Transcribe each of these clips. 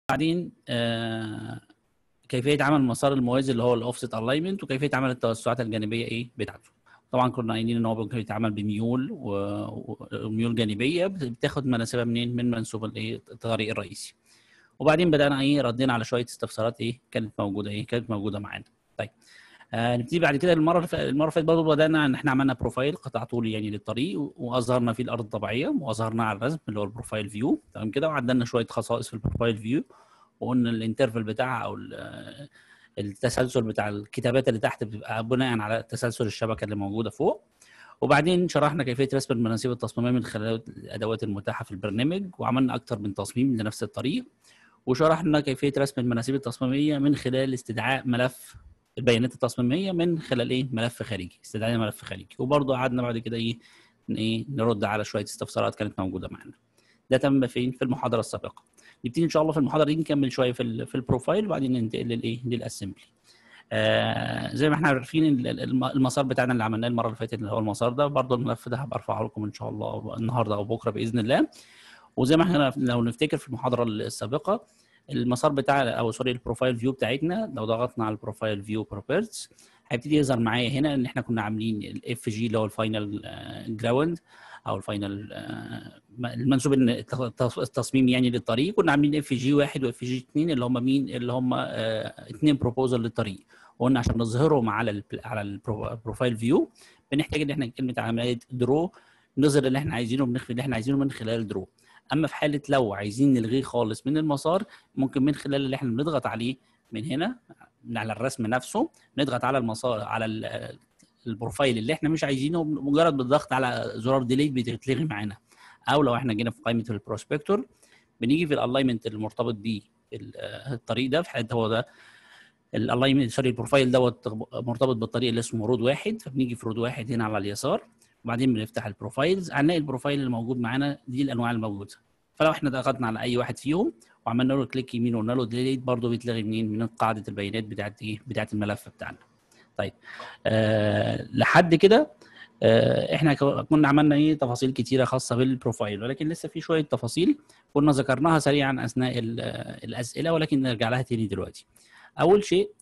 بعدين كيفيه عمل المسار الموازي اللي هو الاوفست الاينمنت، وكيفيه عمل التوسعات الجانبيه ايه بتاعته. طبعا كنا قايلين ان هو ممكن يتعمل بميول وميول جانبيه بتاخد مناسبها منين؟ من منسوب الايه الطريق الرئيسي. وبعدين بدانا ايه ردينا على شويه استفسارات ايه كانت موجوده معانا. طيب نبتدي بعد كده. المره اللي فاتت برضه بدانا ان احنا عملنا بروفايل قطع طولي يعني للطريق، واظهرنا فيه الارض الطبيعيه، واظهرناه على الرسم اللي هو البروفايل فيو. تمام كده. وعدلنا شويه خصائص في البروفايل فيو، وقلنا الانترفال بتاعها او التسلسل بتاع الكتابات اللي تحت بتبقى بناء على تسلسل الشبكه اللي موجوده فوق. وبعدين شرحنا كيفيه رسم المناسيب التصميميه من خلال الادوات المتاحه في البرنامج، وعملنا اكتر من تصميم لنفس الطريق. وشرحنا كيفيه رسم المناسيب التصميميه من خلال استدعاء ملف البيانات التصميميه من خلال ايه؟ ملف خارجي، استدعاء ملف خارجي. وبرضه قعدنا بعد كده ايه نرد على شويه استفسارات كانت موجوده معانا. ده تم فين؟ في المحاضره السابقه. نبتدي ان شاء الله في المحاضره دي نكمل شويه في البروفايل، وبعدين ننتقل للاسمبلي. زي ما احنا عارفين المسار بتاعنا اللي عملناه المره اللي فاتت اللي هو المسار ده، برضه الملف ده هبقى ارفعه لكم ان شاء الله النهارده او بكره باذن الله. وزي ما احنا لو نفتكر في المحاضره السابقه، المسار بتاع او سوري البروفايل فيو بتاعتنا، لو ضغطنا على البروفايل فيو بروبرتيز هيبتدي يظهر معايا هنا ان احنا كنا عاملين الاف جي اللي هو الفاينل جراوند او الفاينل المنسوب التصميم يعني للطريق. كنا عاملين اف جي 1 واف جي 2 اللي هم مين؟ اللي هم اثنين بروبوزل للطريق. وقلنا عشان نظهرهم على البروفايل فيو بنحتاج ان احنا كلمه عمليه درو نظهر اللي احنا عايزينه وبنخفي اللي احنا عايزينه من خلال درو. اما في حاله لو عايزين نلغيه خالص من المسار، ممكن من خلال اللي احنا بنضغط عليه من هنا من على الرسم نفسه، نضغط على المسار على البروفايل اللي احنا مش عايزينه، مجرد بالضغط على زرار ديليت بتتلغي معانا. او لو احنا جينا في قائمه البروسبكتور بنيجي في الالاينمنت المرتبط بيه الطريق ده، في حته هو ده الالاينمنت سوري البروفايل دوت مرتبط بالطريق اللي اسمه رود واحد، فبنيجي في رود واحد هنا على اليسار، وبعدين بنفتح البروفايلز هنلاقي البروفايل اللي موجود معانا دي الانواع الموجوده. فلو احنا ضغطنا على اي واحد فيهم وعملنا له كليك يمين وقلنا له ديليت، برضه بيتلغي منين؟ من قاعده البيانات بتاعت ايه؟ بتاعت الملف بتاعنا. طيب لحد كده احنا كنا عملنا ايه؟ تفاصيل كتيره خاصه بالبروفايل، ولكن لسه في شويه تفاصيل كنا ذكرناها سريعا اثناء الاسئله، ولكن نرجع لها تاني دلوقتي. اول شيء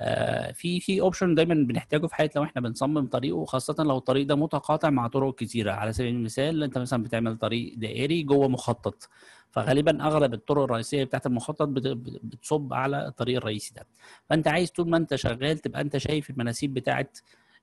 في اوبشن دايما بنحتاجه في حاله لو احنا بنصمم طريق، وخاصه لو الطريق ده متقاطع مع طرق كتيره. على سبيل المثال انت مثلا بتعمل طريق دائري جوه مخطط، فغالبا اغلب الطرق الرئيسيه بتاعت المخطط بتصب على الطريق الرئيسي ده. فانت عايز طول ما انت شغال تبقى انت شايف المناسيب بتاعت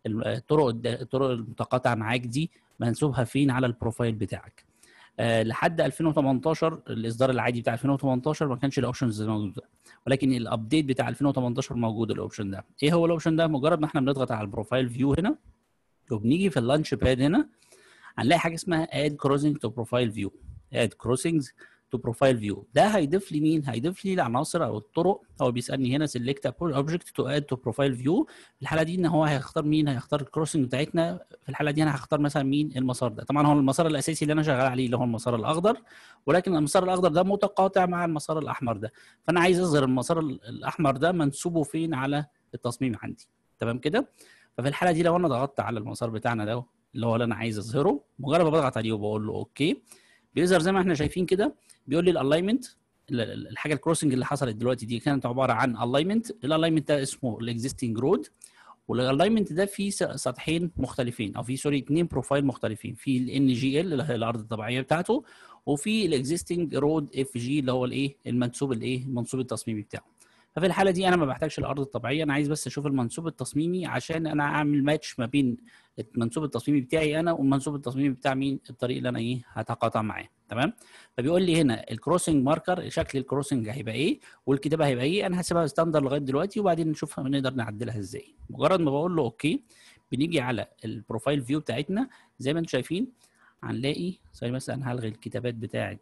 الطرق المتقاطعه معاك دي منسوبها فين على البروفايل بتاعك. لحد 2018 الاصدار العادي بتاع 2018 ما كانش الاوبشنز موجوده، ولكن الابديت بتاع 2018 موجود الاوبشن ده. ايه هو الاوبشن ده؟ مجرد ما احنا بنضغط على البروفايل فيو هنا وبنيجي في اللانش باد هنا هنلاقي حاجه اسمها اد كروسنج تو بروفايل فيو. اد كروسنجز تو بروفايل فيو ده هيضيف لي مين؟ هيضيف لي العناصر او الطرق. هو بيسالني هنا سيلكت اوبجكت تو اد تو بروفايل فيو. في الحاله دي ان هو هيختار مين؟ هيختار الكروسنج بتاعتنا. في الحاله دي انا هختار مثلا مين؟ المسار ده. طبعا هو المسار الاساسي اللي انا شغال عليه اللي هو المسار الاخضر، ولكن المسار الاخضر ده متقاطع مع المسار الاحمر ده، فانا عايز اظهر المسار الاحمر ده منسوبه فين على التصميم عندي. تمام كده. ففي الحاله دي لو انا ضغطت على المسار بتاعنا ده اللي هو اللي انا عايز اظهره، مجرد ما بضغط عليه وبقول له اوكي بيظهر زي ما احنا شايفين كده. بيقول لي الالاينمنت، الحاجه الكروسنج اللي حصلت دلوقتي دي كانت عباره عن الاينمنت. الالاينمنت ده اسمه الاكزيستنج رود، والالاينمنت ده فيه سطحين مختلفين او في سوري اثنين بروفايل مختلفين، في الان جي ال اللي هي الارض الطبيعيه بتاعته، وفي الاكزيستنج رود اف جي اللي هو الايه؟ المنسوب الايه؟ المنسوب التصميمي بتاعه. ففي الحاله دي انا ما بحتاجش الارض الطبيعيه، انا عايز بس اشوف المنسوب التصميمي عشان انا اعمل ماتش ما بين المنسوب التصميمي بتاعي انا والمنسوب التصميمي بتاع مين؟ الطريق اللي انا ايه؟ هتقاطع معاه. تمام. فبيقول لي هنا الكروسنج ماركر، شكل الكروسنج هيبقى ايه والكتابه هيبقى ايه. انا هسيبها ستاندر لغايه دلوقتي وبعدين نشوف نقدر نعدلها ازاي. مجرد ما بقول له اوكي بنيجي على البروفايل فيو بتاعتنا زي ما انتم شايفين هنلاقي مثلا هلغي الكتابات بتاعه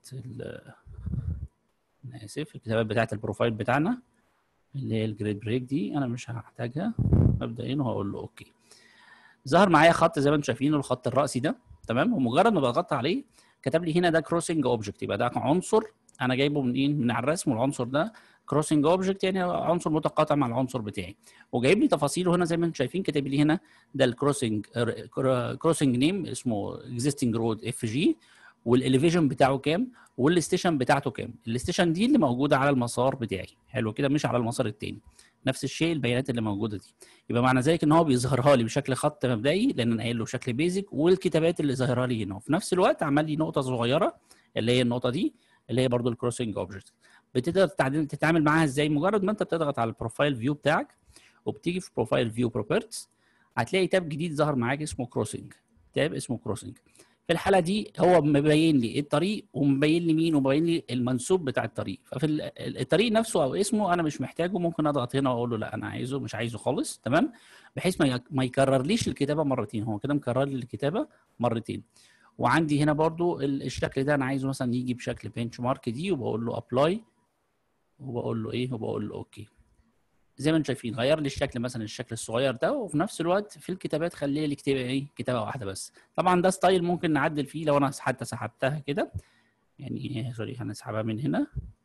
انا اسف الكتابات بتاعه البروفايل بتاعنا اللي هي الجريد بريك دي انا مش هحتاجها مبدئيا، وهقول له اوكي. ظهر معايا خط زي ما انتم شايفين الخط الرأسي ده. تمام. ومجرد ما بضغط عليه كتب لي هنا ده كروسنج اوبجكت، يبقى ده عنصر انا جايبه من ايه؟ من على الرسم، والعنصر ده كروسنج اوبجكت يعني عنصر متقاطع مع العنصر بتاعي. وجايب لي تفاصيله هنا زي ما انتم شايفين، كاتب لي هنا ده الكروسنج نيم اسمه اكزيستنج رود اف جي، والاليفيشن بتاعه كام، والستيشن بتاعته كام. الستيشن دي اللي موجوده على المسار بتاعي، حلو كده، مش على المسار التاني. نفس الشيء البيانات اللي موجوده دي. يبقى معنى ذلك ان هو بيظهرها لي بشكل خط مبدئي، لان انا قايل له شكل بيزك، والكتابات اللي ظاهره لي هنا، وفي نفس الوقت عمل لي نقطه صغيره اللي هي النقطه دي، اللي هي برده الكروسنج اوبجكت. بتقدر تتعامل معاها ازاي؟ مجرد ما انت بتضغط على البروفايل فيو بتاعك، وبتيجي في بروفايل فيو بروبرتيز، هتلاقي تاب جديد ظهر معاك اسمه كروسنج. تاب اسمه كروسنج. في الحاله دي هو مبين لي الطريق، ومبين لي مين، ومبين لي المنسوب بتاع الطريق. ففي الطريق نفسه او اسمه انا مش محتاجه، ممكن اضغط هنا واقول له لا انا عايزه، مش عايزه خالص، تمام، بحيث ما يكررليش الكتابه مرتين. هو كده مكرر لي الكتابه مرتين. وعندي هنا برضو الشكل ده انا عايزه مثلا يجي بشكل بنش مارك دي، وبقول له ابلاي، وبقول له ايه، وبقول له اوكي. زي ما انتم شايفين غير لي الشكل، مثلا الشكل الصغير ده، وفي نفس الوقت في الكتابات خليه لي كتابه ايه، كتابه واحده بس. طبعا ده ستايل ممكن نعدل فيه لو انا حتى سحبتها كده، يعني سوري هنسحبها من هنا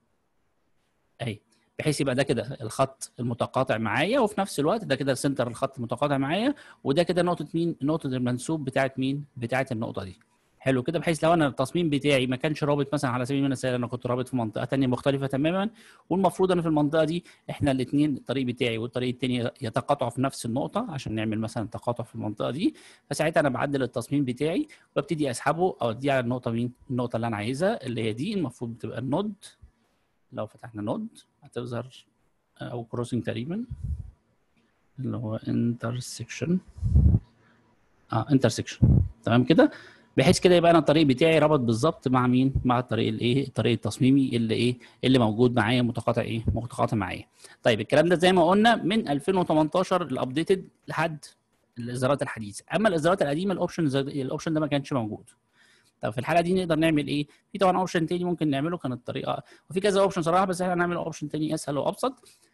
اهي، بحيث يبقى ده كده الخط المتقاطع معايا، وفي نفس الوقت ده كده سنتر الخط المتقاطع معايا، وده كده نقطه مين، نقطه المنسوب بتاعت مين، بتاعت النقطه دي. حلو كده، بحيث لو انا التصميم بتاعي ما كانش رابط مثلا، على سبيل المثال انا كنت رابط في منطقه ثانيه مختلفه تماما، والمفروض انا في المنطقه دي احنا الاثنين الطريق بتاعي والطريق الثاني يتقاطعوا في نفس النقطه عشان نعمل مثلا تقاطع في المنطقه دي، فساعتها انا بعدل التصميم بتاعي وابتدي اسحبه او اديه على النقطه مين، النقطه اللي انا عايزها، اللي هي دي المفروض بتبقى النود. لو فتحنا نود هتظهر، او كروسنج تقريبا، اللي هو انترسكشن، انترسكشن، تمام كده. بحيث كده يبقى انا الطريق بتاعي ربط بالظبط مع مين، مع الطريق الايه، الطريق التصميمي اللي ايه، اللي موجود معايا متقاطع ايه، متقاطع معايا. طيب الكلام ده زي ما قلنا من 2018 الابديتد لحد الاصدارات الحديثه. اما الاصدارات القديمه الاوبشن ده ما كانش موجود. طب في الحاله دي نقدر نعمل ايه؟ في طبعا اوبشن تاني ممكن نعمله، كان الطريقه، وفي كذا اوبشن صراحه، بس احنا هنعمل اوبشن تاني اسهل وابسط.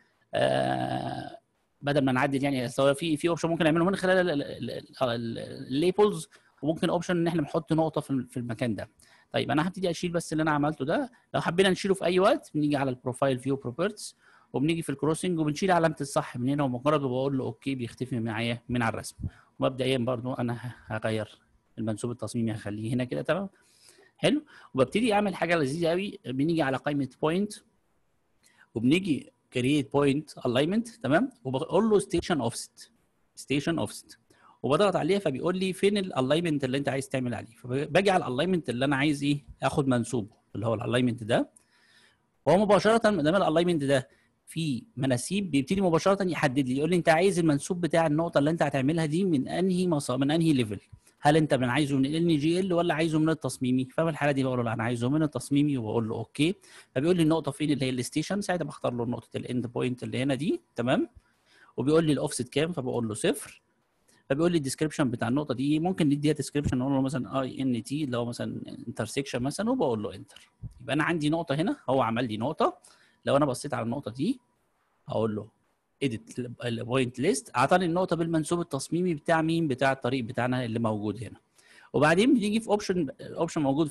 بدل ما نعدل يعني، سواء في اوبشن ممكن نعمله من خلال الليبلز، وممكن اوبشن ان احنا نحط نقطه في المكان ده. طيب انا هبتدي اشيل بس اللي انا عملته ده. لو حبينا نشيله في اي وقت بنيجي على البروفايل فيو بروبرتيز، وبنيجي في الكروسنج وبنشيل علامه الصح من هنا، ومجرد ما بقول له اوكي بيختفي معايا من على الرسم. ومبدئيا برضو انا هغير المنسوب التصميمي، هخليه هنا كده، تمام، حلو. وببتدي اعمل حاجه لذيذه قوي، بنيجي على قائمه بوينت، وبنيجي كرييت بوينت الاينمنت، تمام، وبقول له ستيشن اوفست، ستيشن اوفست، وبضغط عليها فبيقول لي فين الالاينمنت اللي انت عايز تعمل عليه. فباجي على الالاينمنت اللي انا عايز ايه، اخد منسوبه، اللي هو الالاينمنت ده. وهو مباشره ما دام الالاينمنت ده في مناسيب، بيبتدي مباشره يحدد لي، يقول لي انت عايز المنسوب بتاع النقطه اللي انت هتعملها دي من انهي من انهي ليفل، هل انت عايزه من ال جي ال ولا عايزه من التصميمي. ففي الحاله دي بقول له لا انا عايزه من التصميمي، وبقول له اوكي. فبيقول لي النقطه فين، اللي هي الستيشن. ساعتها بختار له نقطه الاند بوينت اللي هنا دي، تمام. وبيقول لي الاوفست كام، فبقول له 0. فبيقول لي الديسكربشن بتاع النقطه دي، ممكن نديها ديسكربشن نقول له مثلا اي ان تي، اللي هو مثلا انترسكشن مثلا، وبقول له انتر. يبقى انا عندي نقطه هنا، هو عمل لي نقطه. لو انا بصيت على النقطه دي هقول له اديت البوينت ليست، اعطاني النقطه بالمنسوب التصميمي بتاع مين، بتاع الطريق بتاعنا اللي موجود هنا. وبعدين بنيجي في اوبشن موجود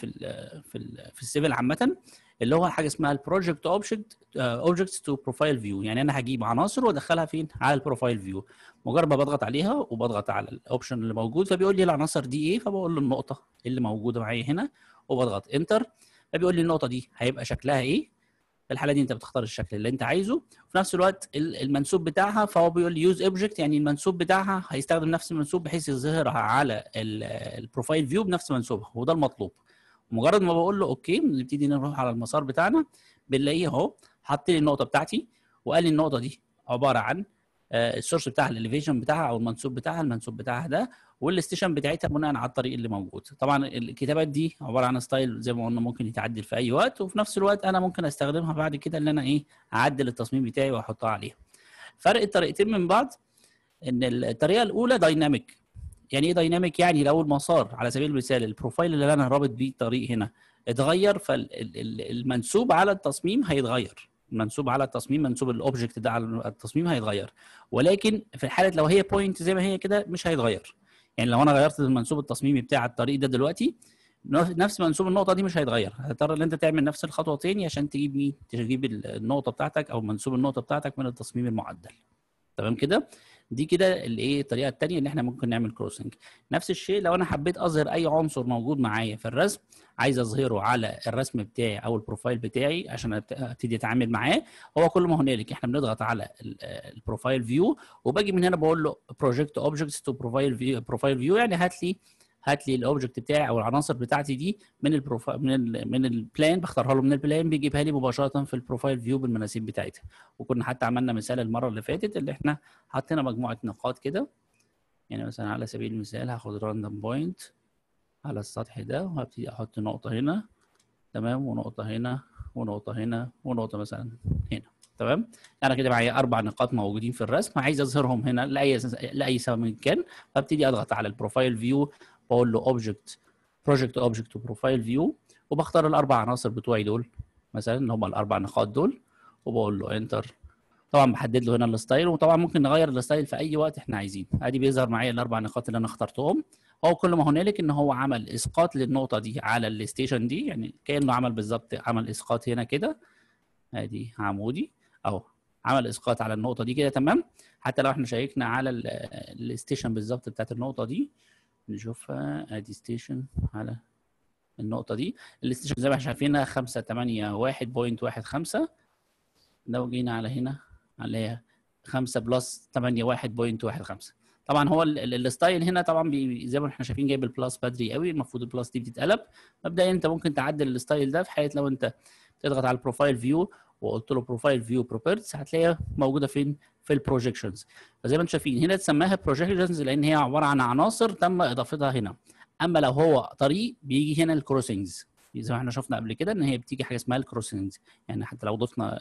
في السيفل عامه، اللي هو حاجه اسمها البروجكت اوبجكتس تو بروفايل فيو. يعني انا هجيب عناصر وادخلها فين، على البروفايل فيو. مجرد ما بضغط عليها وبضغط على الاوبشن اللي موجود، فبيقول لي العناصر دي ايه، فبقول له النقطه اللي موجوده معايا هنا، وبضغط انتر. فبيقول لي النقطه دي هيبقى شكلها ايه. في الحاله دي انت بتختار الشكل اللي انت عايزه، وفي نفس الوقت المنسوب بتاعها، فهو بيقول لي يوز اوبجكت، يعني المنسوب بتاعها هيستخدم نفس المنسوب بحيث يظهرها على البروفايل فيو بنفس منسوبها، وده المطلوب. مجرد ما بقول له اوكي نبتدي نروح على المسار بتاعنا، بنلاقيه اهو حط لي النقطه بتاعتي، وقال لي النقطه دي عباره عن السورس بتاعها، الاليفيشن بتاعها او المنسوب بتاعها، المنسوب بتاعها ده، والستيشن بتاعتها بناء على الطريق اللي موجود. طبعا الكتابات دي عباره عن ستايل زي ما قلنا ممكن يتعدل في اي وقت، وفي نفس الوقت انا ممكن استخدمها بعد كده ان انا ايه، اعدل التصميم بتاعي واحطها عليها. فرق الطريقتين من بعض ان الطريقه الاولى دايناميك. يعني ايه دايناميك؟ يعني لو المسار على سبيل المثال البروفايل اللي انا رابط بيه الطريق هنا اتغير، فالمنسوب على التصميم هيتغير، المنسوب على التصميم، منسوب الاوبجكت ده على التصميم هيتغير. ولكن في الحاله لو هي بوينت زي ما هي كده مش هيتغير. يعني لو انا غيرت المنسوب التصميمي بتاع الطريق ده دلوقتي، نفس منسوب النقطه دي مش هيتغير، هتضطر ان انت تعمل نفس الخطوه تاني عشان تجيب تجيب النقطه بتاعتك او منسوب النقطه بتاعتك من التصميم المعدل. تمام كده. دي كده الايه الطريقه الثانيه اللي احنا ممكن نعمل كروسنج. نفس الشيء لو انا حبيت اظهر اي عنصر موجود معايا في الرسم، عايز اظهره على الرسم بتاعي او البروفايل بتاعي عشان ابتدي اتعامل معاه، هو كل ما هنالك احنا بنضغط على البروفايل فيو، وباجي من هنا بقول له بروجكت اوبجكتس تو بروفايل فيو، يعني هات لي الاوبجكت بتاعي او العناصر بتاعتي دي من البروفايل من البلان، بختارها له من البلان، بيجيبها لي مباشره في البروفايل فيو بالمناسيب بتاعتها. وكنا حتى عملنا مثال المره اللي فاتت اللي احنا حطينا مجموعه نقاط كده، يعني مثلا على سبيل المثال هاخد راندوم بوينت على السطح ده وهبتدي احط نقطه هنا، تمام، ونقطه هنا ونقطه هنا ونقطه مثلا هنا، تمام. انا كده معايا 4 نقاط موجودين في الرسم، عايز اظهرهم هنا لاي سبب من كان، فابتدي اضغط على البروفايل فيو، بقول له بروجكت اوبجكت وبروفايل فيو، وبختار الاربع عناصر بتوعي دول مثلا اللي هم الاربع نقاط دول، وبقول له انتر. طبعا بحدد له هنا الستايل، وطبعا ممكن نغير الستايل في اي وقت احنا عايزين. ادي بيظهر معايا الاربع نقاط اللي انا اخترتهم. هو كل ما هنالك ان هو عمل اسقاط للنقطه دي على الستيشن دي، يعني كانه عمل بالظبط، عمل اسقاط هنا كده، ادي عمودي اهو، عمل اسقاط على النقطه دي كده، تمام. حتى لو احنا شيكنا على الستيشن بالظبط بتاعت النقطه دي، نشوفها، ادي ستيشن على النقطه دي، الستيشن زي ما احنا شايفينها 581.15. لو جينا على هنا عليها 5 بلس 81.15. طبعا هو الستايل هنا طبعا زي ما احنا شايفين جايب البلس بدري قوي، المفروض البلس دي بتتقلب. مبدئيا انت ممكن تعدل الستايل ده في حاله لو انت تضغط على البروفايل فيو وقلت له بروفايل فيو بروبرتيز، هتلاقيها موجوده فين؟ في البروجكشنز. فزي ما انتم شايفين هنا تسماها بروجكشنز لان هي عباره عن عناصر تم اضافتها هنا. اما لو هو طريق بيجي هنا الكروسنجز، زي ما احنا شفنا قبل كده ان هي بتيجي حاجه اسمها الكروسنجز. يعني حتى لو ضفنا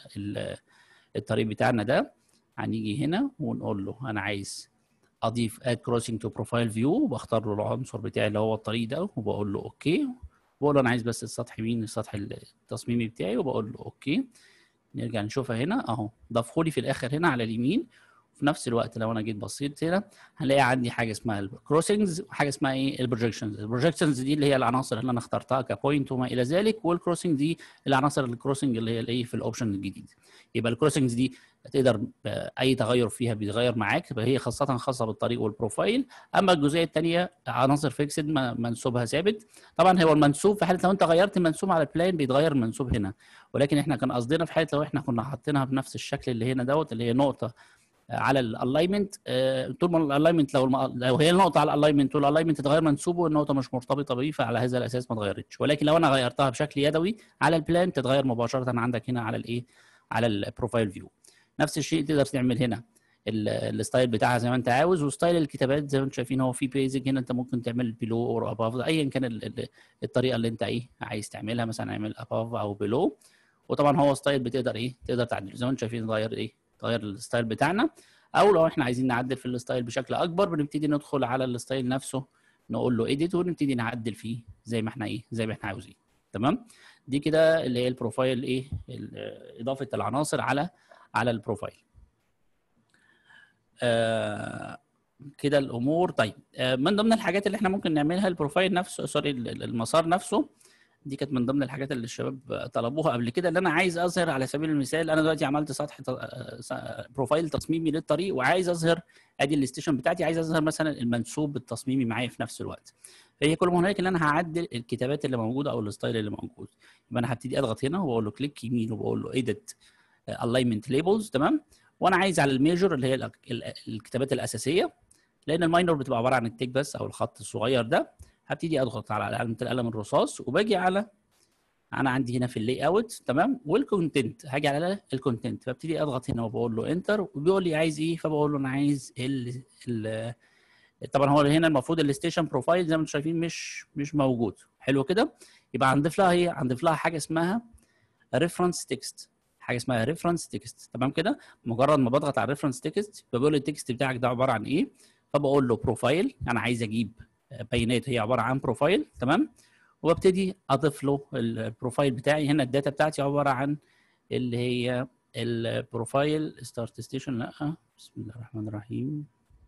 الطريق بتاعنا ده، هنيجي هنا ونقول له انا عايز اضيف اد كروسنج تو بروفايل فيو، وبختار له العنصر بتاعي اللي هو الطريق ده، وبقول له اوكي. بقول له انا عايز بس السطح مين، السطح التصميمي بتاعي، وبقول له اوكي. نرجع نشوفها هنا اهو، ضافه لي في الاخر هنا على اليمين. في نفس الوقت لو انا جيت بصيت هنا هنلاقي عندي حاجه اسمها الكروسنجز وحاجه اسمها ايه البروجكشنز. البروجكشنز دي اللي هي العناصر اللي انا اخترتها كبوينت وما الى ذلك، والكروسنج دي العناصر الكروسنج اللي هي الايه في الاوبشن الجديد. يبقى الكروسنجز دي تقدر اي تغير فيها بيتغير معاك، يبقى هي خاصه بالطريق والبروفايل. اما الجزئيه الثانيه عناصر فيكسد منسوبها ثابت. طبعا هو المنسوب في حاله لو انت غيرت المنسوب على البلان بيتغير المنسوب هنا، ولكن احنا كان قصدنا في حاله لو احنا كنا حاطينها بنفس الشكل اللي هنا دوت، اللي هي نقطه على الالاينمنت. طول ما الالاينمنت لو هي النقطه على الالاينمنت والالاينمنت اتغير منسوبه والنقطه مش مرتبطه بيه، فعلى هذا الاساس ما اتغيرتش. ولكن لو انا غيرتها بشكل يدوي على البلان تتغير مباشره عندك هنا على الايه، على البروفايل فيو. نفس الشيء تقدر تعمل هنا الستايل بتاعها زي ما انت عاوز. وستايل الكتابات زي ما انتم شايفين هو في بيزك هنا، انت ممكن تعمل بلو اور اباف ايا كان الطريقه اللي انت ايه عايز تعملها، مثلا اعمل اباف او بلو. وطبعا هو ستايل بتقدر ايه تقدر تعدله زي ما انتم شايفين، تغير الستايل بتاعنا. او لو احنا عايزين نعدل في الستايل بشكل اكبر بنبتدي ندخل على الستايل نفسه، نقول له اديت ونبتدي نعدل فيه زي ما احنا زي ما احنا عاوزين، تمام. دي كده اللي هي البروفايل اضافه العناصر على البروفايل. كده الامور طيب. من ضمن الحاجات اللي احنا ممكن نعملها البروفايل نفسه، سوري، المسار نفسه. دي كانت من ضمن الحاجات اللي الشباب طلبوها قبل كده، اللي انا عايز اظهر على سبيل المثال. انا دلوقتي عملت سطح بروفايل تصميمي للطريق، وعايز اظهر ادي الستيشن بتاعتي، عايز اظهر مثلا المنسوب التصميمي معايا في نفس الوقت. فهي كل ما هنالك ان انا هعدل الكتابات اللي موجوده او الستايل اللي موجود. يبقى انا هبتدي اضغط هنا واقول له كليك يمين وبقول له ايديت الاينمنت ليبلز، تمام. وانا عايز على الميجور اللي هي الكتابات الاساسيه، لان الماينور بتبقى عباره عن التيك بس او الخط الصغير ده. هبتدي اضغط على علامه القلم الرصاص، وباجي على انا عندي هنا في اللاي اوت، تمام، والكونتنت. هاجي على الكونتنت فابتدي اضغط هنا وبقول له انتر، وبيقول لي عايز ايه، فبقول له انا عايز طبعا هو هنا المفروض الستيشن بروفايل زي ما انتم شايفين مش موجود. حلو كده. يبقى هنضيف لها حاجه اسمها ريفرنس تكست، حاجه اسمها ريفرنس تكست، تمام كده. مجرد ما بضغط على الريفرنس تكست فبيقول لي التكست بتاعك ده عباره عن ايه، فبقول له بروفايل، انا عايز اجيب بيانات هي عباره عن بروفايل، تمام. وببتدي اضيف له البروفايل بتاعي. هنا الداتا بتاعتي عباره عن اللي هي البروفايل ستارت ستيشن، لا بسم الله الرحمن الرحيم،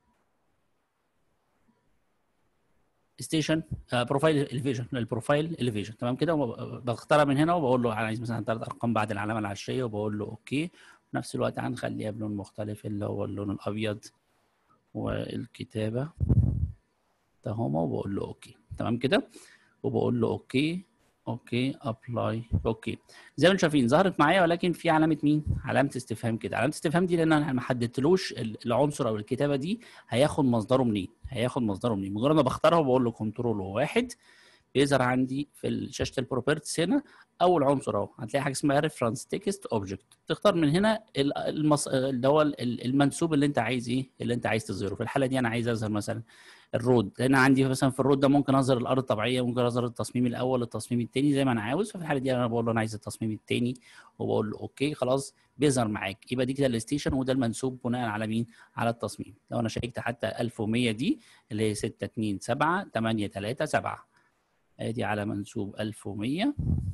ستيشن بروفايل الفيجن، البروفايل الفيجن، تمام كده. بختارها من هنا وبقول له انا عايز مثلا 3 ارقام بعد العلامه العشريه، وبقول له اوكي. في نفس الوقت هنخليها بلون مختلف اللي هو اللون الابيض، والكتابه تهما، وبقول له اوكي. تمام كده، وبقول له اوكي اوكي ابلاي اوكي. زي ما انتم شايفين ظهرت معايا، ولكن في علامه مين؟ علامه استفهام كده. علامه استفهام دي لان انا ما حددتلوش العنصر او الكتابه دي هياخد مصدره منين. مجرد ما بختارها وبقول له كنترول واحد بيظهر عندي في شاشه البروبرتس هنا اول عنصر اهو. هتلاقي حاجه اسمها ريفرنس تكست اوبجكت، تختار من هنا اللي هو المنسوب اللي انت عايز ايه، اللي انت عايز تظهره. في الحاله دي انا عايز اظهر مثلا الرود، لان عندي مثلا في الرود ده ممكن اظهر الارض الطبيعيه، ممكن اظهر التصميم الاول، التصميم الثاني، زي ما انا عاوز. ففي الحاله دي انا بقول له انا عايز التصميم الثاني، وبقول له اوكي خلاص بيظهر معاك. يبقى دي كده الستيشن، وده المنسوب بناء على مين؟ على التصميم. لو انا شيكت حتى 1100 دي اللي هي 627 837، ادي على منسوب 1100،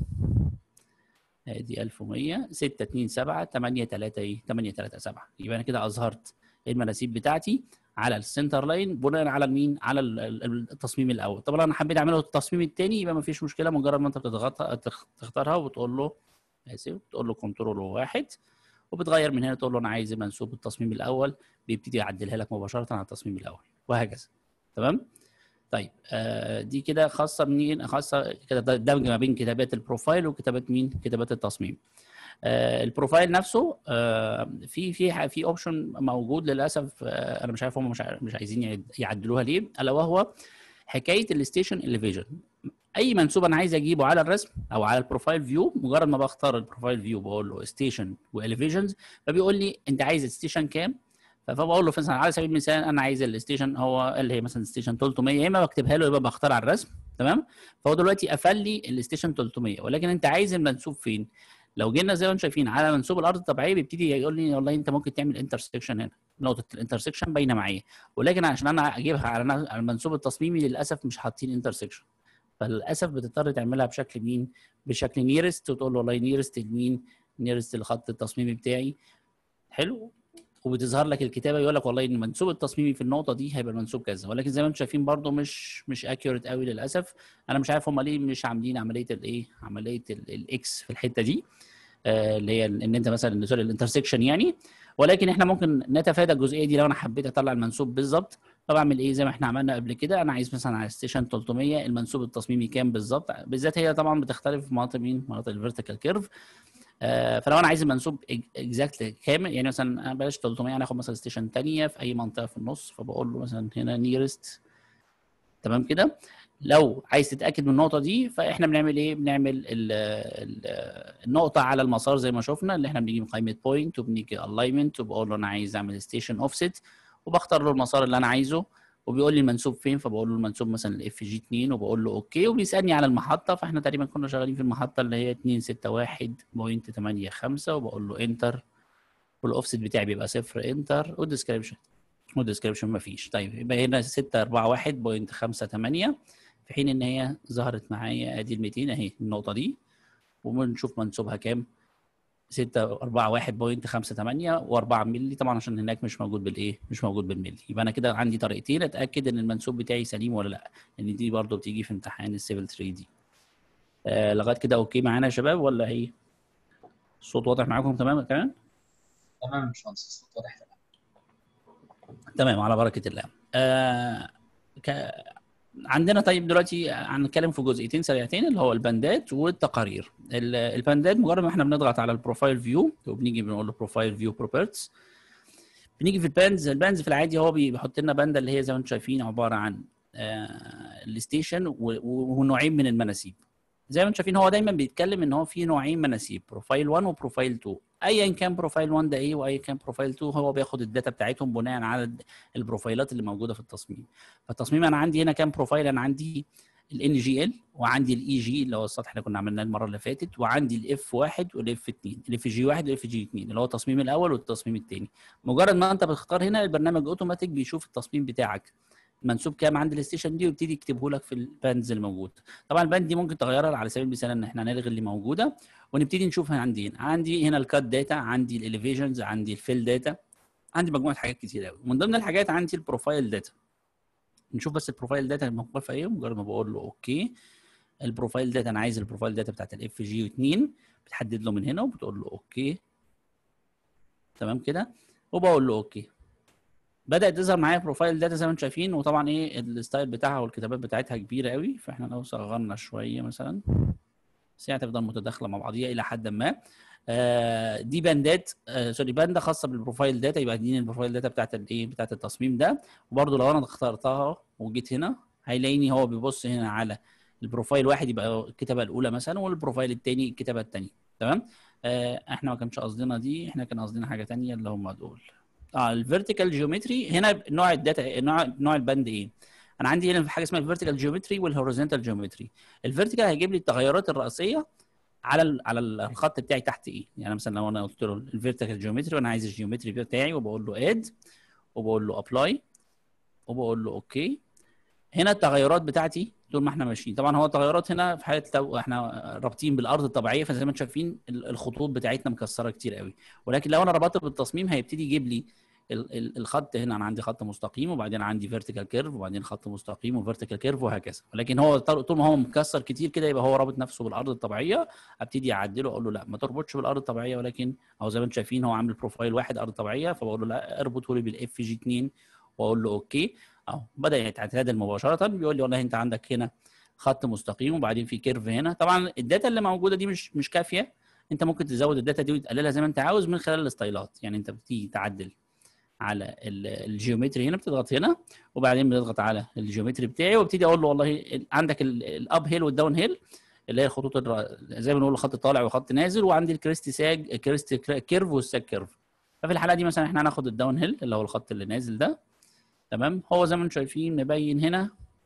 ادي 1100 627 837. يبقى انا كده اظهرت المناسيب بتاعتي على السنتر لاين بناء على مين؟ على التصميم الاول. طبعا انا حبيت اعمله التصميم الثاني، يبقى ما فيش مشكله. مجرد ما انت بتضغطها تختارها وتقول له اسف، تقول له كنترول واحد، وبتغير من هنا تقول له انا عايز منسوب التصميم الاول، بيبتدي يعدلها لك مباشره على التصميم الاول، وهكذا. تمام. طيب دي كده خاصه بمين؟ خاصه كده دمج ما بين كتابات البروفايل وكتابات مين؟ كتابات التصميم. البروفايل نفسه في اوبشن موجود للاسف، انا مش عارف هم مش عايزين يعدلوها ليه، الا وهو حكايه الستيشن اليفيجن. اي منسوب انا عايز اجيبه على الرسم او على البروفايل فيو، مجرد ما بختار البروفايل فيو بقول له ستيشن واليفيجنز، فبيقول لي انت عايز الستيشن كام. فبقول له مثلا على سبيل المثال انا عايز الستيشن هو اللي هي مثلا ستيشن 300، يا اما بكتبها له يبقى بختار على الرسم. تمام. فهو دلوقتي قفل لي الستيشن 300، ولكن انت عايز المنسوب فين؟ لو جينا زي ما انتم شايفين على منسوب الارض الطبيعيه، بيبتدي يقول لي والله انت ممكن تعمل انترسكشن هنا، نقطه الانترسكشن باينه معايا، ولكن عشان انا اجيبها على المنسوب التصميمي للاسف مش حاطين انترسكشن. فللاسف بتضطر تعملها بشكل مين؟ بشكل نيرست، وتقول له والله نيرست لمين؟ نيرست للخط التصميمي بتاعي. حلو. وبتظهر لك الكتابه يقول لك والله ان المنسوب التصميمي في النقطه دي هيبقى المنسوب كذا، ولكن زي ما انتم شايفين برده مش اكيوريت قوي للاسف. انا مش عارف هم ليه مش عاملين عمليه الايه، عمليه الاكس في الحته دي، اللي هي ان انت مثلا سوري الانترسكشن يعني. ولكن احنا ممكن نتفادى الجزئيه دي لو انا حبيت اطلع المنسوب بالظبط. فبعمل ايه زي ما احنا عملنا قبل كده، انا عايز مثلا على ستيشن 300 المنسوب التصميمي كام بالظبط، بالذات هي طبعا بتختلف في مناطق مين؟ مناطق الفيرتيكال كيرف. فلو انا عايز المنسوب اكزاكتلي كامل، يعني مثلا بلاش 300، انا هاخد مثلا ستيشن ثانيه في اي منطقه في النص، فبقول له مثلا هنا نيرست. تمام كده. لو عايز تتاكد من النقطه دي، فاحنا بنعمل ايه؟ بنعمل النقطه على المسار زي ما شفنا، اللي احنا بنيجي من قائمه بوينت وبنيجي الاينمنت، وبقول له انا عايز اعمل ستيشن اوفست، وبختار له المسار اللي انا عايزه، وبيقول لي المنسوب فين، فبقول له المنسوب مثلا الاف جي 2، وبقول له اوكي، وبيسالني على المحطه. فاحنا تقريبا كنا شغالين في المحطه اللي هي 261.85، وبقول له انتر، والاوفست بتاعي بيبقى 0 انتر، والديسكربشن مفيش. طيب يبقى هنا 641.58، في حين ان هي ظهرت معايا ادي ال 200 اهي النقطه دي، وبنشوف منسوبها كام؟ 641.58 و4 مللي، طبعا عشان هناك مش موجود بالايه؟ مش موجود بالملي. يبقى انا كده عندي طريقتين اتاكد ان المنسوب بتاعي سليم ولا لا، لان دي برضو بتيجي في امتحان السيفل 3 دي. لغايه كده اوكي معانا يا شباب ولا ايه؟ الصوت واضح معاكم تمام كمان؟ تمام يا باشمهندس، الصوت واضح تمام. تمام على بركه الله. عندنا طيب دلوقتي هنتكلم في جزئيتين سريعتين، اللي هو الباندات والتقارير. الباندات مجرد ما احنا بنضغط على البروفايل فيو وبنيجي بنقول له بروفايل فيو بروبرتس، بنيجي في الباندز في العادي هو بيحط لنا باندا اللي هي زي ما انتم شايفين عباره عن الستيشن ونوعين من المناسيب. زي ما انتم شايفين هو دايما بيتكلم ان هو في نوعين مناسيب، بروفايل 1 وبروفايل 2. ايا كان بروفايل 1 ده ايه وايا كان بروفايل 2، هو بياخد الداتا بتاعتهم بناء على البروفايلات اللي موجوده في التصميم. فالتصميم انا عندي هنا كام بروفايل؟ انا عندي الان جي ال، وعندي الاي جي اللي هو السطح اللي كنا عملناه المره اللي فاتت، وعندي الاف 1 والاف 2، الاف جي 1 والاف جي 2 اللي هو التصميم الاول والتصميم الثاني. مجرد ما انت بتختار هنا البرنامج اوتوماتيك بيشوف التصميم بتاعك منسوب كام عند الستيشن دي، ويبتدي يكتبه لك في الباندز الموجود. طبعا الباند دي ممكن تغيرها، على سبيل المثال ان احنا نلغي اللي موجوده ونبتدي نشوف عندي هنا الكات داتا، عندي الاليفيشنز، عندي الفيل داتا، عندي مجموعه حاجات كتير قوي. من ضمن الحاجات عندي البروفايل داتا. نشوف بس البروفايل داتا موجوده في ايه. مجرد ما بقول له اوكي، البروفايل داتا انا عايز البروفايل داتا بتاعت الاف جي 2، بتحدد له من هنا وبتقول له اوكي. تمام كده، وبقول له اوكي. بدات تظهر معايا بروفايل داتا زي ما انتم شايفين، وطبعا ايه الستايل بتاعها والكتابات بتاعتها كبيره قوي، فاحنا لو صغرنا شويه مثلا بس هي هتفضل متداخله مع بعضيها الى حد ما. دي باندات، سوري باندا خاصه بالبروفايل داتا، يبقى دي البروفايل داتا بتاعت الايه بتاعت التصميم ده. وبرده لو انا اخترتها وجيت هنا هيلاقيني هو بيبص هنا على البروفايل واحد يبقى الكتابه الاولى مثلا، والبروفايل الثاني الكتابه الثانيه. تمام. احنا ما كانش قصدنا دي، احنا كان قصدنا حاجه ثانيه اللي هم دول. الفيرتيكال جيومتري هنا نوع الداتا، نوع الباند ايه. انا عندي هنا في حاجه اسمها الفيرتيكال جيومتري والهوريزونتال جيومتري. الفيرتيكال هيجيب لي التغيرات الرئيسيه على الخط بتاعي تحت ايه. يعني مثلا لو انا قلت له الفيرتيكال جيومتري وانا عايز الجيومتري بتاعي، وبقول له اد، وبقول له ابلاي، وبقول له اوكي. هنا التغيرات بتاعتي طول ما احنا ماشيين، طبعا هو التغيرات هنا في حاله لو احنا رابطين بالارض الطبيعيه، فزي ما انتم شايفين الخطوط بتاعتنا مكسره كتير قوي. ولكن لو انا ربطت بالتصميم هيبتدي يجيب لي الخط. هنا انا عندي خط مستقيم، وبعدين عندي فيرتيكال كيرف، وبعدين خط مستقيم وفيرتيكال كيرف وهكذا. ولكن هو طول ما هو مكسر كتير كده يبقى هو رابط نفسه بالارض الطبيعيه. ابتدي اعدله اقول له لا ما تربطش بالارض الطبيعيه، ولكن اهو زي ما انتم شايفين هو عامل بروفايل واحد ارض طبيعيه، فبقول له لا اربطه لي بالاف جي 2 واقول له اوكي. اهو بدا يتعادل مباشره، بيقول لي والله انت عندك هنا خط مستقيم وبعدين في كيرف هنا. طبعا الداتا اللي موجوده دي مش كافيه، انت ممكن تزود الداتا دي وتقللها زي ما انت عاوز من خلال الستايلات. يعني انت بتيجي تعدل على الجيومتري هنا، بتضغط هنا وبعدين بتضغط على الجيومتري بتاعي، وابتدي اقول له والله عندك الاب هيل والداون هيل اللي هي الخطوط زي ما بنقول خط طالع وخط نازل، وعندي الكريست ساج كريست كيرف والساج كيرف. ففي الحاله دي مثلا احنا هناخد الداون هيل اللي هو الخط اللي نازل ده. تمام. هو زي ما انتم شايفين مبين هنا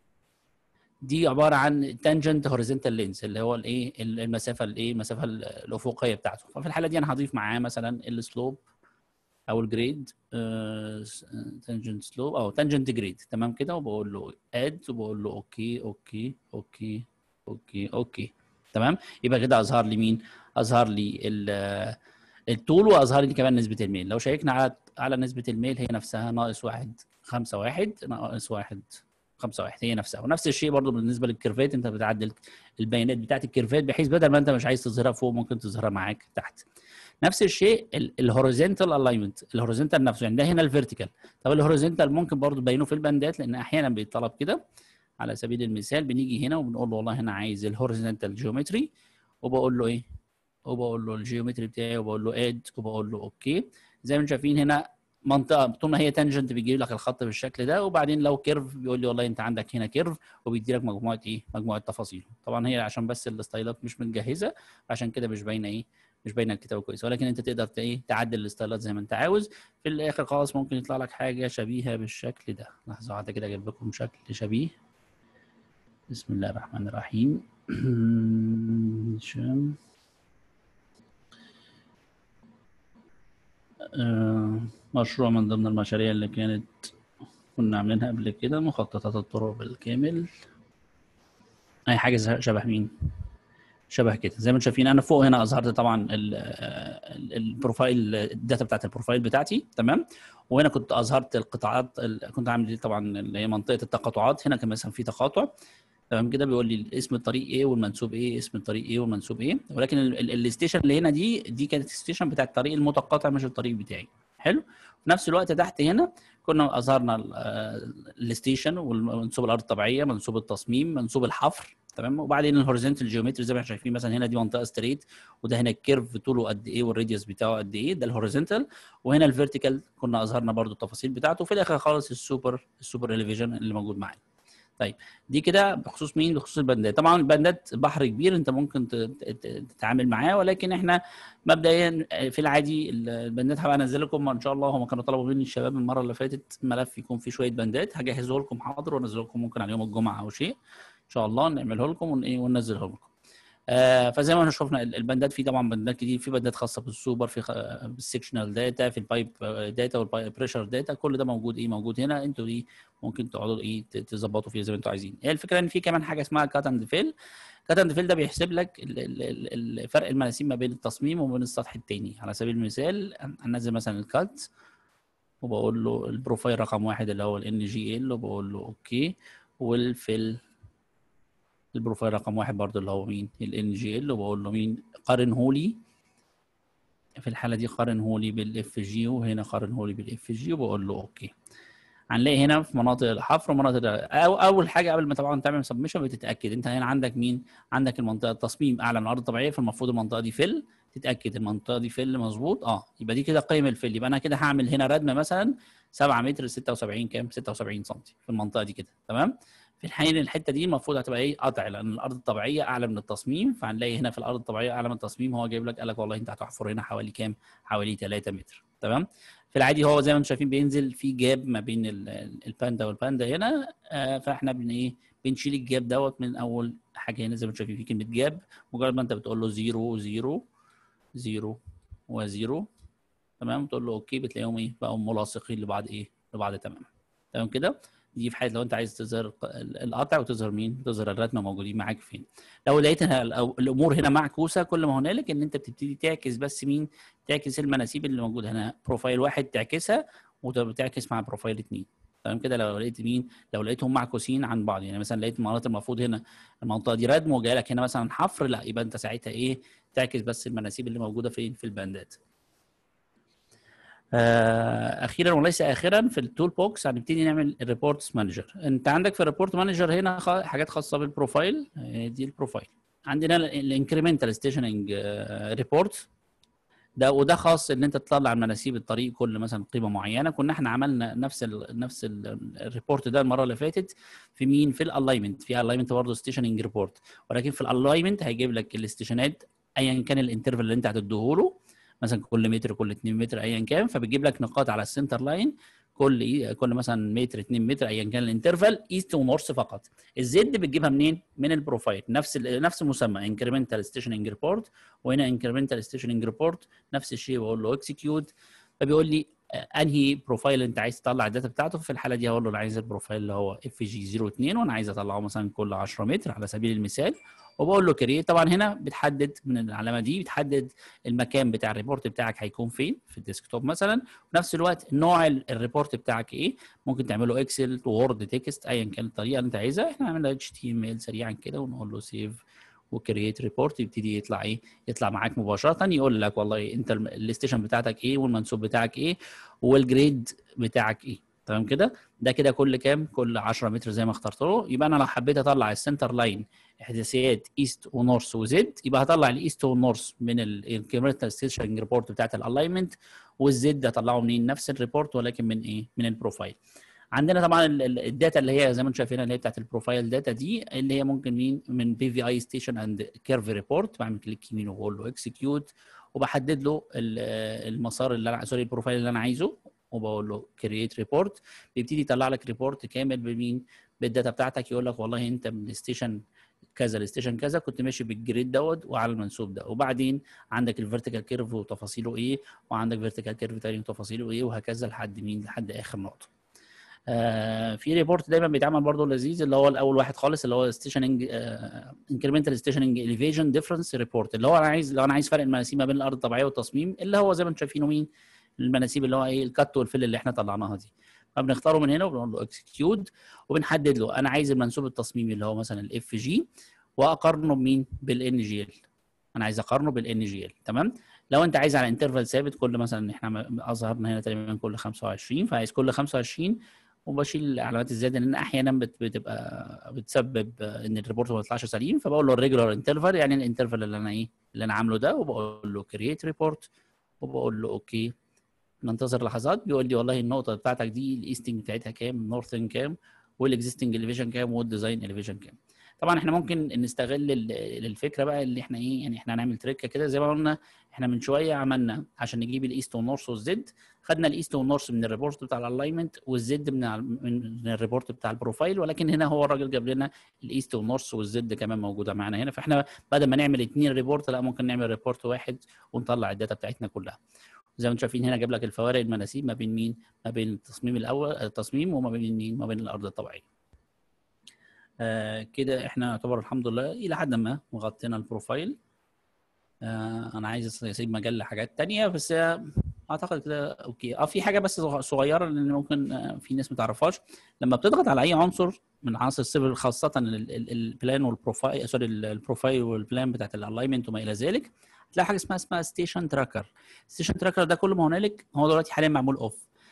دي عباره عن تانجنت هوريزونتال لينز اللي هو الايه المسافه المسافه الافقيه بتاعته. ففي الحاله دي انا هضيف معاه مثلا السلوب او الجريد، تانجنت سلوب او تانجنت جريد. تمام كده. وبقول له اد، وبقول له اوكي اوكي اوكي اوكي اوكي. تمام. يبقى كده اظهر لي مين؟ اظهر لي الطول، واظهر لي كمان نسبه الميل. لو شيكنا على نسبه الميل هي نفسها ناقص 1 5 1 ناقص 1 5 1 هي نفسها. ونفس الشيء برضو بالنسبه للكيرفات، انت بتعدل البيانات بتاعت الكيرفات بحيث بدل ما انت مش عايز تظهرها فوق ممكن تظهرها معاك تحت. نفس الشيء الهوريزونتال الاينمنت، الهوريزونتال نفسه يعني ده هنا الفيرتيكال. طب الهوريزونتال ممكن برضو تبينه في الباندات لان احيانا بيطلب كده. على سبيل المثال بنيجي هنا وبنقول له والله هنا عايز الهوريزونتال جيومتري، وبقول له ايه، وبقول له الجيومتري بتاعي، وبقول له اد، وبقول له اوكي. زي ما انتم شايفين هنا منطقه طول ما هي تانجنت بيجيب لك الخط بالشكل ده، وبعدين لو كيرف بيقول لي والله انت عندك هنا كيرف، وبيدي لك مجموعه ايه، مجموعه تفاصيل. طبعا هي عشان بس الستايلات مش متجهزه عشان كده مش باينه ايه، مش باينه الكتابه كويس. ولكن انت تقدر ايه تعدل الستايلات زي ما انت عاوز. في الاخر خالص ممكن يطلع لك حاجه شبيهه بالشكل ده. لحظه واحده كده اجيب لكم شكل شبيه. بسم الله الرحمن الرحيم. مشروع من ضمن المشاريع اللي كنا عاملينها قبل كده، مخططات الطرق بالكامل. اي حاجه شبه مين، شبه كده. زي ما انتم شايفين انا فوق هنا اظهرت طبعا البروفايل الداتا بتاعت البروفايل بتاعتي. تمام. وهنا كنت اظهرت القطاعات، كنت عامل دي طبعا اللي هي منطقه التقاطعات. هنا كان مثلا في تقاطع. تمام كده. بيقول لي اسم الطريق ايه والمنسوب ايه، اسم الطريق ايه والمنسوب ايه. ولكن الستيشن اللي هنا دي كانت الستيشن بتاع الطريق المتقاطع مش الطريق بتاعي. حلو. في نفس الوقت تحت هنا كنا اظهرنا الستيشن والمنسوب الارض الطبيعيه، منسوب التصميم، منسوب الحفر. تمام. وبعدين الهوريزونتال جيومتري زي ما احنا شايفين مثلا هنا دي منطقه ستريت، وده هنا الكيرف طوله قد ايه والراديوس بتاعه قد ايه، ده الهوريزونتال. وهنا الفيرتيكال كنا اظهرنا برده التفاصيل بتاعته. وفي الاخر خالص السوبر اليفيجن اللي موجود معانا. طيب دي كده بخصوص مين؟ بخصوص الباندات. طبعا الباندات بحر كبير انت ممكن تتعامل معاه، ولكن احنا مبدئيا في العادي الباندات هبقى انزل لكم ان شاء الله. هم كانوا طلبوا مني الشباب المره اللي فاتت ملف يكون فيه شويه باندات، هجهزه لكم حاضر وانزله لكم ممكن على يوم الجمعه او شيء ان شاء الله نعمله لكم وننزله لكم. فزي ما احنا شفنا الباندات، في طبعا باندات كتير، في باندات خاصه بالسوبر، في بالسكشنال داتا، في البايب داتا والبريشر داتا، كل ده موجود موجود هنا. انتوا ممكن تقعدوا تظبطوا فيه زي ما انتوا عايزين. هي الفكره ان في كمان حاجه اسمها كات اند فيل. كات اند فيل ده بيحسب لك فرق المناسيب ما بين التصميم وما بين السطح الثاني. على سبيل المثال هننزل مثلا الكات، وبقول له البروفايل رقم 1 اللي هو الان جي ال، وبقول له اوكي. والفيل البروفايل رقم 1 برضو اللي هو مين، الان جي ال، وبقول له مين قارنه لي في الحاله دي، قارنه لي بالاف جي، وهنا قارنه لي بالاف جي، وبقول له اوكي. هنلاقي هنا في مناطق الحفر ومناطق اول حاجه قبل ما طبعا تعمل سبمشن بتتاكد انت هنا عندك مين، عندك المنطقه التصميم اعلى من الارض الطبيعيه، فالمفروض المنطقه دي فل، تتاكد المنطقه دي فل مظبوط. يبقى دي كده قيم الفل. يبقى انا كده هعمل هنا ردم مثلا 7 متر 76 كام 76 سم في المنطقه دي كده تمام. في الحين الحته دي المفروض هتبقى ايه قطع، لان الارض الطبيعيه اعلى من التصميم، فهنلاقي هنا في الارض الطبيعيه اعلى من التصميم، هو جايب لك قال لك والله انت هتحفر هنا حوالي كام، حوالي 3 متر تمام. في العادي هو زي ما انتم شايفين بينزل في جاب ما بين الباندا والباندا هنا، فاحنا ايه بنشيل الجاب دوت من اول حاجه هنا زي ما انتم شايفين في كلمه جاب، مجرد ما انت بتقول له 0 0 0 و0 تمام، تقول له اوكي، بتلاقيهم ايه بقوا ملاصقين لبعض ايه لبعض تمام كده. دي في حاله لو انت عايز تظهر القطع وتظهر مين، تظهر الرتمه موجودين معاك فين. لو لقيت الامور هنا معكوسه، كل ما هنالك ان انت بتبتدي تعكس بس مين، تعكس المناسيب اللي موجوده هنا، بروفايل واحد تعكسها وتعكس مع بروفايل 2 تمام كده. لو لقيت مين، لو لقيتهم معكوسين عن بعض، يعني مثلا لقيت مناطق المفروض هنا المنطقه دي ردم وجاي لك هنا مثلا حفر، لا يبقى انت ساعتها ايه تعكس بس المناسيب اللي موجوده فين في الباندات. اخيرا وليس اخرا في التول بوكس هنبتدي نعمل الريبورتس مانجر. انت عندك في الريبورت مانجر هنا حاجات خاصه بالبروفايل، دي البروفايل. عندنا الانكريمنتال ستيشننج ريبورت ده، وده خاص ان انت تطلع مناسيب الطريق كل مثلا قيمه معينه. كنا احنا عملنا نفس الريبورت ده المره اللي فاتت في مين، في الالاينمنت، في الالاينمنت برضه ستيشننج ريبورت، ولكن في الالاينمنت هيجيب لك الاستيشنات ايا كان الانترفال اللي انت هتديهوله، مثلا كل متر كل 2 متر ايا كان، فبتجيب لك نقاط على السنتر لاين كل مثلا متر 2 متر ايا كان الانترفال، ايست ونورث فقط. الزد بتجيبها منين؟ من البروفايل، نفس المسمى انكريمنتال ستيشننج ريبورت، وهنا انكريمنتال ستيشننج ريبورت نفس الشيء، بقول له اكسكيوت، فبيقول لي انهي بروفايل انت عايز تطلع الداتا بتاعته. في الحاله دي هقول له انا عايز البروفايل اللي هو اف جي 02 وانا عايز اطلعه مثلا كل 10 متر على سبيل المثال، وبقول له كرييت. طبعا هنا بتحدد من العلامه دي بتحدد المكان بتاع الريبورت بتاعك هيكون فين في الديسكتوب مثلا، وفي نفس الوقت نوع الريبورت بتاعك ايه، ممكن تعمله اكسل وورد تكست ايا كان الطريقه اللي انت عايزها. احنا هنعملها اتش تي ام ال سريعا كده ونقول له سيف وكرييت ريبورت، يبتدي يطلع ايه، يطلع معاك مباشره يقول لك والله انت الاستيشن بتاعتك ايه والمنسوب بتاعك ايه والجريد بتاعك ايه تمام كده. ده كده كل كام، كل 10 متر زي ما اخترت له. يبقى انا لو حبيت اطلع السنتر لاين احداثيات ايست ونورث وزد، يبقى هطلع الايست والنورث من الانكريمنتال ستيشن ريبورت بتاعت الالاينمنت، والزد هطلعه منين، نفس الريبورت ولكن من ايه، من البروفايل. عندنا طبعا الداتا اللي هي زي ما انتم شايفين اللي هي بتاعت البروفايل داتا دي، اللي هي ممكن مين، من بي في اي ستيشن اند كيرف ريبورت، بعمل كليك يمين وبقول له اكسكيوت، وبحدد له المسار اللي انا سوري البروفايل اللي انا عايزه، وبقول له كرييت ريبورت، بيبتدي يطلع لك ريبورت كامل بمين، بالداتا بتاعتك. يقول لك والله انت من ستيشن كذا لستيشن كذا كنت ماشي بالجريد دوت وعلى المنسوب ده، وبعدين عندك الفيرتيكال كيرف وتفاصيله ايه، وعندك فيرتيكال كيرف تاني وتفاصيله ايه، وهكذا لحد مين، لحد اخر نقطه. في ريبورت دايما بيتعمل برضه لذيذ، اللي هو الاول واحد خالص، اللي هو ستيشننج انكريمنتال ستيشننج اليفيشن ديفرنس ريبورت، اللي هو انا عايز، لو انا عايز فرق المناسيب ما بين الارض الطبيعيه والتصميم، اللي هو زي ما انتم شايفينه مين، المناسيب اللي هو ايه الكات والفل اللي احنا طلعناها دي. فبنختاره من هنا وبنقول له اكسكيوت، وبنحدد له انا عايز المنسوب التصميمي اللي هو مثلا الاف جي، واقارنه بمين، بالان جي ال. انا عايز اقارنه بالان جي ال تمام. لو انت عايز على انترفال ثابت، كل مثلا احنا اظهرنا هنا تقريبا كل 25، فعايز كل 25، وبشيل علامات الزياده لان احيانا بتبقى بتسبب ان الريبورت ما يطلعش سليم، فبقول له الريجولار انترفال، يعني الانترفال اللي انا ايه اللي انا عامله ده، وبقول له كرييت ريبورت، وبقول له اوكي. ننتظر لحظات، بيقول لي والله النقطه بتاعتك دي الايستنج بتاعتها كام، النورثن كام، والاكزيستنج اليفيشن كام، والديزاين اليفيشن كام. طبعا احنا ممكن نستغل الفكره بقى اللي احنا ايه، يعني احنا هنعمل تريكه كده زي ما قلنا احنا من شويه، عملنا عشان نجيب الايست والنورث والزد، خدنا الايست والنورث من الريبورت بتاع الالاينمنت، والزد من الريبورت بتاع البروفايل، ولكن هنا هو الراجل جاب لنا الايست والنورث والزد كمان موجوده معانا هنا، فاحنا بدل ما نعمل 2 ريبورت، لا ممكن نعمل ريبورت واحد ونطلع الداتا بتاعتنا كلها. زي ما انتم شايفين هنا جاب لك الفوارق المناسيب ما بين مين، ما بين التصميم الاول التصميم وما بين مين، ما بين الارض الطبيعيه. كده احنا يعتبر الحمد لله الى حد ما غطينا البروفايل. انا عايز اسيب مجال لحاجات تانية بس اعتقد كده اوكي. في حاجه بس صغيره لان ممكن في ناس ما تعرفهاش، لما بتضغط على اي عنصر من عناصر السيفل، خاصه البلان والبروفايل سوري البروفايل والبلان بتاعت الالاينمنت وما الى ذلك، هتلاقي حاجه اسمها ستيشن تراكر. ستيشن تراكر ده كل ما هنالك هو دلوقتي حاليا معمول اوف،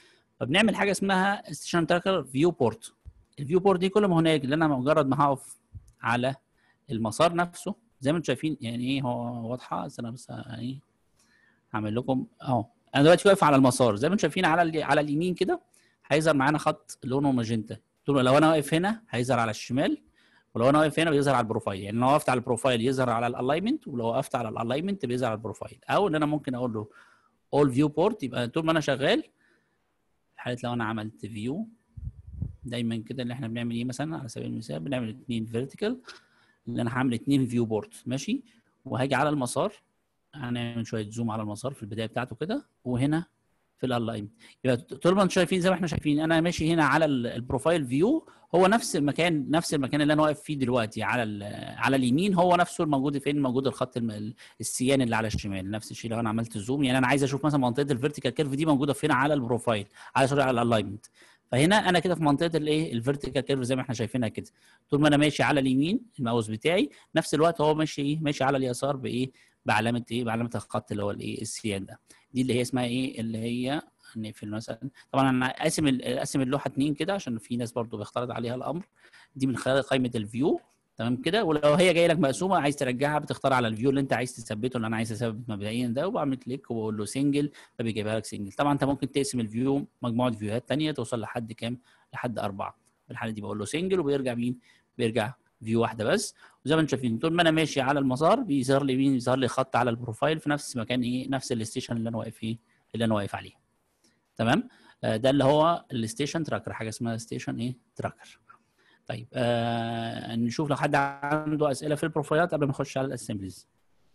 فبنعمل حاجه اسمها ستيشن تراكر فيو بورت. الفيو بورت دي كل ما هناك اللي انا مجرد ما هقف على المسار نفسه زي ما انتم شايفين، يعني ايه هو واضحه، استنى بس ايه هعمل لكم اهو. انا دلوقتي واقف على المسار زي ما انتم شايفين، على اليمين كده هيظهر معانا خط لونه ماجنتا. لو انا واقف هنا هيظهر على الشمال، ولو انا واقف هنا بيظهر على البروفايل. يعني لو وقفت على البروفايل يظهر على الالاينمنت، ولو وقفت على الالاينمنت بيظهر على البروفايل. او ان انا ممكن اقول له اول فيو بورت، يبقى طول ما انا شغال في حاله لو انا عملت فيو دايما كده اللي احنا بنعمل ايه، مثلا على سبيل المثال بنعمل 2 فيرتيكال، اللي انا هعمل 2 فيو بورت ماشي، وهاجي على المسار هنعمل شويه زوم على المسار في البدايه بتاعته كده، وهنا في الالاين. يبقى طول ما انتم شايفين زي ما احنا شايفين انا ماشي هنا على البروفايل فيو، هو نفس المكان اللي انا واقف فيه دلوقتي على اليمين، هو نفسه الموجود فين، موجود الخط السيان اللي على الشمال. نفس الشيء لو انا عملت زوم، يعني انا عايز اشوف مثلا منطقه الفيرتيكال كيرف دي موجوده فين على البروفايل، على الالاينمنت. فهنا انا كده في منطقه الايه الفيرتيكال كيرف زي ما احنا شايفينها كده. طول ما انا ماشي على اليمين الماوس بتاعي، نفس الوقت هو ماشي على اليسار بايه، بعلامه الخط اللي هو الايه السيان ده. دي اللي هي اسمها ايه، اللي هي نقفل مثلا. طبعا انا قاسم اللوحه 2 كده عشان في ناس برضو بيختلط عليها الامر. دي من خلال قائمه الفيو تمام كده. ولو هي جايه لك مقسومه عايز ترجعها، بتختار على الفيو اللي انت عايز تثبته، اللي انا عايز اثبت مبدئيا ده، وبعمل كليك وبقول له سنجل فبيجيبها لك سنجل. طبعا انت ممكن تقسم الفيو مجموعه فيوهات ثانيه توصل لحد كام، لحد 4. في الحاله دي بقول له سنجل وبيرجع مين، بيرجع فيو واحده بس. وزي ما انتم شايفين طول ما انا ماشي على المسار بيظهر لي مين، بيظهر لي خط على البروفايل في نفس مكان ايه، نفس الستيشن اللي انا واقف فيه، اللي انا واقف عليه. تمام. ده اللي هو الستيشن تراكر، حاجه اسمها ستيشن ايه تراكر. طيب نشوف لو حد عنده اسئله في البروفايلات قبل ما نخش على الاسمبليز.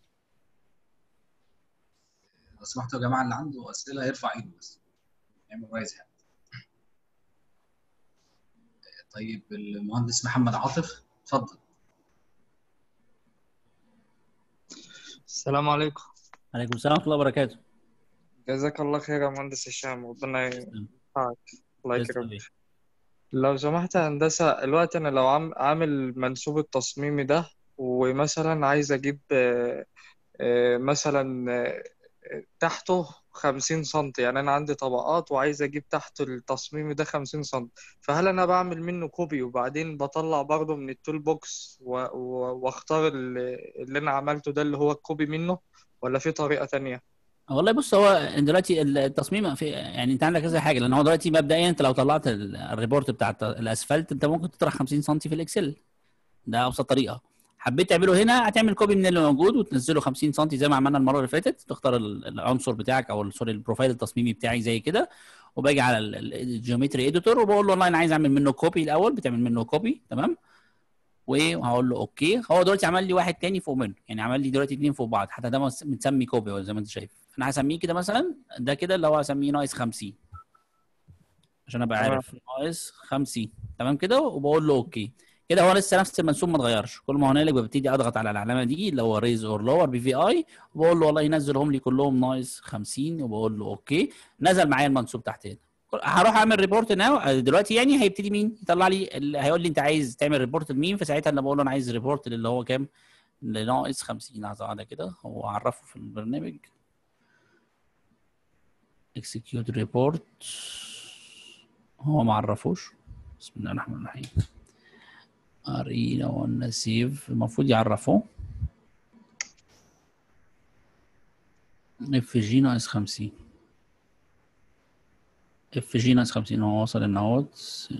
لو سمحتوا يا جماعه اللي عنده اسئله يرفع ايده بس يعمل رايز هاند. طيب المهندس محمد عاطف اتفضل. السلام عليكم. عليكم السلام ورحمه الله وبركاته. جزاك الله خير يا مهندس هشام، ربنا ينفعك. الله يكرمك. تسلم. لو سمحت يا هندسة، الوقت أنا لو عامل منسوب التصميمي ده، ومثلا عايز أجيب مثلا تحته 50 سنتي، يعني أنا عندي طبقات وعايز أجيب تحت التصميم ده 50 سنتي، فهل أنا بعمل منه كوبي وبعدين بطلع برضه من التول بوكس واختار اللي أنا عملته ده اللي هو الكوبي منه، ولا في طريقة تانية؟ والله بص، هو دلوقتي التصميم في، يعني انت عندك كذا حاجه، لان هو دلوقتي مبدئيا انت لو طلعت الريبورت بتاع الاسفلت انت ممكن تطرح 50 سم في الاكسل، ده ابسط طريقه. حبيت تعمله هنا هتعمل كوبي من اللي موجود وتنزله 50 سم زي ما عملنا المره اللي فاتت، تختار العنصر بتاعك او سوري البروفايل التصميمي بتاعي زي كده، وباجي على الجيومتري اديتور وبقول له والله انا عايز اعمل منه كوبي الاول، بتعمل منه كوبي تمام، وهقول له اوكي. هو دلوقتي عمل لي واحد تاني فوق منه، يعني عمل لي دلوقتي 2 فوق بعض، حتى ده متسمي كوبي زي ما انت شايف. انا هسميه كده مثلا، ده كده اللي هو هسميه ناقص 50 عشان ابقى عارف ناقص 50 تمام كده، وبقول له اوكي. كده هو لسه نفس المنسوب ما اتغيرش، كل ما هنالك ببتدي اضغط على العلامه دي اللي هو ريز اور لور بي في اي، وبقول له والله ينزلهم لي كلهم ناقص 50 وبقول له اوكي. نزل معايا المنسوب تحت هنا. هروح اعمل ريبورت ناو دلوقتي، يعني هيبتدي مين يطلع لي هيقول لي انت عايز تعمل ريبورت لمين، فساعتها انا بقول له انا عايز ريبورت اللي هو كام، اللي ناقص 50. هذا كده هو عرفه في البرنامج execute report، هو ما عرفوش. بسم الله الرحمن الرحيم. لو قلنا سيف المفروض يعرفوه اف جي ناقص 50. اف جي ناقص 50 هو وصل النهوت.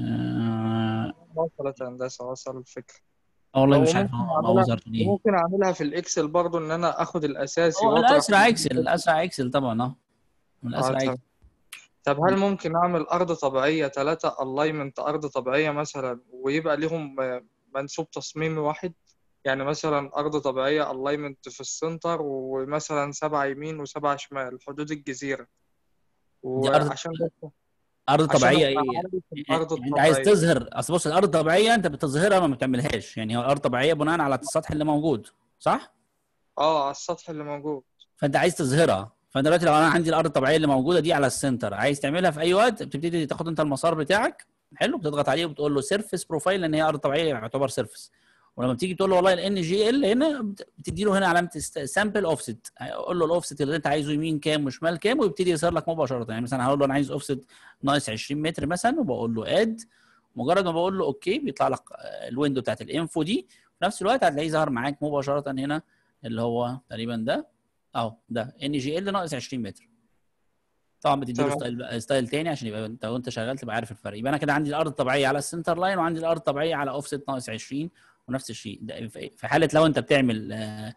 وصلت هندسة، وصل الفكرة. والله مش عارف هو ظهر ليه. ممكن اعملها في الاكسل برضو، ان انا اخد الاساسي هو واطرح الاسرع اكسل طبعا من الاسرع اكسل. طب هل ممكن اعمل ارض طبيعيه 3 الاينمنت ارض طبيعيه مثلا، ويبقى لهم منسوب تصميمي واحد؟ يعني مثلا ارض طبيعيه الاينمنت في السنتر، ومثلا 7 يمين و7 شمال حدود الجزيره، وعشان بس ارض طبيعيه ايه؟ الارض يعني انت عايز الطبيعيه. تظهر، اصل بص الارض الطبيعيه انت بتظهرها ما بتعملهاش، يعني هو الارض طبيعيه بناء على السطح اللي موجود صح؟ على السطح اللي موجود. فانت عايز تظهرها. فانت دلوقتي لو انا عندي الارض الطبيعيه اللي موجوده دي على السنتر، عايز تعملها في اي وقت بتبتدي تاخد انت المسار بتاعك حلو، بتضغط عليه وبتقول له سيرفيس بروفايل، لان هي ارض طبيعيه يعتبر سيرفيس، ولما بتيجي تقول له والله الان جي ال هنا بتدي له هنا علامه سامبل اوفست، هقول له الاوفست اللي انت عايزه يمين كام وشمال كام، ويبتدي يظهر لك مباشره. يعني مثلا هقول له انا عايز اوفست ناقص 20 متر مثلا، وبقول له اد. مجرد ما بقول له اوكي بيطلع لك الويندو بتاعت الانفو دي. في نفس الوقت هتلاقيه ظهر معاك مباشره هنا اللي هو تقريبا ده اهو، ده ان جي ال ناقص 20 متر. طبعا بتدي له تمام ستايل تاني عشان يبقى انت وانت شغال تبقى عارف الفرق. يبقى انا كده عندي الارض الطبيعيه على السنتر لاين، وعندي الارض الطبيعيه على اوفست ناقص 20، ونفس الشيء ده في حاله لو انت بتعمل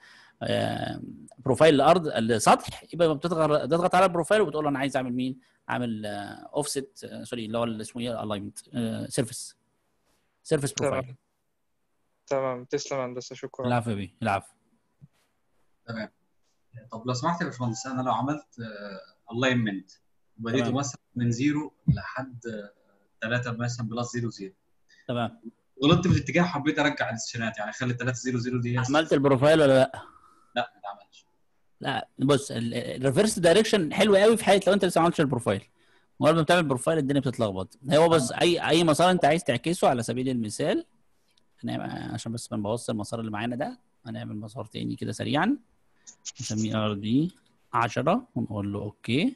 بروفايل الارض السطح، يبقى بتضغط على البروفايل وبتقول له انا عايز اعمل مين؟ اعمل اوفست سوري اللي هو اسمه ايه الاينمنت سيرفيس بروفايل. تمام تمام. تسلم يا هندسة، شكرا. العفو يا بيه، العفو. تمام. طب لو سمحت يا باشمهندس، انا لو عملت الاينمنت وبديته تمام مثلا من 0 لحد 3 مثلا بلس 0 0، تمام. غلطت في الاتجاه وحبيت ارجع الاستشانات، يعني اخلي 3 0 0 دي عملت البروفايل ولا لا؟ لا ما عملتش. لا بص، الريفرس دايركشن حلو قوي في حاله لو انت لسه ما عملتش البروفايل. مجرد ما بتعمل بروفايل الدنيا بتتلخبط. هو بص، اي مسار انت عايز تعكسه على سبيل المثال، عشان بس ما نبوظش المسار اللي معانا ده، هنعمل مسار تاني كده سريعا نسميه ار دي 10 ونقول له اوكي،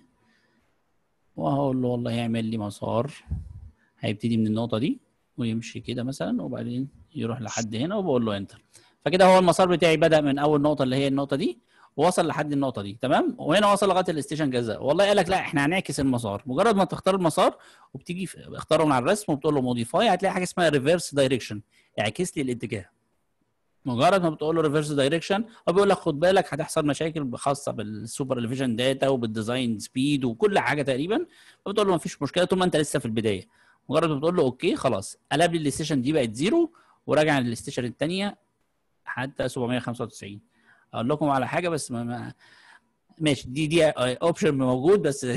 وهقول له والله يعمل لي مسار هيبتدي من النقطه دي ويمشي كده مثلا، وبعدين يروح لحد هنا، وبقول له انتر. فكده هو المسار بتاعي بدأ من اول نقطه اللي هي النقطه دي، ووصل لحد النقطه دي تمام، وهنا وصل لغايه الاستيشن جزاء. والله قال لك لا احنا هنعكس المسار. مجرد ما تختار المسار وبتيجي اختاره من على الرسم وبتقول له موديفاي، هتلاقي حاجه اسمها ريفرس دايركشن، يعكس لي الاتجاه. مجرد ما بتقول له ريفرس دايركشن هو بيقول لك خد بالك هتحصل مشاكل خاصه بالسوبر الفيجن داتا وبالديزاين سبيد وكل حاجه تقريبا، فبتقول له ما فيش مشكله طول ما انت لسه في البدايه. مجرد ما بتقول له اوكي خلاص قلب لي الستيشن دي بقت زيرو، وراجع للستيشن الثانيه حتى 795. اقول لكم على حاجه بس ماشي، دي اوبشن موجود بس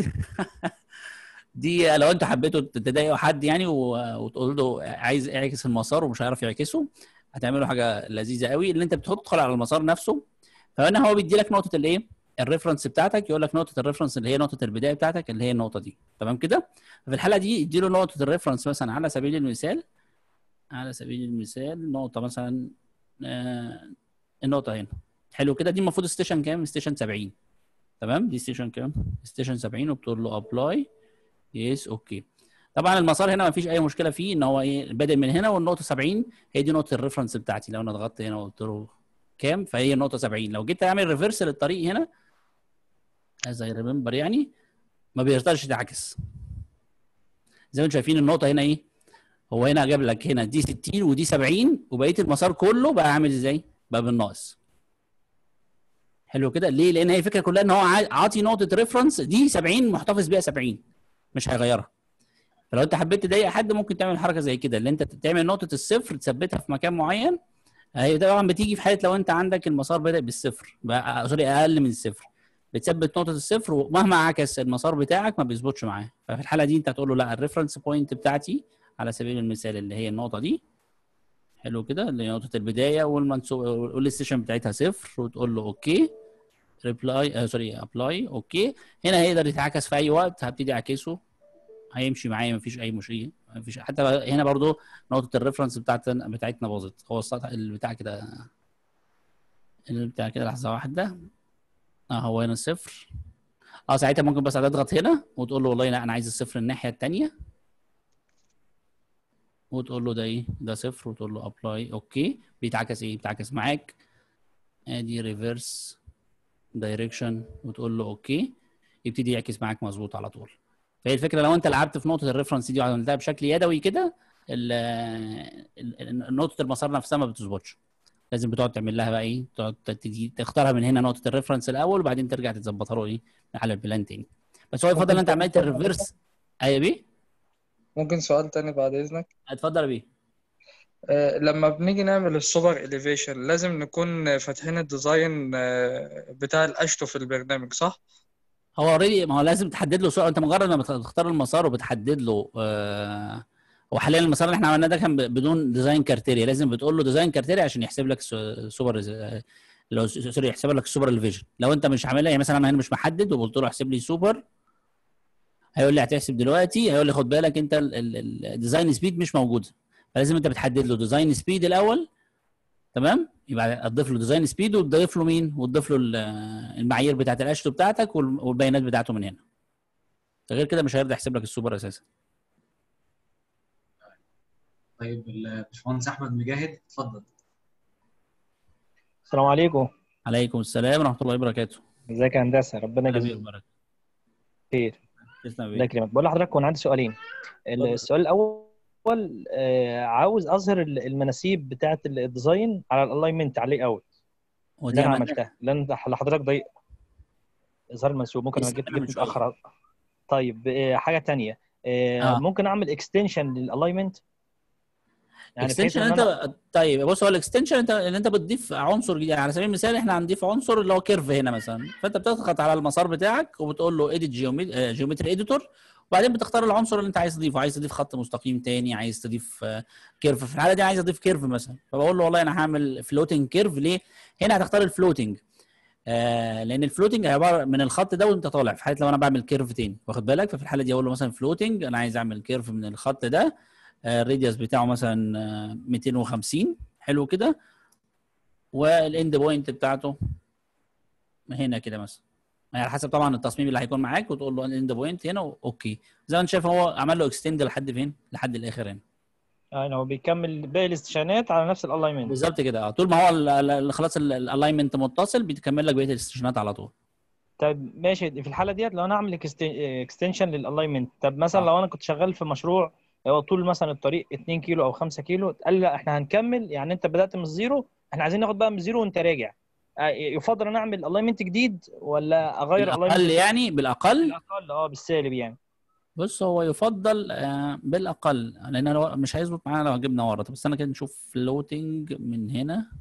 دي لو انتوا حبيتوا تضايقوا حد يعني وتقول له عايز يعكس المسار ومش هيعرف يعكسه، هتعملوا حاجه لذيذه قوي، اللي انت بتدخل على المسار نفسه. فهنا هو بيدي لك نقطه الايه الريفرنس بتاعتك، يقول لك نقطه الريفرنس اللي هي نقطه البدايه بتاعتك اللي هي النقطه دي تمام كده. في الحاله دي ادي له نقطه الريفرنس مثلا على سبيل المثال، نقطه مثلا النقطه هنا. حلو كده، دي المفروض ستيشن كام؟ ستيشن 70 تمام. دي ستيشن كام؟ ستيشن 70، وبتقول له ابلاي يس اوكي. طبعا المسار هنا ما فيش اي مشكله فيه، ان هو ايه بادئ من هنا، والنقطه 70 هي دي نقطه الريفرنس بتاعتي. لو انا ضغطت هنا وقلت له كام فهي النقطه 70. لو جيت اعمل ريفرس للطريق هنا از اي ريمبر يعني ما بيقدرش يتعكس. زي ما انتم شايفين النقطه هنا ايه، هو هنا جاب لك هنا دي 60 ودي 70، وبقيه المسار كله بقى عامل ازاي؟ بقى بالناقص. حلو كده. ليه؟ لان هي الفكره كلها ان هو عاطي نقطه ريفرنس دي 70 محتفظ بيها 70 مش هيغيرها. فلو انت حبيت تضايق حد ممكن تعمل حركه زي كده، اللي انت تعمل نقطه الصفر تثبتها في مكان معين. هي طبعا بتيجي في حاله لو انت عندك المسار بادئ بالصفر سوري اقل من الصفر، بتثبت نقطه الصفر، ومهما عكس المسار بتاعك ما بيظبطش معاه. ففي الحاله دي انت هتقول له لا الريفرنس بوينت بتاعتي على سبيل المثال اللي هي النقطه دي، حلو كده، اللي هي نقطه البدايه والمنسوب والستيشن بتاعتها صفر، وتقول له اوكي ريبلاي سوري ابلاي اوكي. هنا هيقدر يتعكس في اي وقت، هبتدي اعكسه هيمشي معايا مفيش اي مشكله، مفيش. حتى هنا برضو نقطه الريفرنس بتاعتنا باظت. هو السطح البتاع كده لحظه واحده، هو هنا صفر. ساعتها ممكن بس هتضغط هنا وتقول له والله لا انا عايز الصفر الناحيه الثانيه، وتقول له ده ايه ده صفر، وتقول له ابلاي اوكي. بيتعكس ايه؟ بيتعكس معاك ادي ريفرس دايركشن، وتقول له اوكي يبتدي يعكس معاك مظبوط على طول. فهي الفكره لو انت لعبت في نقطه الريفرنس دي وعملتها بشكل يدوي كده، نقطه المسار نفسها ما بتظبطش. لازم بتقعد تعمل لها بقى ايه، تقعد تختارها من هنا نقطه الريفرنس الاول، وبعدين ترجع تظبطها له ايه على البلان تاني. بس هو يفضل انت عملت الريفرس. ايوه بيه، ممكن سؤال تاني بعد إذنك؟ اتفضل يا بيه. لما بنيجي نعمل السوبر إليفيشن لازم نكون فاتحين الديزاين بتاع الأشتو في البرنامج، صح؟ هو اوريدي، ما هو لازم تحدد له سؤال. انت مجرد ما بتختار المسار وبتحدد له هو حاليا المسار اللي احنا عملناه ده كان بدون ديزاين كارتيريا، لازم بتقول له ديزاين كارتيريا عشان يحسب لك سوبر لو سوري يحسب لك السوبر الفيجن. لو انت مش عاملها يعني مثلا انا هنا مش محدد وقلت له احسب لي سوبر، هيقول لي هتحسب دلوقتي، هيقول لي خد بالك انت الديزاين سبيد مش موجوده، فلازم انت بتحدد له ديزاين سبيد الاول تمام، يبقى هتضيف له ديزاين سبيد وتضيف له مين، وتضيف له المعايير بتاعت الاشتو بتاعتك والبيانات بتاعته من هنا. غير كده مش هيرضى يحسب لك السوبر اساسا. طيب الباشمهندس احمد مجاهد اتفضل. السلام عليكم. عليكم السلام ورحمه الله وبركاته. ازيك يا هندسه؟ ربنا أهلا يجزيك بيك وبركاته. خير. تسلم الله بيك. يكرمك. بقول لحضرتك وانا عندي سؤالين. اتفضل. السؤال الاول، عاوز اظهر المناسيب بتاعه الديزاين على الالاينمنت عليه اوت اللي ودي انا عملناها. عملتها، لان لحضرتك ضيق اظهار المنسوب. ممكن انا لسه عاملها من جيت شويه. متاخر. طيب حاجه تانية، اه ممكن اعمل اكستنشن للالاينمنت، يعني بحيث اكستنشن ان انا انت. طيب بص، هو الاكستنشن انت ان انت بتضيف عنصر جديد. يعني على سبيل المثال احنا هنضيف عنصر اللي هو كيرف هنا مثلا، فانت بتضغط على المسار بتاعك وبتقول له اديت جيومتري اديتور، وبعدين بتختار العنصر اللي انت عايز تضيفه. عايز تضيف خط مستقيم تاني، عايز تضيف كيرف. في الحاله دي عايز اضيف كيرف مثلا، فبقول له والله انا هعمل فلوتنج كيرف. ليه؟ هنا هتختار الفلوتنج، لان الفلوتنج عباره من الخط ده وانت طالع. في حاله لو انا بعمل كيرف تاني، واخد بالك؟ ففي الحاله دي اقول له مثلا فلوتنج، انا عايز اعمل كيرف من الخط ده، الراديوس بتاعه مثلا 250. حلو كده. والاند بوينت بتاعته هنا كده مثلا، يعني على حسب طبعا التصميم اللي هيكون معاك، وتقول له الاند بوينت هنا اوكي. زي ما انت شايف هو عمل له اكستند لحد فين؟ لحد الاخر هنا. يعني هو بيكمل باقي الاستشانات على نفس الالاينمنت. بالظبط كده. طول ما هو خلاص الالاينمنت متصل، بيكمل لك بقيه الاستشنات على طول. طيب ماشي. في الحاله ديت لو انا اعمل اكستنشن للالاينمنت، طب مثلا اه لو انا كنت شغال في مشروع هو طول مثلا الطريق 2 كيلو او 5 كيلو، قال لي لا احنا هنكمل، يعني انت بدات من الزيرو، احنا عايزين ناخد بقى من الزيرو وانت راجع، يفضل ان اعمل الاينمنت جديد ولا اغير الاينمنت بالاقل يعني، بالاقل. بالاقل؟ بالسالب يعني. بص هو يفضل بالاقل، لان أنا مش هيظبط معانا لو جبنا ورا. طب استنى كده نشوف فلوتنج من هنا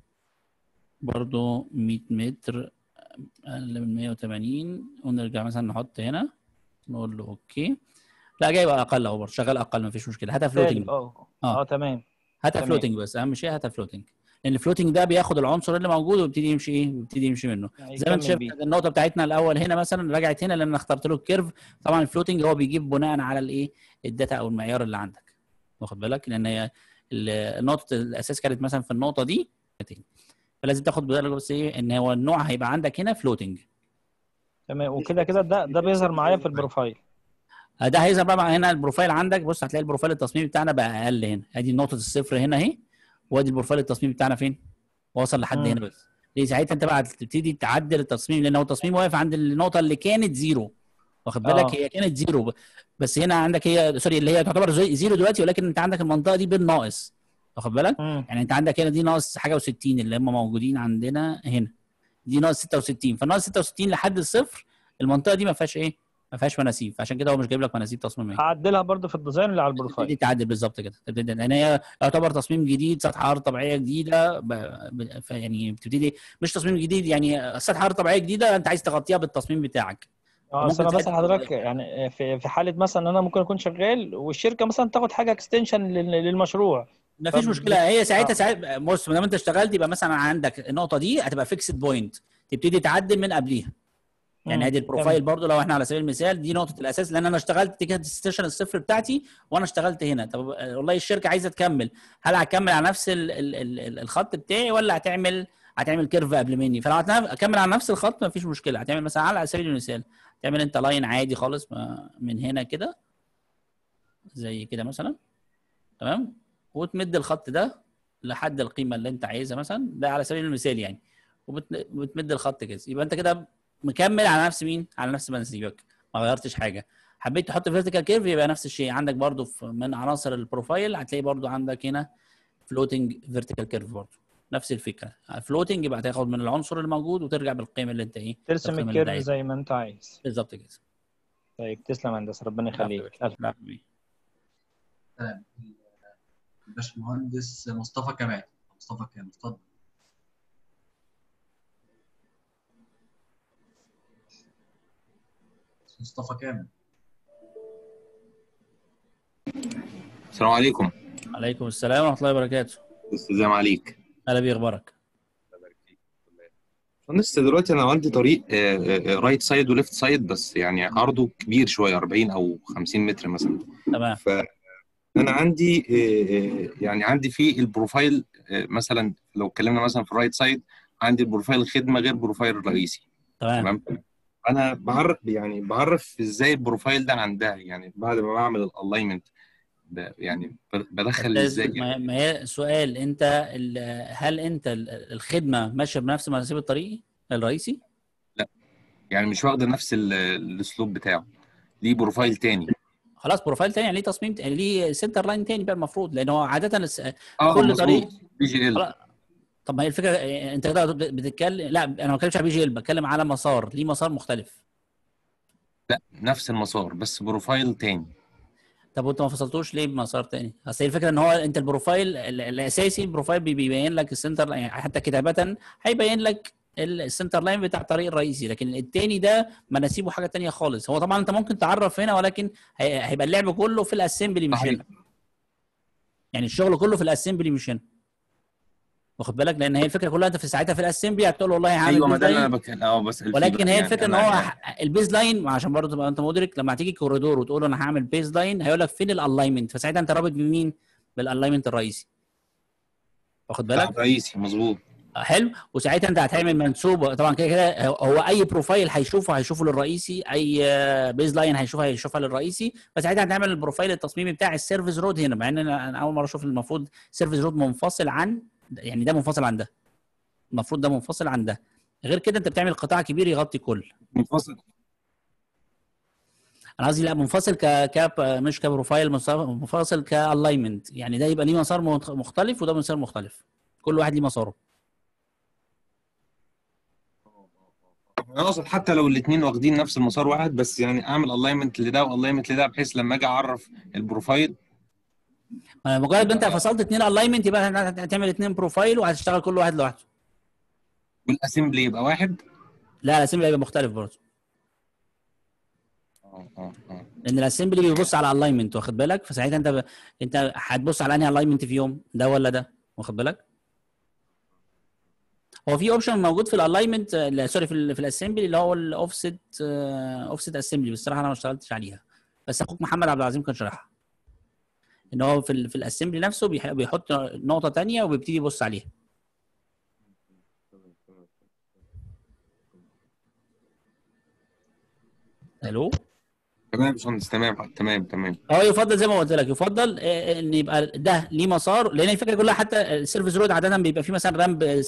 برضو 100 متر اقل من 180، ونرجع مثلا نحط هنا نقول له اوكي. لا جاي بقى اقل اهو برضه، شغال اقل مفيش مشكله. هاتها سالب فلوتنج. اه تمام. هاتها تمام. فلوتنج بس، اهم شيء هاتها فلوتنج، لان الفلوتنج ده بياخد العنصر اللي موجود ويبتدي يمشي ايه، ويبتدي يمشي منه. يعني زي ما انت يكمل شايف بيه. النقطه بتاعتنا الاول هنا مثلا رجعت هنا لان انا اخترت له الكيرف. طبعا الفلوتنج هو بيجيب بناء على الايه، الداتا او المعيار اللي عندك، واخد بالك؟ لان هي نقطه الاساس كانت مثلا في النقطه دي، فلازم تاخد بالك بس ايه، ان هو النوع هيبقى عندك هنا فلوتنج. تمام. وكده كده ده بيظهر معايا في البروفايل. ده هيظهر بقى هنا البروفايل عندك. بص هتلاقي البروفايل التصميمي بتاعنا بقى اقل هنا. ادي نقطه الصفر هنا اهي، وادي البروفايل التصميمي بتاعنا فين، واصل لحد هنا بس. ليه؟ ساعتها انت بقى تبتدي تعدل التصميم، لان هو التصميم واقف عند النقطه اللي كانت زيرو، واخد بالك؟ اه هي كانت زيرو بس هنا عندك هي سوري اللي هي تعتبر زيرو دلوقتي، ولكن انت عندك المنطقه دي بالناقص، واخد بالك؟ يعني انت عندك هنا دي ناقص حاجه و60 اللي هم موجودين عندنا هنا، دي ناقص 66. فناقص 66 لحد الصفر المنطقه دي ما فيهاش ايه، ما فيهاش مناسيب، فعشان كده هو مش جايب لك مناسيب تصميميه. هعدلها برضو في الديزاين اللي على تبتدي البروفايل. تعدل بالظبط كده، تبتدي لان هي يعتبر تصميم جديد، سطح ارض طبيعيه جديده يعني بتبتدي مش تصميم جديد، يعني سطح ارض طبيعيه جديده انت عايز تغطيها بالتصميم بتاعك. اصل فممكن انا بسال ساعتها حضرتك يعني في حاله مثلا ان انا ممكن اكون شغال والشركه مثلا تاخد حاجه اكستنشن للمشروع. ما فيش فب... مشكله. هي ساعتها بص، ما دام انت اشتغلت يبقى مثلا عندك النقطه دي هتبقى فيكسد بوينت، تبتدي تعدل من قبليها. يعني ادي تمام. البروفايل برضو لو احنا على سبيل المثال دي نقطه الاساس، لان انا اشتغلت كده ستيشن الصفر بتاعتي وانا اشتغلت هنا. طب والله الشركه عايزه تكمل، هل هتكمل على نفس الخط بتاعي ولا هتعمل كيرف قبل مني؟ فلو هتكمل على نفس الخط ما فيش مشكله. هتعمل مثلا على سبيل المثال تعمل انت لاين عادي خالص من هنا كده زي كده مثلا، تمام، وتمد الخط ده لحد القيمه اللي انت عايزها مثلا، ده على سبيل المثال يعني، وبتمد الخط كده، يبقى انت كده مكمل على نفس مين، على نفس منسيبك، ما غيرتش حاجه. حبيت تحط فيرتيكال كيرف يبقى نفس الشيء عندك برضو من عناصر البروفايل، هتلاقي برضو عندك هنا فلوتنج فيرتيكال كيرف برضو نفس الفكره. فلوتنج يبقى هتاخد من العنصر اللي موجود وترجع بالقيمه اللي انت ايه، ترسم القيمه اللي انت الكيرف عايزها زي ما انت عايز. بالظبط كده. طيب تسلم يا هندسه، ربنا العفو يا يخليك. باشا، العفو بيه. تمام. الباشمهندس مصطفى كمال. مصطفى كمال اتفضل. مصطفى كامل. السلام عليكم. عليكم السلام ورحمه الله وبركاته. السلام عليك. هلا بيه، اخبارك؟ لسه دلوقتي انا عندي طريق رايت سايد وليفت سايد، بس يعني عرضه كبير شويه 40 او 50 متر مثلا. تمام. فانا انا عندي يعني عندي في البروفايل، مثلا لو اتكلمنا مثلا في الرايت سايد، عندي البروفايل الخدمه غير البروفايل الرئيسي. تمام. تمام. انا بعرف ازاي البروفايل ده عندها، يعني بعد ما بعمل الالاينمنت يعني بدخل ازاي يعني. ما هي سؤال، انت هل انت الخدمه ماشيه بنفس مناسيب الطريق الرئيسي؟ لا، يعني مش واخده نفس الاسلوب بتاعه، ليه بروفايل تاني. خلاص، بروفايل تاني، يعني ليه تصميم يعني ليه سنتر لاين تاني بقى المفروض، لان هو عاده كل مظبوط، طريق. بي جي ال. خلاص. طب ما هي الفكره، انت كده بتتكلم، لا انا ما بتكلمش على بي جي ال، بتكلم على مسار، ليه مسار مختلف. لا، نفس المسار بس بروفايل تاني. طب وانت ما فصلتوش ليه بمسار تاني؟ اصل هي الفكره ان هو انت البروفايل الاساسي، البروفايل بيبين لك السنتر، يعني حتى كتابه هيبين لك السنتر لاين بتاع الطريق الرئيسي، لكن التاني ده مناسيبه حاجه تانيه خالص. هو طبعا انت ممكن تعرف هنا، ولكن هيبقى اللعب كله في الاسمبلي مش صحيح. هنا، يعني الشغل كله في الاسمبلي مش هنا، واخد بالك؟ لان هي الفكره كلها انت في ساعتها في الاسمبلي هتقول له والله هعمل ايوه، ما بيز ده اللي لاين، انا بسال فيه ولكن بقى، هي يعني الفكره ان انا هو يعني البيز لاين، عشان برضه تبقى انت مدرك، لما هتيجي كوريدور وتقول له انا هعمل بيز لاين، هيقول لك فين الالاينمنت، فساعتها انت رابط بمين؟ بالالاينمنت الرئيسي، واخد بتاع بالك؟ الرئيسي، مظبوط. حلو. وساعتها انت هتعمل منسوب، طبعا كده كده هو اي بروفايل هيشوفه للرئيسي، اي بيز لاين هيشوفها للرئيسي، فساعتها هتعمل البروفايل التصميمي بتاع السيرفيس رود هنا، مع ان انا اول مره اشوف المفروض سيرفيس رود منفصل عن، يعني ده منفصل عن ده، المفروض ده منفصل عن ده، غير كده انت بتعمل قطاع كبير يغطي كل. منفصل. انا قصدي لا، منفصل مش كبروفايل، منفصل كالاينمنت، يعني ده يبقى ليه مسار مختلف وده مسار مختلف، كل واحد ليه مساره. انا اقصد حتى لو الاثنين واخدين نفس المسار واحد، بس يعني اعمل الاينمنت لده والاينمنت لده، بحيث لما اجي اعرف البروفايل. مجرد ما انت يبقى فصلت اثنين الاينمنت يبقى هتعمل اثنين بروفايل وهتشتغل كل واحد لوحده. والاسمبلي يبقى واحد. لا، الاسمبلي هيبقى مختلف برضه، لان الاسمبلي بيبص على الاينمنت، واخد بالك؟ فساعتها انت هتبص على انهي الاينمنت فيهم، ده ولا ده، واخد بالك؟ هو في اوبشن موجود في الالاينمنت، سوري، في الاسمبلي، اللي هو اوفست اسمبلي، بس الصراحه انا ما اشتغلتش عليها، بس اخوك محمد عبد العظيم كان شرحها، ان هو في الاسمبلي نفسه بيحط نقطه ثانيه وبيبتدي يبص عليها. الو. تمام يا باشمهندس، تمام. هو يفضل زي ما قلت لك، يفضل ان يبقى ده ليه مسار، لان الفكره كلها حتى السيرفيس رود عاده بيبقى فيه مثلا رامب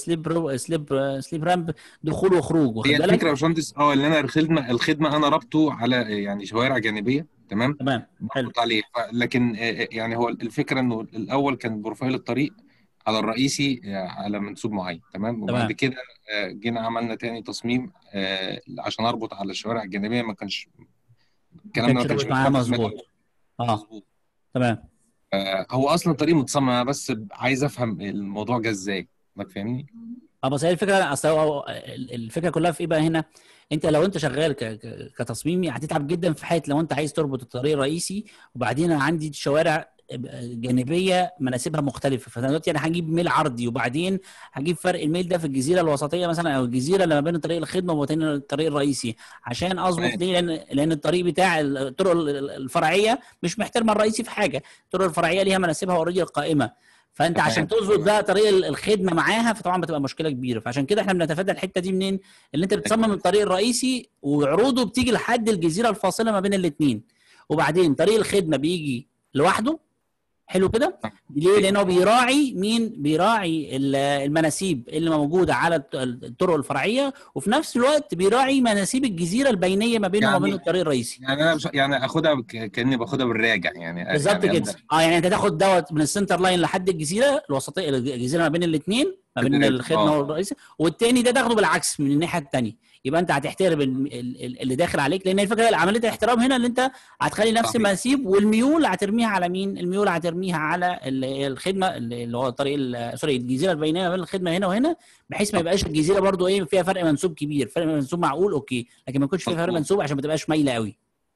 سليب رامب، دخول وخروج، واخد هي الفكره يا بالك؟ باشمهندس، اللي انا الخدمه انا ربطه على يعني شوارع جانبيه. تمام. تمام. حلو. بربط عليه، لكن يعني هو الفكره انه الاول كان بروفايل الطريق على الرئيسي على منسوب معين. تمام. وبعد تمام. كده جينا عملنا تاني تصميم عشان اربط على الشوارع الجانبيه. ما كانش ما الكلام ده ما كانش كانش رابط معايا متنفذ من مظبوط. الاول. اه. مظبوط. تمام. هو اصلا الطريق متصمم، انا بس عايز افهم الموضوع جه ازاي. ما فاهمني. بس هي الفكره، اصل الفكره كلها في ايه بقى هنا؟ انت لو انت شغال كتصميمي هتتعب جدا في حاله لو انت عايز تربط الطريق الرئيسي، وبعدين انا عندي شوارع جانبيه مناسبها مختلفه، فانا دلوقتي انا هجيب ميل عرضي، وبعدين هجيب فرق الميل ده في الجزيره الوسطيه مثلا، او الجزيره اللي ما بين طريق الخدمه وما بين الطريق الرئيسي، عشان اظبط تمام. ليه؟ لان الطريق بتاع الطرق الفرعيه مش محترمه الرئيسي في حاجه، الطرق الفرعيه ليها مناسبها اوريدي القائمه، فانت عشان تمام. تظبط بقى طريق الخدمه معاها، فطبعا بتبقى مشكله كبيره، فعشان كده احنا بنتفادى الحته دي منين؟ اللي انت بتصمم الطريق الرئيسي وعروضه بتيجي لحد الجزيره الفاصله ما بين الاثنين، وبعدين طريق الخدمه بيجي لوحده. حلو كده. ليه؟ لانه بيراعي مين؟ بيراعي المناسيب اللي موجوده على الطرق الفرعيه، وفي نفس الوقت بيراعي مناسيب الجزيره البينيه ما بينه وما بين يعني الطريق الرئيسي. يعني انا يعني اخدها كاني باخدها بالراجع، بالظبط يعني كده. ابدا. يعني انت تاخد دوت من السنتر لاين لحد الجزيره الوسطيه، الجزيره ما بين الاثنين، ما بين الخدمه والرئيسي، والتاني ده تاخده بالعكس من الناحيه الثانيه، يبقى انت هتحترم اللي داخل عليك، لان الفكره عمليه الاحترام هنا اللي انت هتخلي نفس صحيح. المناسيب، والميول هترميها على مين؟ الميول هترميها على الخدمه، اللي هو طريق سوري الجزيره البينيه ما بين الخدمه هنا وهنا، بحيث ما يبقاش الجزيره برضو ايه فيها فرق منسوب كبير، فرق منسوب معقول اوكي، لكن ما يكونش فيها فرق مظبوط. منسوب عشان ما تبقاش مايله قوي.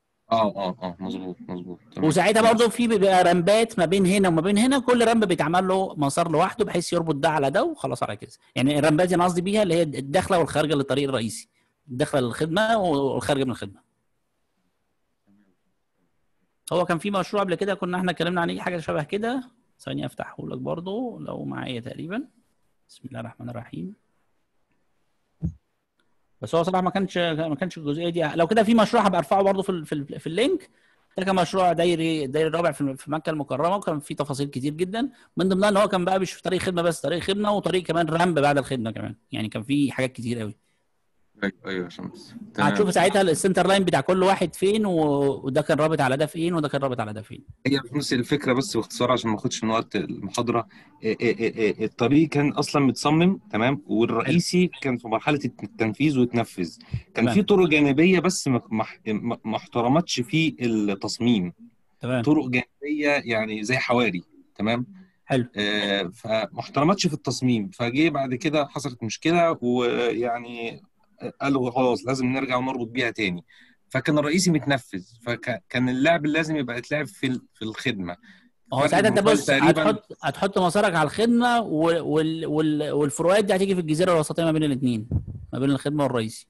مظبوط. تمام. وساعتها ماشي. برضه في بيبقى رمبات ما بين هنا وما بين هنا، كل رمب بيتعمل له مسار لوحده بحيث يربط ده على ده، وخلاص على كده. يعني الرمبات دي انا قصدي بيها اللي هي الداخله والخارجه للطريق الرئيسي، الداخله للخدمه والخارجه من الخدمه. هو كان في مشروع قبل كده كنا احنا اتكلمنا عليه حاجه شبه كده، ثانيه افتحه لك برضه لو معايا تقريبا. بسم الله الرحمن الرحيم. بس هو صراحه ما كانش الجزئيه دي. لو كده في مشروع هبقى ارفعه برضه في اللينك. ده كان مشروع دايري رابع في مكه المكرمه، وكان فيه تفاصيل كتير جدا، من ضمنها ان هو كان بقى مش في طريق خدمه بس، طريق خدمه وطريق كمان رامب بعد الخدمه كمان، يعني كان فيه حاجات كتير قوي. ايوه يا شمس. هتشوف ساعتها السنتر لاين بتاع كل واحد فين، وده كان رابط على ده فين، وده كان رابط على ده فين. هي في نفس الفكره، بس باختصار عشان ما اخدش من وقت المحاضره. الطريق كان اصلا متصمم تمام، والرئيسي كان في مرحله التنفيذ وتنفذ. كان في طرق جانبيه بس ما احترمتش في التصميم. تمام. طرق جانبيه يعني زي حواري. تمام. حلو. فما احترمتش في التصميم، فجه بعد كده حصلت مشكله، ويعني قالوا خلاص لازم نرجع ونربط بيها تاني. فكان الرئيسي متنفذ، فكان اللعب اللي لازم يبقى يتلعب في الخدمه. هو ساعتها انت بص هتحط مسارك على الخدمه، والفروقات دي هتيجي في الجزيره الوسطيه ما بين الاثنين، ما بين الخدمه والرئيسي.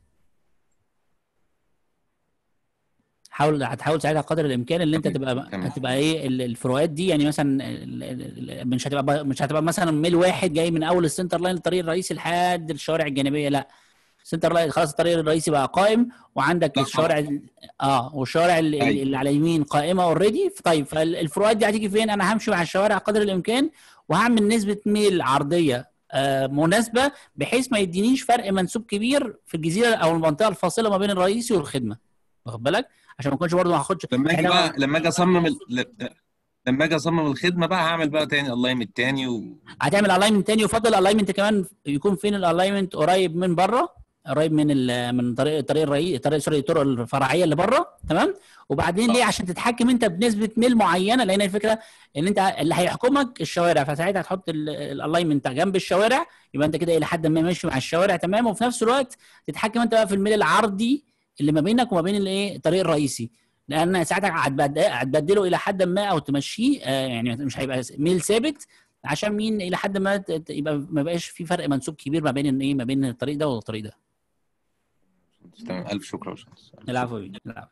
هتحاول ساعتها قدر الامكان اللي انت هتبقى ايه الفروقات دي، يعني مثلا مش هتبقى مثلا ميل واحد جاي من اول السنتر لاين للطريق الرئيسي لحد الشوارع الجانبيه، لا، سنتر لاين خلاص الطريق الرئيسي بقى قائم، وعندك الشوارع والشوارع اللي على اليمين قائمه اوريدي. طيب فالفروقات دي هتيجي فين؟ انا همشي مع الشوارع قدر الامكان، وهعمل نسبه ميل عرضيه مناسبه، بحيث ما يدينيش فرق منسوب كبير في الجزيره او المنطقه الفاصله ما بين الرئيسي والخدمه، واخد بالك؟ عشان ما اكونش برضه ما هاخدش. لما اجي اصمم الخدمه بقى هعمل بقى تاني الالاينمنت تاني هتعمل الالاينمنت تاني، ويفضل الالاينمنت كمان يكون فين الالاينمنت؟ قريب من بره، قريب من طريق الرئيسي، الطرق الفرعيه اللي بره. تمام. وبعدين ليه؟ عشان تتحكم انت بنسبه ميل معينه، لان الفكره ان انت اللي هيحكمك الشوارع، فساعتها هتحط الالاينمنت جنب الشوارع، يبقى انت كده الى حد ما ماشي مع الشوارع تمام، وفي نفس الوقت تتحكم انت بقى في الميل العرضي اللي ما بينك وما بين الايه الطريق الرئيسي، لان ساعتها هتبدله الى حد ما او تمشيه، يعني مش هيبقى ميل ثابت، عشان مين؟ الى حد ما يبقى ما بقاش في فرق منسوب كبير ما بين ايه، ما بين الطريق ده والطريق ده. تمام. الف شكر يا باشمهندس. العفو يا العفو.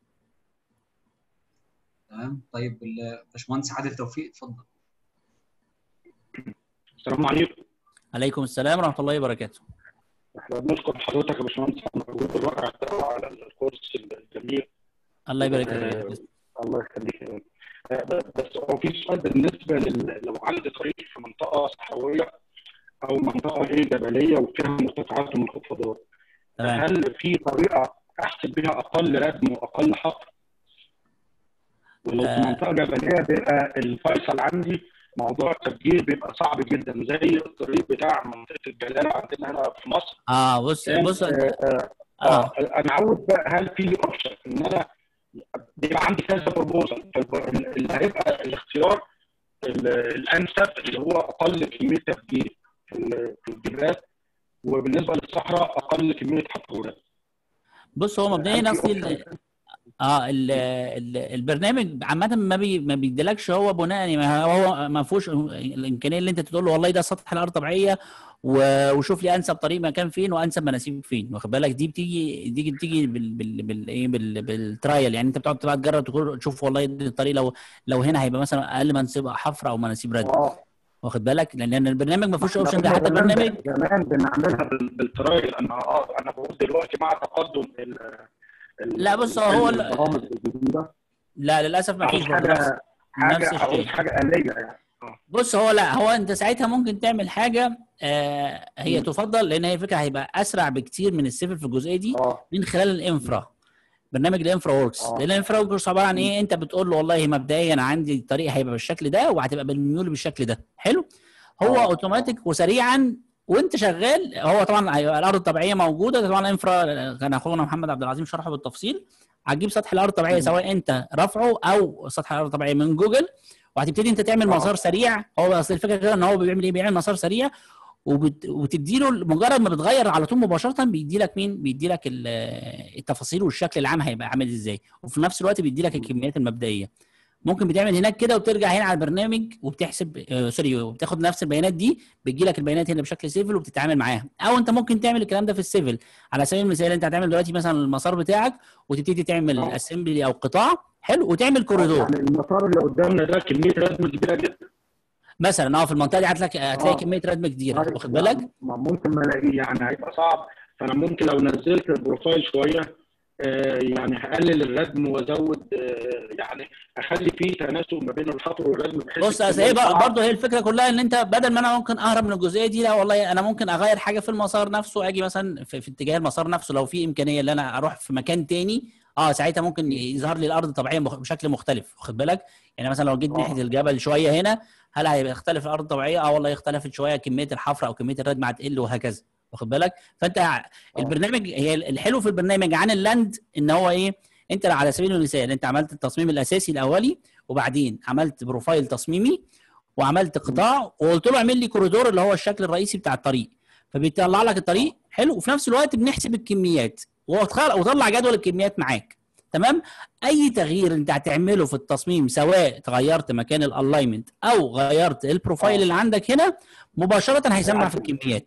تمام. طيب الباشمهندس عادل توفيق اتفضل. السلام عليكم. عليكم السلام ورحمه الله وبركاته. احنا بنشكر حضرتك يا باشمهندس على مجهود الرائع على الكورس الجميل. الله يبارك فيك. الله يخليك. بس هو في سؤال بالنسبه لو عندي طريق في منطقه صحراويه او منطقه جبليه وفيها مرتفعات ومنخفضات، هل في طريقه احسب بها اقل ردم واقل حفر؟ ولو في منطقه جبليه بيبقى الفيصل عندي موضوع التفجير بيبقى صعب جدا، زي الطريق بتاع منطقه الجلاله عندنا هنا في مصر. بص انا عاوز بقى، هل في اوبشن ان انا بيبقى عندي كذا بروبوزل، اللي هيبقى الاختيار الانسب اللي هو اقل كميه تفجير في الجبال، وبالنسبه للصحراء اقل كميه حفرات؟ بص هو مبدئيا اصلي البرنامج عامه ما بيديلكش هو بناء، يعني هو ما فيهوش الامكانيه اللي انت تقول له والله ده سطح الارض طبيعيه وشوف لي انسب طريق مكان فين وانسب مناسيب فين، واخد بالك؟ دي بتيجي بالترايل، يعني انت بتقعد بقى تجرب تشوف والله الطريق لو هنا هيبقى مثلا اقل منسيب حفر او مناسيب ردم، واخد بالك؟ لان البرنامج ما فيهوش اوبشن ده، حتى البرنامج زمان بنعملها بالترايل. انا بقول دلوقتي مع تقدم لا بص هو لا للاسف ما فيش حاجه آلية يعني. بص هو انت ساعتها ممكن تعمل حاجه هي تفضل، لان هي فكره هيبقى اسرع بكتير من السيفل في الجزئيه دي من خلال الانفرا، برنامج الانفرا ووركس. لان الانفرا ووركس عباره عن ايه؟ انت بتقول له والله مبدئيا عندي الطريق هيبقى بالشكل ده وهتبقى بالميول بالشكل ده، حلو؟ هو اوتوماتيك وسريعا وانت شغال. هو طبعا الارض الطبيعيه موجوده، طبعا الانفرا كان اخونا محمد عبد العظيم شرحه بالتفصيل. هتجيب سطح الارض الطبيعيه سواء انت رافعه او سطح الارض الطبيعيه من جوجل، وهتبتدي انت تعمل مسار سريع. هو اصل الفكره كده ان هو بيعمل ايه؟ بيعمل مسار سريع وتدي له مجرد ما بتغير على طول مباشره بيدي لك مين؟ بيدي لك التفاصيل والشكل العام هيبقى عامل ازاي، وفي نفس الوقت بيدي لك الكميات المبدئيه. ممكن بتعمل هناك كده وبترجع هنا على البرنامج وبتحسب سوري، وبتاخد نفس البيانات دي، بتجي لك البيانات هنا بشكل سيفل وبتتعامل معاها. او انت ممكن تعمل الكلام ده في السيفل. على سبيل المثال انت هتعمل دلوقتي مثلا المسار بتاعك وتبتدي تعمل اسمبلي او قطاع حلو وتعمل كوريدور. يعني المسار اللي قدامنا ده كميه ردم كبيره جدا مثلا في المنطقه دي هتلاقي كميه ردم كتير، واخد بالك؟ ممكن ما الاقيه، يعني هيبقى صعب. فانا ممكن لو نزلت البروفايل شويه يعني هقلل الردم وازود يعني اخلي فيه تناسب ما بين الحفر والردم. بص هي برضه هي الفكره كلها ان انت بدل ما انا ممكن اهرب من الجزئيه دي، لا والله انا ممكن اغير حاجه في المسار نفسه، اجي مثلا في اتجاه المسار نفسه لو في امكانيه ان انا اروح في مكان تاني، ساعتها ممكن يظهر لي الارض طبيعيه بشكل مختلف، واخد بالك؟ يعني مثلا لو جيت ناحيه الجبل شويه هنا، هل هيختلف الارض الطبيعيه؟ والله اختلفت شويه، كميه الحفر او كميه الردم هتقل وهكذا، واخد بالك؟ فانت البرنامج هي الحلو في البرنامج عن اللاند ان هو ايه، انت على سبيل المثال انت عملت التصميم الاساسي الاولي، وبعدين عملت بروفايل تصميمي، وعملت قطاع، وقلت له اعمل لي كوريدور اللي هو الشكل الرئيسي بتاع الطريق، فبيطلع لك الطريق حلو، وفي نفس الوقت بنحسب الكميات وطلع جدول الكميات معاك. تمام؟ اي تغيير انت هتعمله في التصميم، سواء غيرت مكان الالاينمنت او غيرت البروفايل اللي عندك هنا، مباشره هيسمع في الكميات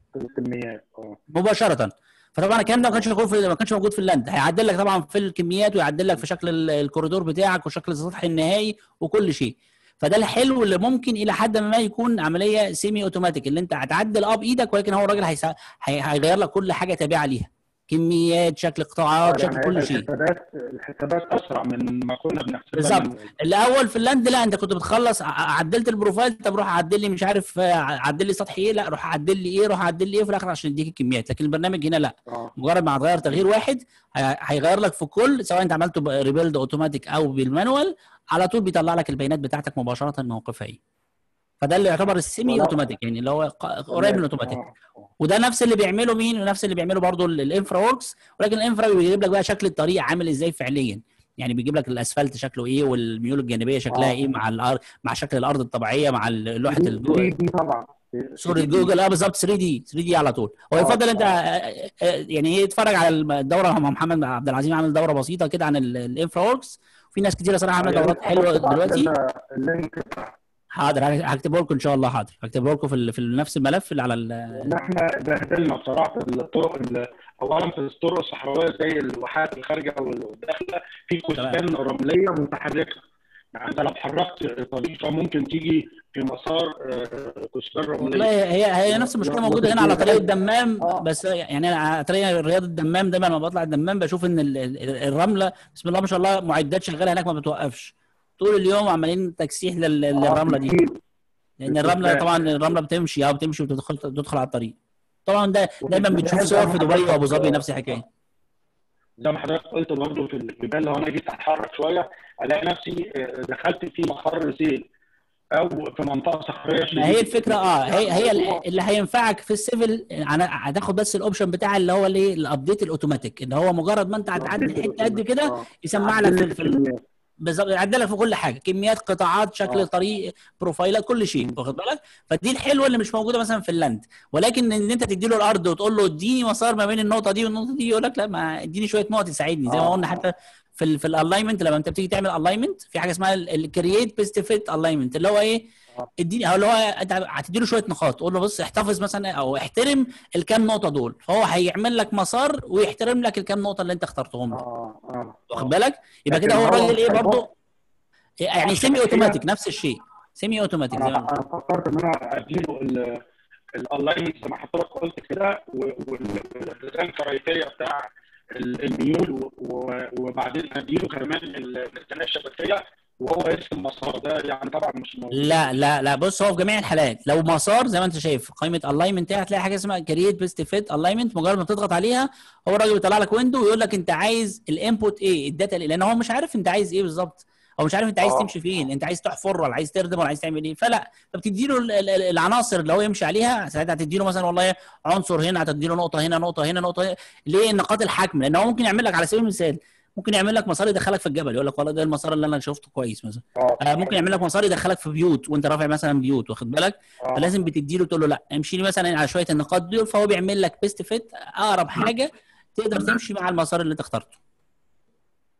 مباشره. فطبعا الكلام ده ما كانش موجود في اللاند، هيعدل لك طبعا في الكميات، ويعدل لك في شكل الكوريدور بتاعك وشكل السطح النهائي وكل شيء. فده الحلو اللي ممكن الى حد ما يكون عمليه سيمي اوتوماتيك، اللي انت هتعدل بايدك، ولكن هو الراجل هيغير لك كل حاجه تابعه ليها، كميات، شكل قطاعات، شكل كل شيء. الحسابات اسرع من ما كنا بنحسبها بالظبط. الاول في اللاند لا، انت كنت بتخلص عدلت البروفايل، طب روح عدل لي مش عارف عدل لي سطح ايه، لا روح عدل لي ايه، روح عدل لي ايه في الاخر عشان يديك الكميات. لكن البرنامج هنا لا، مجرد ما هتغير تغيير واحد هيغير لك في كل، سواء انت عملته ريبيلد اوتوماتيك او بالمانوال، على طول بيطلع لك البيانات بتاعتك مباشره موقفها ايه. فده اللي يعتبر السيمي اوتوماتيك، يعني اللي هو قريب من الاوتوماتيك. وده نفس اللي بيعمله مين، ونفس اللي بيعمله برضو الانفرا وركس، ولكن الانفرا بيجيب لك بقى شكل الطريق عامل ازاي فعليا، يعني بيجيب لك الاسفلت شكله ايه، والميول الجانبيه شكلها ايه مع الارض، مع شكل الارض الطبيعيه، مع لوحه الجوجل طبعا صوره جوجل بالظبط 3 دي على طول. هو يفضل انت يعني ايه تتفرج على الدوره، محمد عبد العزيز عامل دوره بسيطه كده عن الانفرا وركس، وفي ناس كتيره صراحه عامله دورات حلوه دلوقتي. حاضر هكتبه لكم ان شاء الله، حاضر هكتبه لكم في نفس الملف اللي على احنا بهدلنا بصراحه الطرق، اولا في الطرق الصحراويه زي الواحات الخارجه والداخله في كثبان رمليه متحركه، يعني انت لو حركت طريقه ممكن تيجي في مسار كثبان رمليه. والله هي نفس المشكله موجوده هنا على طريق الدمام، بس يعني انا على طريق رياض الدمام دايما لما بطلع الدمام بشوف ان الرمله بسم الله ما شاء الله معدات شغاله هناك ما بتوقفش طول اليوم، عمالين تكسيح للرمله دي، لان الرمله طبعا الرمله بتمشي وتدخل على الطريق. طبعا ده دايما بتشوف صور في دبي وابو ظبي نفس الحكايه. زي ما حضرتك قلت برضه في الجبال، لو انا جيت اتحرك شويه الاقي نفسي دخلت في مخر سيل او في منطقه صخريه شديده. ما هي الفكره هي اللي هينفعك في السيفل، هتاخد بس الاوبشن بتاع اللي هو الايه الابديت الاوتوماتيك، اللي هو مجرد ما انت هتعدل حته قد كده يسمع لك في بالظبط، يعدل لك في كل حاجه، كميات، قطاعات، شكل طريق، بروفايلات، كل شيء، واخد بالك؟ فدي الحلوه اللي مش موجوده مثلا في اللاند. ولكن ان انت تدي له الارض وتقول له اديني مسار ما بين النقطه دي والنقطه دي، يقول لك لا، ما اديني شويه نقط تساعدني، زي ما قلنا حتى في الالاينمنت. لما انت بتيجي تعمل الاينمنت في حاجه اسمها الكرييت بيست فيت الاينمنت، اللي هو ايه، اديني، او اللي هو انت هتدي له شويه نقاط، تقول له بص احتفظ مثلا او احترم الكام نقطه دول، فهو هيعمل لك مسار ويحترم لك الكام نقطه اللي انت اخترتهم له، واخد بالك؟ يبقى كده هو الراجل ايه برضه، يعني سيمي اوتوماتيك، نفس الشيء سيمي اوتوماتيك. انا فكرت ان انا اديله الالاينمنت زي ما حضرتك قلت كده، والديزاين كرايتيريا بتاع الميول، وبعدين اديله كمان التنايه الشبكيه وهو يرسم مسار. ده يعني طبعا مش موجود. لا بص، هو في جميع الحالات لو مسار زي ما انت شايف قائمه الاينمنت هتلاقي حاجه اسمها كرييت بيست فيت الاينمنت، مجرد ما تضغط عليها هو الراجل بيطلع لك ويندو ويقول لك انت عايز الانبوت ايه، الداتا لان هو مش عارف انت عايز ايه بالظبط، او مش عارف انت عايز تمشي فين، انت عايز تحفر ولا عايز تردم ولا عايز تعمل ايه. فلا، فبتدي له العناصر اللي هو يمشي عليها، ساعتها هتدي له مثلا والله عنصر هنا، هتدي له نقطه هنا، نقطه هنا، نقطه هنا. ليه نقاط الحكم؟ لان هو ممكن يعمل لك على سبيل المثال، ممكن يعمل لك مسار يدخلك في الجبل، يقول لك والله ده المسار اللي انا شفته كويس مثلا. ممكن يعمل لك مسار يدخلك في بيوت وانت رافع مثلا بيوت، واخد بالك؟ فلازم بتدي له تقول له لا امشي لي مثلا على شويه النقاط دول، فهو بيعمل لك بيست فيت اقرب حاجه تقدر تمشي مع المسار اللي انت اخترته.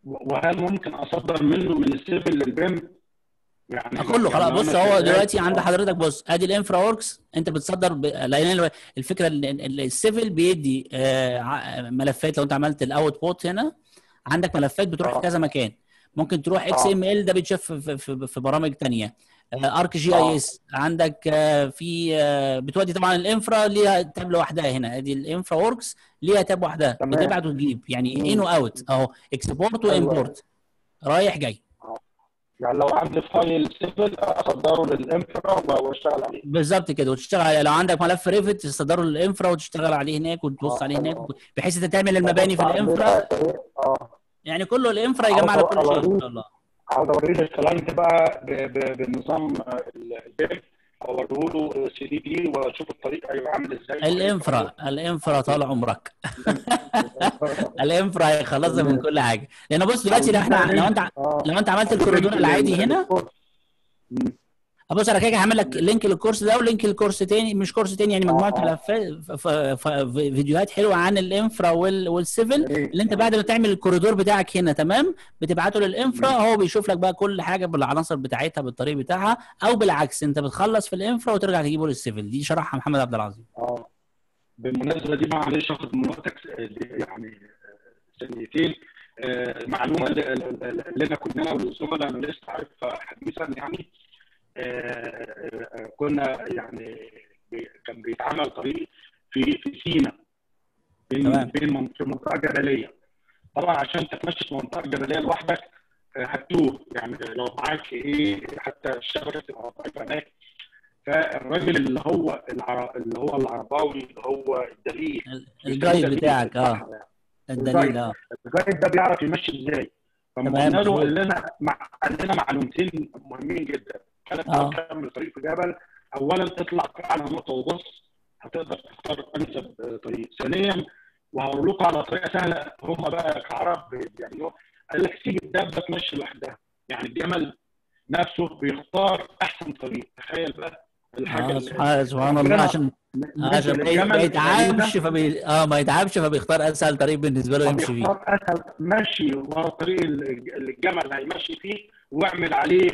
وهل ممكن اصدر منه من السيفل للبيم؟ يعني كله خلاص. يعني بص انا هو شغال دلوقتي عند حضرتك، بص ادي الانفرا وركس انت بتصدر لان الفكره ان السيفل بيدي ملفات. لو انت عملت الاوت بوت هنا عندك ملفات بتروح في كذا مكان. ممكن تروح اكس ام ال، ده بيتشاف في برامج ثانيه. ارك جي اي اس عندك في بتودي طبعا الانفرا ليها تاب لوحدها. هنا ادي الانفرا وركس ليها تاب وحدها، بتبعت وتجيب يعني ان واوت اهو، اكسبورت وامبورت رايح جاي. يعني لو عندي فايل سيفل اصدره للانفرا واشتغل عليه بالظبط كده، وتشتغل عليه. لو عندك ملف ريفت تصدره للانفرا وتشتغل عليه هناك وتبص عليه هناك، بحيث انت تعمل المباني في الانفرا. يعني كله الانفرا يجمع لك كل شيء ان شاء الله. عاوز اوريه للكلاينت بقى بالنظام البيم، اوريه له سي دي بي واشوف الطريق هيبقى عامل ازاي. الانفرا طال عمرك. الانفرا هيخلصها من كل حاجه. لان بص دلوقتي لو انت عملت الكوريدور العادي هنا، بص انا كده هعمل لك لينك للكورس ده ولينك للكورس تاني، مش كورس تاني يعني مجموعه ملفات فيديوهات حلوه عن الانفرا والسيفل، اللي انت بعد ما تعمل الكوريدور بتاعك هنا تمام بتبعته للانفرا، هو بيشوف لك بقى كل حاجه بالعناصر بتاعتها بالطريق بتاعها، او بالعكس انت بتخلص في الانفرا وترجع تجيبه للسيفل. دي شرحها محمد عبد العظيم. بالمناسبه دي معلش اخد من وقتك يعني ثانيتين. معلومه لنا كلنا والزملاء انا لسه عارفها حديثا يعني. كنا يعني كان بيتعمل طريق في سينا بين منطقه جبليه. طبعا عشان تتمشى في منطقه جبليه لوحدك هتوه، يعني لو معاك حتى الشبكه تبقى ضعيفه هناك. فالراجل اللي هو العرباوي اللي هو الدليل الجايد بتاعك الدليل الجايد ده بيعرف يمشي ازاي. فقلنا له قال لنا معلومتين مهمين جدا. كانت تعمل طريق في جبل، اولا اطلع على نقطه وبص هتقدر تختار انسب طريق. ثانيا وهقول لكم على طريقه سهله هم بقى كعرب بيعملوها، قال لك سيب الدابه تمشي لوحدها. يعني الجمل نفسه بيختار احسن طريق. تخيل بقى الحاجه سبحان الله. عشان ما يتعبش ما يتعبش فبيختار اسهل طريق بالنسبه له يمشي فيه. بيختار اسهل مشي ورا الطريق اللي الجمل هيمشي فيه، واعمل عليه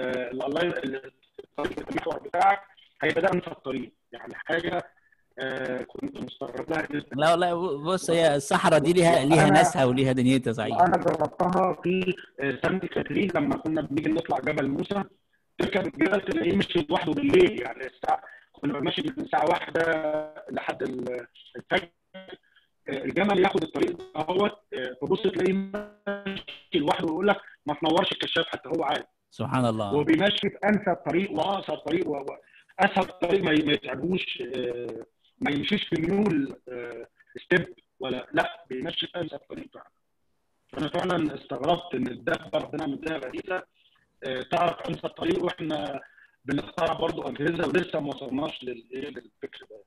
الطريق المحور بتاعك هيبقى ده انسب طريق. يعني حاجه كنت مستغرب لها جدا. لا بص هي الصحراء دي ليها ناسها وليها دنيتها صحيح. انا جربتها في سانت كاترين لما كنا بنيجي نطلع جبل موسى. تركب الجبل تلاقيه مشي لوحده بالليل، يعني كنا ماشي من الساعه 1 لحد الفجر. الجمل ياخد الطريق دوت تبص تلاقيه ماشي لوحده ويقول لك ما تنورش الكشاف حتى هو عارف. سبحان الله. وبيمشي في انسب طريق واقصر طريق واسهل طريق ما يتعبوش، ما يمشيش في ميول ستيب ولا لا، بيمشي في انسب طريق فعلا. فانا فعلا استغربت ان الدابه ربنا مديها غريزه تعرف انسب طريق، واحنا بنختار برضه اجهزه ولسه ما وصلناش للفكر ده.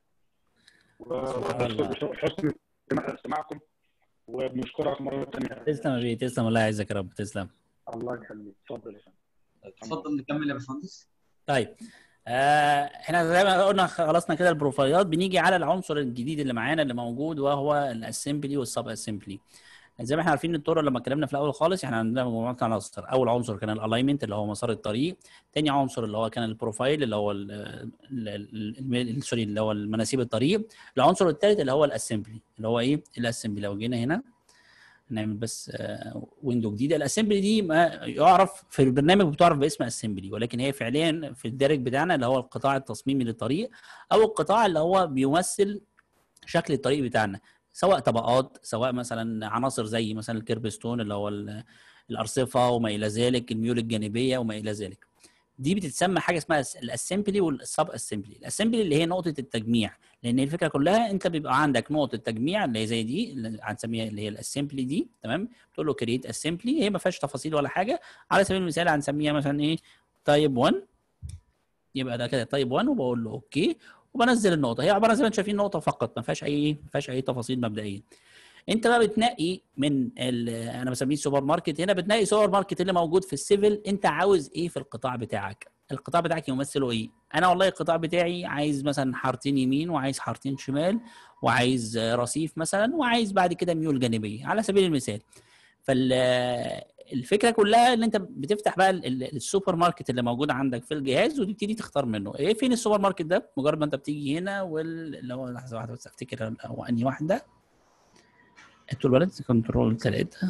وحسن استماعكم وبنشكرك مره ثانيه. تسلم يا بيه، تسلم الله يعزك يا رب. تسلم. الله يخليك. اتفضل يا فندم. اتفضل نكمل يا باشمهندس. طيب احنا زي ما قلنا خلصنا كده البروفايلات، بنيجي على العنصر الجديد اللي معانا اللي موجود وهو الاسمبلي والسب اسمبلي. زي ما احنا عارفين الطرق لما اتكلمنا في الاول خالص احنا عندنا مجموعه عناصر. اول عنصر كان الالاينمنت اللي هو مسار الطريق، ثاني عنصر اللي هو كان البروفايل اللي هو سوري اللي هو المناسيب الطريق، العنصر الثالث اللي هو الاسمبلي اللي هو الاسمبلي. لو جينا هنا نعمل بس ويندو جديده، الاسمبلي دي ما يعرف في البرنامج بتعرف باسم اسمبلي، ولكن هي فعليا في الدارج بتاعنا اللي هو القطاع التصميمي للطريق، او القطاع اللي هو بيمثل شكل الطريق بتاعنا، سواء طبقات، سواء مثلا عناصر زي مثلا الكيربستون اللي هو الارصفه وما الى ذلك، الميول الجانبيه وما الى ذلك. دي بتتسمى حاجه اسمها الاسمبلي والسب اسمبلي. الاسمبلي اللي هي نقطه التجميع، لان الفكره كلها انت بيبقى عندك نقطه تجميع اللي هي زي دي اللي هنسميها اللي هي الاسمبلي دي، تمام؟ تقول له كرييت اسمبلي، هي ما فيهاش تفاصيل ولا حاجه. على سبيل المثال هنسميها مثلا تايب 1، يبقى ده كده تايب 1، وبقول له اوكي وبنزل النقطه. هي عباره زي ما انتم شايفين نقطه فقط، ما فيهاش اي تفاصيل مبدئيه. انت بقى بتنقي من انا بسميه سوبر ماركت، هنا بتنقي سوبر ماركت اللي موجود في السيفل، انت عاوز ايه في القطاع بتاعك؟ القطاع بتاعك يمثله ايه؟ انا والله القطاع بتاعي عايز مثلا حارتين يمين، وعايز حارتين شمال، وعايز رصيف مثلا، وعايز بعد كده ميول جانبيه على سبيل المثال. فالفكره كلها ان انت بتفتح بقى السوبر ماركت اللي موجود عندك في الجهاز وتبتدي تختار منه ايه. فين السوبر ماركت ده؟ مجرد ما انت بتيجي هنا اللي هو لحظه واحده بس افتكر هو انهي واحده. التول باليت كنترول 3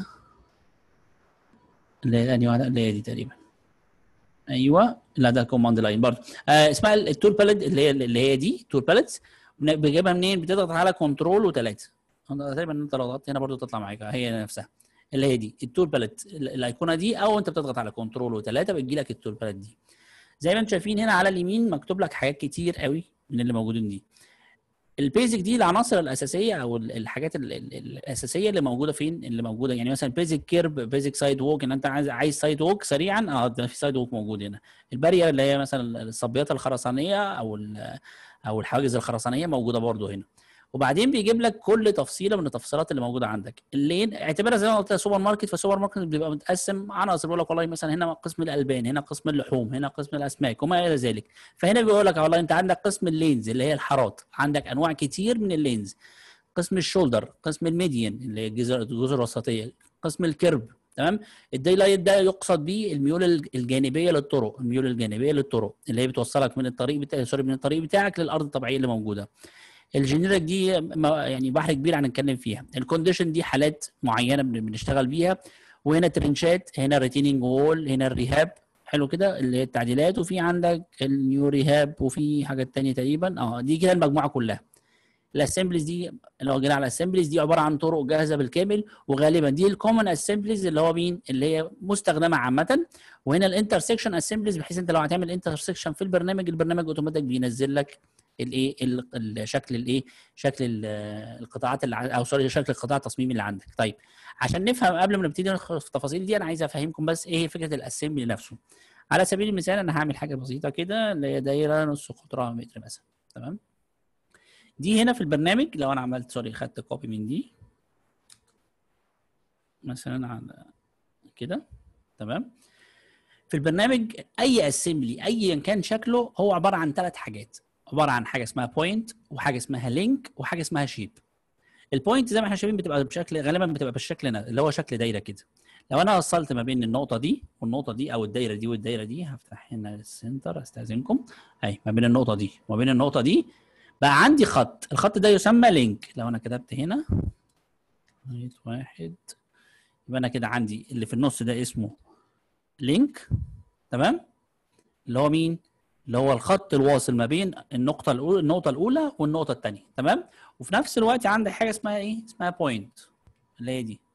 اللي هي انهي واحده؟ اللي هي دي تقريبا. ايوه، لا ده كوماند لاين برضه. اسمها التول باليت اللي هي دي تول باليتس. بتجيبها منين؟ بتضغط على كنترول و3. تقريبا انت لو ضغطت هنا برضه تطلع معاك هي نفسها اللي هي دي التول باليت الايقونه دي، او انت بتضغط على كنترول و3 بتجي لك التول باليت دي. زي ما انتم شايفين هنا على اليمين مكتوب لك حاجات كتير قوي من اللي موجودين دي. البيزك دي العناصر الاساسيه او الحاجات الاساسيه اللي موجوده فين، اللي موجوده يعني مثلا بيزك كيرب، بيزك سايد ووك، ان انت عايز سايد ووك سريعا، ده في سايد ووك موجود هنا. البارير اللي هي مثلا الصبيات الخرسانيه او الحواجز الخرسانيه موجوده برده هنا. وبعدين بيجيب لك كل تفصيله من التفصيلات اللي موجوده عندك. اللي اعتبرها زي ما قلت سوبر ماركت، فالسوبر ماركت بيبقى متقسم عناصر، بيقول لك والله مثلا هنا قسم الالبان، هنا قسم اللحوم، هنا قسم الاسماك وما الى ذلك. فهنا بيقول لك والله انت عندك قسم اللينز اللي هي الحارات، عندك انواع كتير من اللينز، قسم الشولدر، قسم الميديان اللي هي الجزر الوسطيه، قسم الكيرب. تمام. الدايلايت ده يقصد بيه الميول الجانبيه للطرق، الميول الجانبيه للطرق اللي هي بتوصلك من الطريق من الطريق بتاعك للارض الطبيعيه اللي موجوده. الجينيريك دي يعني بحر كبير هنتكلم فيها. الكونديشن دي حالات معينه بنشتغل بيها. وهنا ترنشات، هنا ريتيننج وول، هنا الريهاب. حلو كده اللي هي التعديلات. وفي عندك النيو ريهاب وفي حاجات ثانيه تقريبا. دي كده المجموعه كلها. الاسمبليز دي اللي هو جينا على الاسمبليز دي عباره عن طرق جاهزه بالكامل، وغالبا دي الكومن اسمبليز اللي هو مين؟ اللي هي مستخدمه عامه. وهنا الانترسكشن اسمبليز بحيث انت لو هتعمل انترسكشن في البرنامج اوتوماتيك بينزل لك شكل القطاعات او سوري شكل القطاع التصميمي اللي عندك. طيب عشان نفهم قبل ما نبتدي ندخل في التفاصيل دي، انا عايز افهمكم بس ايه هي فكره الاسمبلي نفسه. على سبيل المثال انا هعمل حاجه بسيطه كده اللي هي دايره نص قطرها متر مثلا. تمام. دي هنا في البرنامج لو انا عملت خدت كوبي من دي مثلا على كده. تمام. في البرنامج اي اسمبلي ايا كان شكله هو عباره عن 3 حاجات. عباره عن حاجه اسمها بوينت، وحاجه اسمها لينك، وحاجه اسمها شيب. البوينت زي ما احنا شايفين بتبقى بشكل غالبا بتبقى بالشكل اللي هو شكل دايره كده. لو انا وصلت ما بين النقطه دي والنقطه دي او الدايره دي والدايره دي، هفتح هنا السنتر استاذنكم. اهي ما بين النقطه دي وما بين النقطه دي بقى عندي خط. الخط ده يسمى لينك. لو انا كتبت هنا 1 يبقى انا كده عندي اللي في النص ده اسمه لينك. تمام. اللي هو مين؟ اللي هو الخط الواصل ما بين النقطة الأولى والنقطة الثانية. تمام؟ وفي نفس الوقت عندك حاجة اسمها إيه؟ اسمها بوينت اللي هي دي.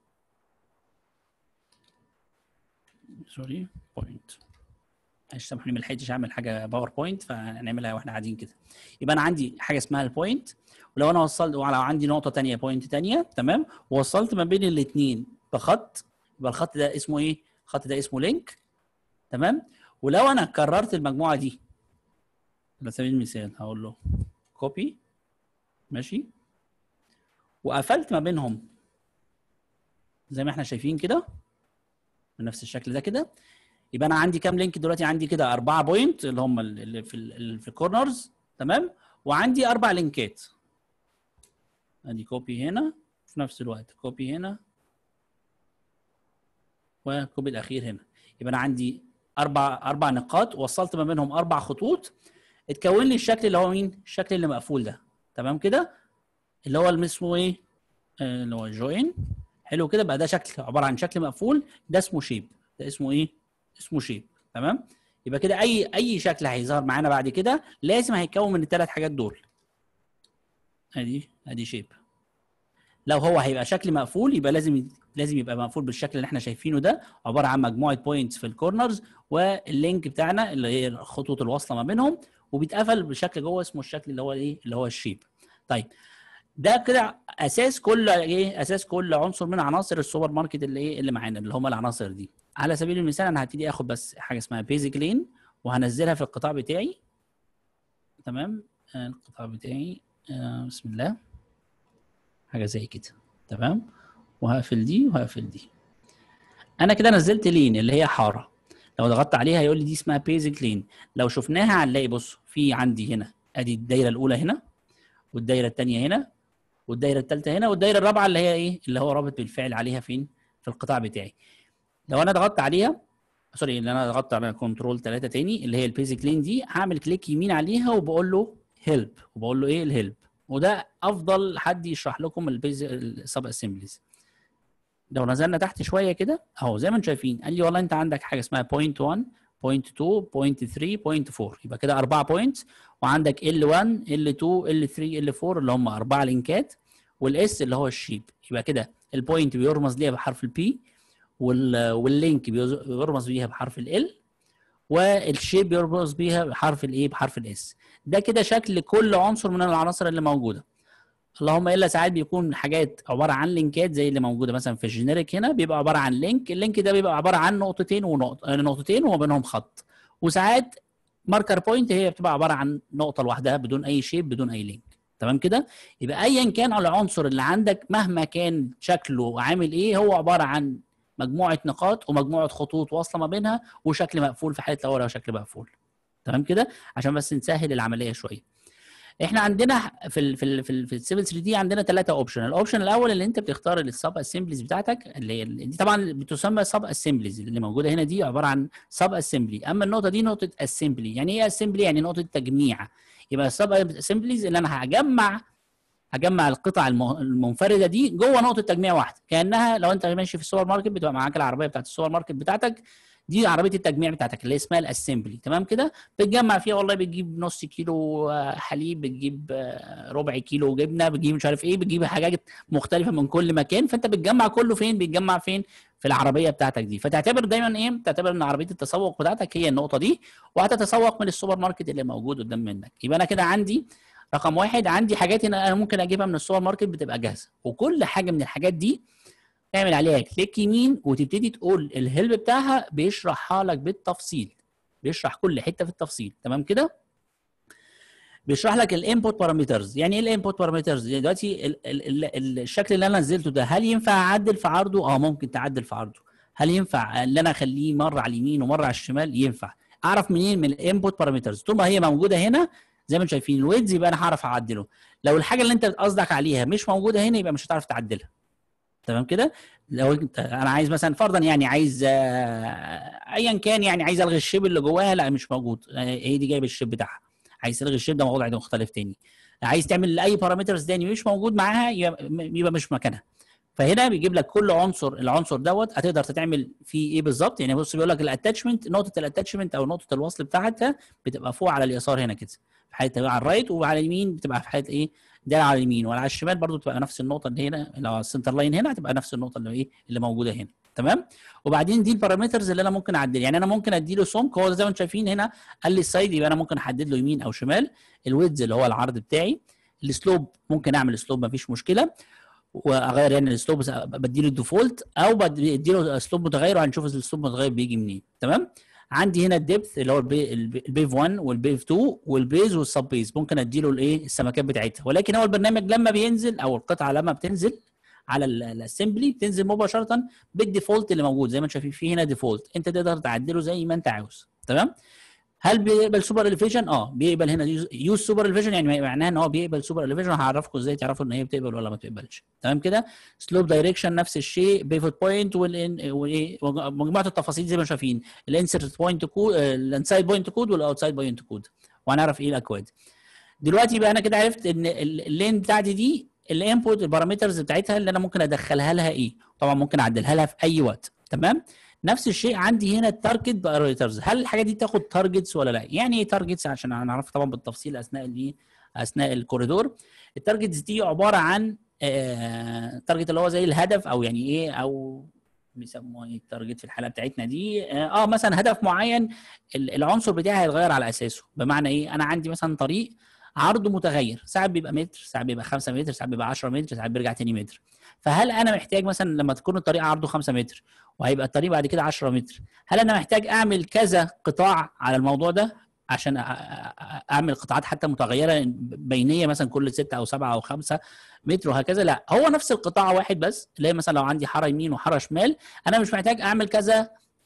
سوري بوينت. معلش سامحوني ما لحقتش أعمل حاجة باوربوينت فهنعملها واحنا قاعدين كده. يبقى أنا عندي حاجة اسمها البوينت، ولو أنا وصلت ولو عندي نقطة ثانية بوينت ثانية. تمام؟ ووصلت ما بين الاثنين بخط، يبقى الخط ده اسمه إيه؟ الخط ده اسمه لينك. تمام؟ ولو أنا كررت المجموعة دي على سبيل المثال هقول له كوبي ماشي، وقفلت ما بينهم زي ما احنا شايفين كده بنفس الشكل ده كده، يبقى انا عندي كام لينك دلوقتي؟ عندي كده 4 بوينت اللي هم اللي في الكورنرز. تمام. وعندي 4 لينكات. ادي كوبي هنا في نفس الوقت كوبي هنا وكوبي الاخير هنا. يبقى انا عندي 4 نقاط وصلت ما بينهم 4 خطوط، اتكون لي الشكل اللي هو مين؟ الشكل اللي مقفول ده. تمام كده اللي هو اللي اسمه ايه؟ اللي هو جوين. حلو كده بقى ده شكل عباره عن شكل مقفول، ده اسمه شيب. ده اسمه ايه؟ اسمه شيب. تمام. يبقى كده اي شكل هيظهر معانا بعد كده لازم هيتكون من ال3 حاجات دول. ادي شيب. لو هو هيبقى شكل مقفول يبقى لازم يبقى مقفول بالشكل اللي احنا شايفينه ده، عباره عن مجموعه بوينتس في الكورنرز واللينك بتاعنا اللي هي الخطوط الواصله ما بينهم، وبيتقفل بشكل جوه اسمه الشكل اللي هو ايه؟ اللي هو الشيب. طيب ده كده اساس كل ايه؟ اساس كل عنصر من عناصر السوبر ماركت اللي معانا اللي هم العناصر دي. على سبيل المثال انا هبتدي اخد بس حاجه اسمها بيزك لين وهنزلها في القطاع بتاعي. تمام. القطاع بتاعي بسم الله حاجه زي كده. تمام. وهقفل دي وهقفل دي. انا كده نزلت لين اللي هي حاره. لو ضغطت عليها هيقول لي دي اسمها بيزك لين. لو شفناها هنلاقي بص في عندي هنا ادي الدايره الاولى هنا، والدايره الثانيه هنا، والدايره الثالثه هنا، والدايره الرابعه اللي هي ايه؟ اللي هو رابط بالفعل عليها فين؟ في القطاع بتاعي. لو انا ضغطت عليها سوري اللي انا ضغطت على كنترول 3 تاني اللي هي البيزك لين دي، هعمل كليك يمين عليها وبقول له هيلب، وبقول له ايه الهيلب، وده افضل حد يشرح لكم السب اسمبليز. لو نزلنا تحت شويه كده اهو زي ما انتم شايفين قال لي والله انت عندك حاجه اسمها بوينت 1 بوينت 2 بوينت 3 بوينت 4، يبقى كده 4 بوينتس، وعندك L1 L2 L3 L4 اللي هم 4 لينكات، والاس اللي هو الشيب. يبقى كده البوينت بيرمز ليها بحرف البي، واللينك بيرمز بيها بحرف ال، والشيب بيرمز بيها بحرف الايه بحرف الاس. ده كده شكل كل عنصر من العناصر اللي موجوده. اللهم الا ساعات بيكون حاجات عباره عن لينكات زي اللي موجوده مثلا في الجينيريك هنا، بيبقى عباره عن لينك، اللينك ده بيبقى عباره عن نقطتين وما بينهم خط. وساعات ماركر بوينت هي بتبقى عباره عن نقطه لوحدها بدون اي شيب بدون اي لينك. تمام كده؟ يبقى ايا كان العنصر اللي عندك مهما كان شكله عامل ايه، هو عباره عن مجموعه نقاط ومجموعه خطوط واصله ما بينها وشكل مقفول في حاله لو هو شكل مقفول. تمام كده؟ عشان بس نسهل العمليه شويه. احنا عندنا في السيفل 3 دي عندنا 3 اوبشن. الاوبشن الاول اللي انت بتختار السب اسمبليز بتاعتك، اللي دي طبعا بتسمى سب اسمبليز، اللي موجوده هنا دي عباره عن سب اسمبلي. اما النقطه دي نقطه اسمبلي. يعني ايه اسمبلي؟ يعني نقطه تجميع. يبقى السب اسمبليز اللي انا هجمع القطع المنفرده دي جوه نقطه تجميع واحده، كانها لو انت ماشي في السوبر ماركت بتبقى معاك العربيه بتاعت السوبر ماركت بتاعتك، دي عربيه التجميع بتاعتك اللي اسمها الاسمبلي. تمام كده؟ بتجمع فيها والله بتجيب نص كيلو حليب، بتجيب ربع كيلو جبنه، بتجيب مش عارف ايه، بتجيب حاجات مختلفه من كل مكان، فانت بتجمع كله فين؟ بيتجمع فين؟ في العربيه بتاعتك دي. فتعتبر دايما ايه؟ تعتبر ان عربيه التسوق بتاعتك هي النقطه دي، وهتتسوق من السوبر ماركت اللي موجود قدام منك. يبقى انا كده عندي رقم واحد، عندي حاجات انا ممكن اجيبها من السوبر ماركت بتبقى جاهزه، وكل حاجه من الحاجات دي تعمل عليها كليك يمين وتبتدي تقول الهيلب بتاعها، بيشرحها لك بالتفصيل، بيشرح كل حته في التفصيل. تمام كده؟ بيشرح لك الانبوت بارامترز. يعني ايه الانبوت بارامترز؟ دلوقتي الشكل اللي انا نزلته ده هل ينفع اعدل في عرضه؟ ممكن تعدل في عرضه. هل ينفع ان انا اخليه مره على اليمين ومره على الشمال؟ ينفع. اعرف منين؟ من الانبوت بارامترز. طول ما هي موجوده هنا زي ما انتم شايفين الويدز، يبقى انا هعرف اعدله. لو الحاجه اللي انت قصدك عليها مش موجوده هنا يبقى مش هتعرف تعدلها. تمام كده؟ لو انا عايز مثلا فرضا يعني عايز ايا كان، يعني عايز الغي الشيب اللي جواها، لا مش موجود، هي دي جايب الشيب بتاعها. عايز تلغي الشيب ده موضوع مختلف تاني. عايز تعمل اي بارامترز تاني مش موجود معاها يبقى مش مكانها. فهنا بيجيب لك كل عنصر، العنصر دوت هتقدر تعمل فيه ايه بالظبط. يعني بص بيقول لك الاتاتشمنت، نقطه الاتاتشمنت او نقطه الوصل بتاعتها بتبقى فوق على اليسار هنا كده في حاله على الرايت، وعلى اليمين بتبقى في حاله ايه؟ ده على اليمين، وعلى الشمال برضو تبقى نفس النقطه اللي هنا، لو السنتر لاين هنا هتبقى نفس النقطه اللي ايه اللي موجوده هنا. تمام؟ وبعدين دي البارامترز اللي انا ممكن اعدل. يعني انا ممكن ادي له سمك، هو زي ما انتم شايفين هنا قال لي السايد، يبقى انا ممكن احدد له يمين او شمال. الويدز اللي هو العرض بتاعي. السلوب ممكن اعمل سلوب مفيش مشكله، واغير يعني الاسلوب بديله الديفولت او بديله اسلوب متغير، وهنشوف الاسلوب المتغير بيجي منين. تمام؟ عندي هنا الدبث اللي هو البيف 1 والبيف 2 والبيز والسب بيز، ممكن اديله الايه السمكات بتاعتها. ولكن هو البرنامج لما بينزل او القطعه لما بتنزل على الاسمبلي بتنزل مباشره بالديفولت اللي موجود زي ما انتم شايفين فيه هنا ديفولت، انت تقدر تعدله زي ما انت عاوز. تمام؟ هل بيقبل سوبر اليفيشن؟ بيقبل هنا يوز سوبر اليفيشن، يعني معناها ان هو بيقبل سوبر اليفيشن. هعرفكم ازاي تعرفوا ان هي بتقبل ولا ما بتقبلش. تمام كده؟ سلوب دايركشن نفس الشيء، بيفوت بوينت ومجموعه التفاصيل زي ما شايفين، الانسرت بوينت كود، الانسايد بوينت كود والاوتسايد بوينت كود، وهنعرف ايه الاكواد. دلوقتي بقى انا كده عرفت ان اللين بتاعتي دي الانبوت البارامترز بتاعتها اللي انا ممكن ادخلها لها ايه. طبعا ممكن اعدلها لها في اي وقت. تمام؟ نفس الشيء عندي هنا التارجت بارامترز. هل الحاجه دي تاخد تارجتس ولا لا؟ يعني ايه تارجتس؟ عشان هنعرف طبعا بالتفصيل اثناء الكوريدور. التارجتس دي عباره عن تارجت اللي هو زي الهدف، او يعني ايه، او بيسموه ايه التارجت في الحاله بتاعتنا دي. مثلا هدف معين العنصر بتاعي هيتغير على اساسه. بمعنى ايه؟ انا عندي مثلا طريق عرضه متغير، ساعات بيبقى متر، ساعات بيبقى 5 متر، ساعات بيبقى 10 متر، ساعات بيرجع تاني متر. فهل انا محتاج مثلا لما تكون الطريق عرضه 5 متر وهيبقى الطريق بعد كده 10 متر، هل انا محتاج اعمل كذا قطاع على الموضوع ده عشان اعمل قطاعات حتى متغيره بينيه مثلا كل 6 او 7 او 5 متر وهكذا؟ لا، هو نفس القطاع واحد بس. اللي مثلا لو عندي حاره يمين وحاره شمال، انا مش محتاج اعمل كذا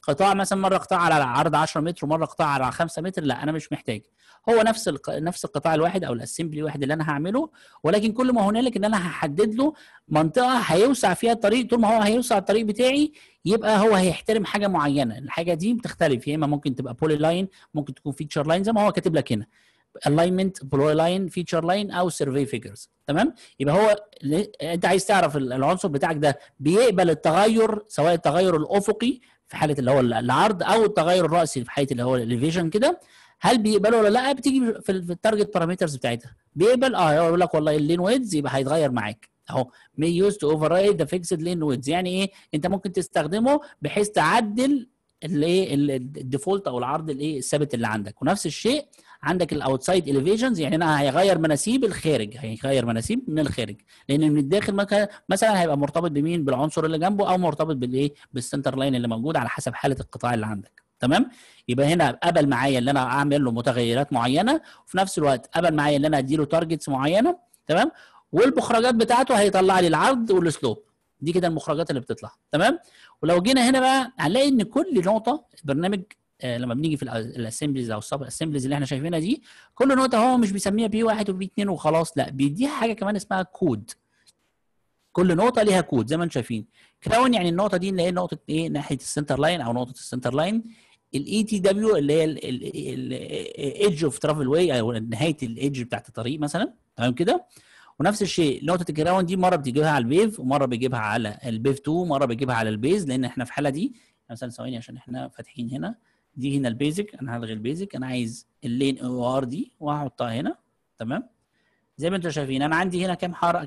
قطاع مثلا مره قطاع على عرض 10 متر ومره قطاع على 5 متر، لا انا مش محتاج. هو نفس القطاع الواحد او الاسمبلي الواحد اللي انا هعمله، ولكن كل ما هنالك ان انا هحدد له منطقه هيوسع فيها الطريق. طول ما هو هيوسع الطريق بتاعي يبقى هو هيحترم حاجه معينه. الحاجه دي بتختلف، يا اما ممكن تبقى بولي لاين، ممكن تكون فيتشر لاين زي ما هو كاتب لك هنا، الاينمنت بولي لاين، فيتشر لاين، او سيرفي فيجرز. تمام؟ يبقى هو انت عايز تعرف العنصر بتاعك ده بيقبل التغير، سواء التغير الافقي في حاله اللي هو العرض، او التغير الراسي في حاله اللي هو الاليفيشن كده، هل بيقبله ولا لا؟ بتيجي في التارجت بارامترز بتاعتها. بيقبل يقول لك والله اللين ويدز يبقى هيتغير معاك اهو، may use to override the fixed lane width. يعني ايه؟ انت ممكن تستخدمه بحيث تعدل الايه الديفولت او العرض الايه الثابت اللي عندك. ونفس الشيء عندك الاوتسايد اليفيشنز، يعني انا هيغير مناسيب الخارج، هيغير مناسيب من الخارج، لان من الداخل مثلا هيبقى مرتبط بمين؟ بالعنصر اللي جنبه، او مرتبط بالايه بالسنتر لاين اللي موجود على حسب حاله القطاع اللي عندك. تمام؟ يبقى هنا قبل معايا ان انا اعمل له متغيرات معينه، وفي نفس الوقت قبل معايا ان انا ادي له تارجتس معينه. تمام؟ والمخرجات بتاعته هيطلع لي العرض والسلوب. دي كده المخرجات اللي بتطلع. تمام؟ ولو جينا هنا بقى هنلاقي ان كل نقطه البرنامج لما بنيجي في الاسمبليز او السب اسمبليز اللي احنا شايفينها دي، كل نقطه هو مش بيسميها بي 1 وبي 2 وخلاص، لا بيديها حاجه كمان اسمها كود. كل نقطه ليها كود زي ما انتم شايفين. كراون يعني النقطه دي اللي هي نقطه ايه؟ ناحيه السنتر لاين او نقطه السنتر لاين. الاي تي دبليو اللي هي الايدج اوف ترافل واي، او نهايه الايدج بتاعت الطريق مثلا. تمام كده؟ ونفس الشيء نقطه الجراوند دي مره بتجيبها على البيف، ومره بيجيبها على البيف 2، ومره بيجيبها على البيز، لان احنا في الحاله دي مثلا ثواني عشان احنا فاتحين هنا، دي هنا البيزك، انا هلغي البيزك، انا عايز اللين او ار دي وهحطها هنا. تمام؟ زي ما انتم شايفين انا عندي هنا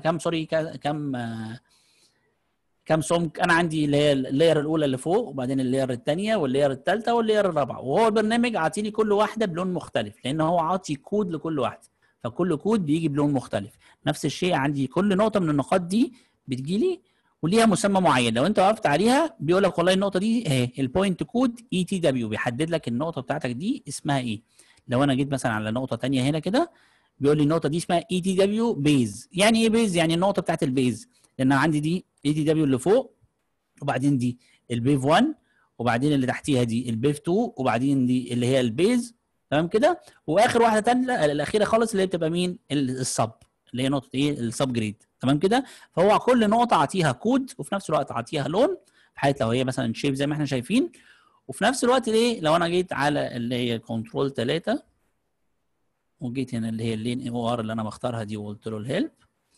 كام سمك. انا عندي اللي هي اللاير الاولى اللي فوق، وبعدين اللاير الثانيه واللاير الثالثه واللاير الرابعه، وهو البرنامج عاطيني كل واحده بلون مختلف، لان هو عاطي كود لكل واحده، فكل كود بيجي بلون مختلف. نفس الشيء عندي كل نقطه من النقاط دي بتجيلي وليها مسمى معين، لو انت وقفت عليها بيقول لك والله النقطه دي اهي البوينت كود اي تي دبليو، بيحدد لك النقطه بتاعتك دي اسمها ايه. لو انا جيت مثلا على نقطه ثانيه هنا كده، بيقول لي النقطه دي اسمها اي تي دبليو بيز. يعني ايه بيز؟ يعني النقطه بتاعت البيز، لان عندي دي اي تي دبليو اللي فوق، وبعدين دي البيف 1، وبعدين اللي تحتيها دي البيف 2، وبعدين دي اللي هي البيز. تمام كده؟ واخر واحده ثانيه الاخيره خالص اللي هي بتبقى مين؟ السب، اللي هي نقطه ايه؟ السب جريد. تمام كده؟ فهو كل نقطه اعطيها كود، وفي نفس الوقت اعطيها لون، في حاله لو هي مثلا شيب زي ما احنا شايفين. وفي نفس الوقت ايه؟ لو انا جيت على اللي هي كنترول 3 وجيت هنا اللي هي اللين او ار اللي انا بختارها دي، وقلت له الهيلب،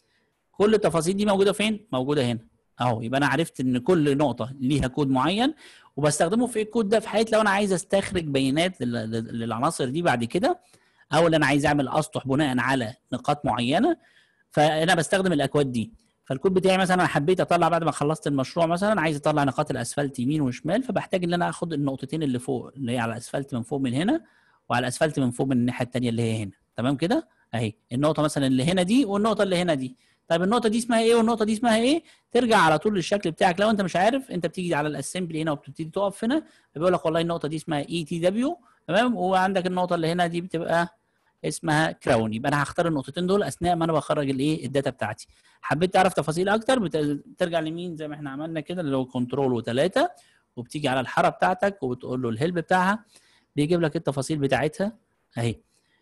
كل التفاصيل دي موجوده فين؟ موجوده هنا اهو. يبقى انا عرفت ان كل نقطه ليها كود معين، وبستخدمه في الكود ده في حاله لو انا عايز استخرج بيانات للعناصر دي بعد كده، او انا عايز اعمل اسطح بناء على نقاط معينه، فانا بستخدم الاكواد دي. فالكود بتاعي مثلا انا حبيت اطلع بعد ما خلصت المشروع، مثلا عايز اطلع نقاط الاسفلت يمين وشمال، فبحتاج ان انا اخد النقطتين اللي فوق اللي هي على الاسفلت من فوق من هنا، وعلى الاسفلت من فوق من الناحيه الثانيه اللي هي هنا. تمام كده؟ اهي النقطه مثلا اللي هنا دي والنقطه اللي هنا دي. طيب النقطه دي اسمها ايه والنقطه دي اسمها ايه؟ ترجع على طول للشكل بتاعك. لو انت مش عارف، انت بتيجي على الاسمبلي هنا وبتبتدي تقف هنا، بيقول لك والله النقطه دي اسمها اي تي دبليو. تمام؟ وعندك النقطه اللي هنا دي بتبقى اسمها كراون. يبقى انا هختار النقطتين دول اثناء ما انا بخرج الايه؟ الداتا بتاعتي. حبيت تعرف تفاصيل اكتر بترجع لمين زي ما احنا عملنا كده، اللي هو كنترول و3، وبتيجي على الحاره بتاعتك وبتقول له الهيلب بتاعها، بيجيب لك التفاصيل بتاعتها اهي.